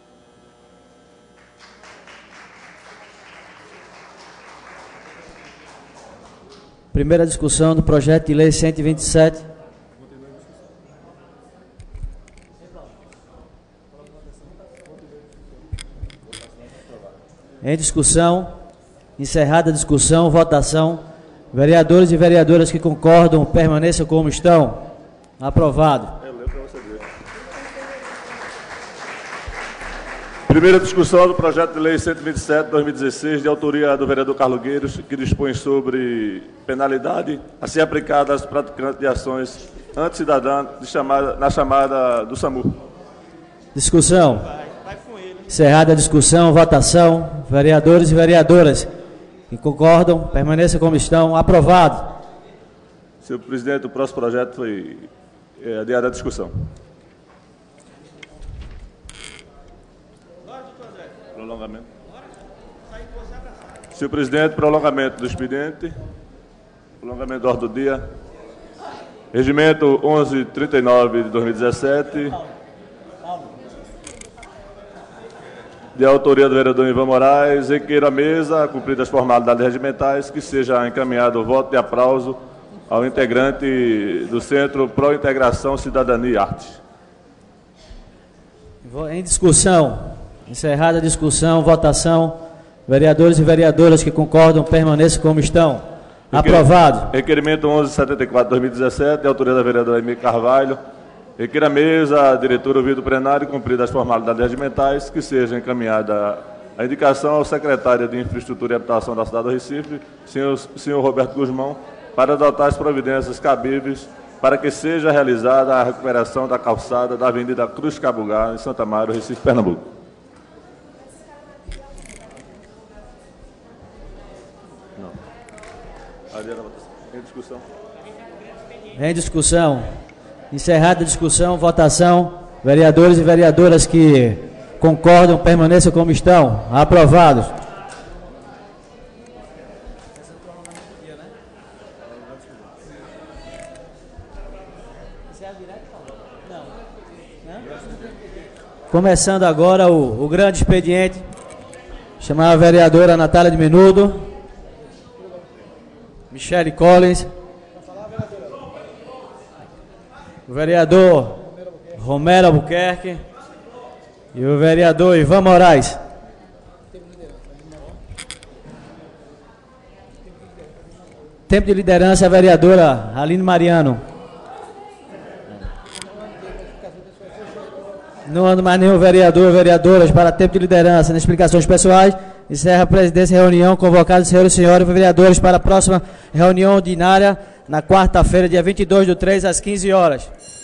Primeira discussão do projeto de lei cento e vinte e sete. Em discussão, encerrada a discussão, votação. Vereadores e vereadoras que concordam, permaneçam como estão. Aprovado. Primeira discussão do projeto de lei cento e vinte e sete, dois mil e dezesseis, de autoria do vereador Carlos Gueiros, que dispõe sobre penalidade a ser aplicada aos praticantes de ações anticidadãs de chamada, na chamada do SAMU. Discussão. Encerrada a discussão, votação. Vereadores e vereadoras que concordam, permaneçam como estão. Aprovado. Senhor presidente, o próximo projeto foi é, adiado à discussão. Prolongamento. Senhor presidente, prolongamento do expediente. Prolongamento do ordem do dia. Regimento onze trinta e nove de dois mil e dezessete. De autoria do vereador Ivan Moraes, requeiro à mesa, cumpridas as formalidades regimentais, que seja encaminhado o voto de aplauso ao integrante do Centro Pro Integração, Cidadania e Arte. Em discussão, encerrada a discussão, votação. Vereadores e vereadoras que concordam, permaneçam como estão. Aprovado. Requerimento onze setenta e quatro de dois mil e dezessete, de autoria da vereadora Emília Carvalho. Requer à mesa, a diretora ouvido o plenário, cumpridas as formalidades regimentais, que seja encaminhada a indicação ao secretário de Infraestrutura e Habitação da cidade do Recife, senhor, senhor Roberto Guzmão, para adotar as providências cabíveis para que seja realizada a recuperação da calçada da Avenida Cruz Cabugá, em Santa Maria, Recife, Pernambuco. Não. Em discussão. Em discussão. Encerrada a discussão, votação. Vereadores e vereadoras que concordam, permaneçam como estão. Aprovados. Começando agora o, o grande expediente. Chamar a vereadora Natália de Menudo. Michele Collins. O vereador Romero Albuquerque e o vereador Ivan Moraes. Tempo de liderança, a vereadora Aline Mariano. Não ando mais nenhum vereador ou vereadoras para tempo de liderança. Nas explicações pessoais, encerra a presidência e reunião, convocados senhores e senhores vereadores para a próxima reunião ordinária, na quarta-feira, dia vinte e dois do três, às quinze horas.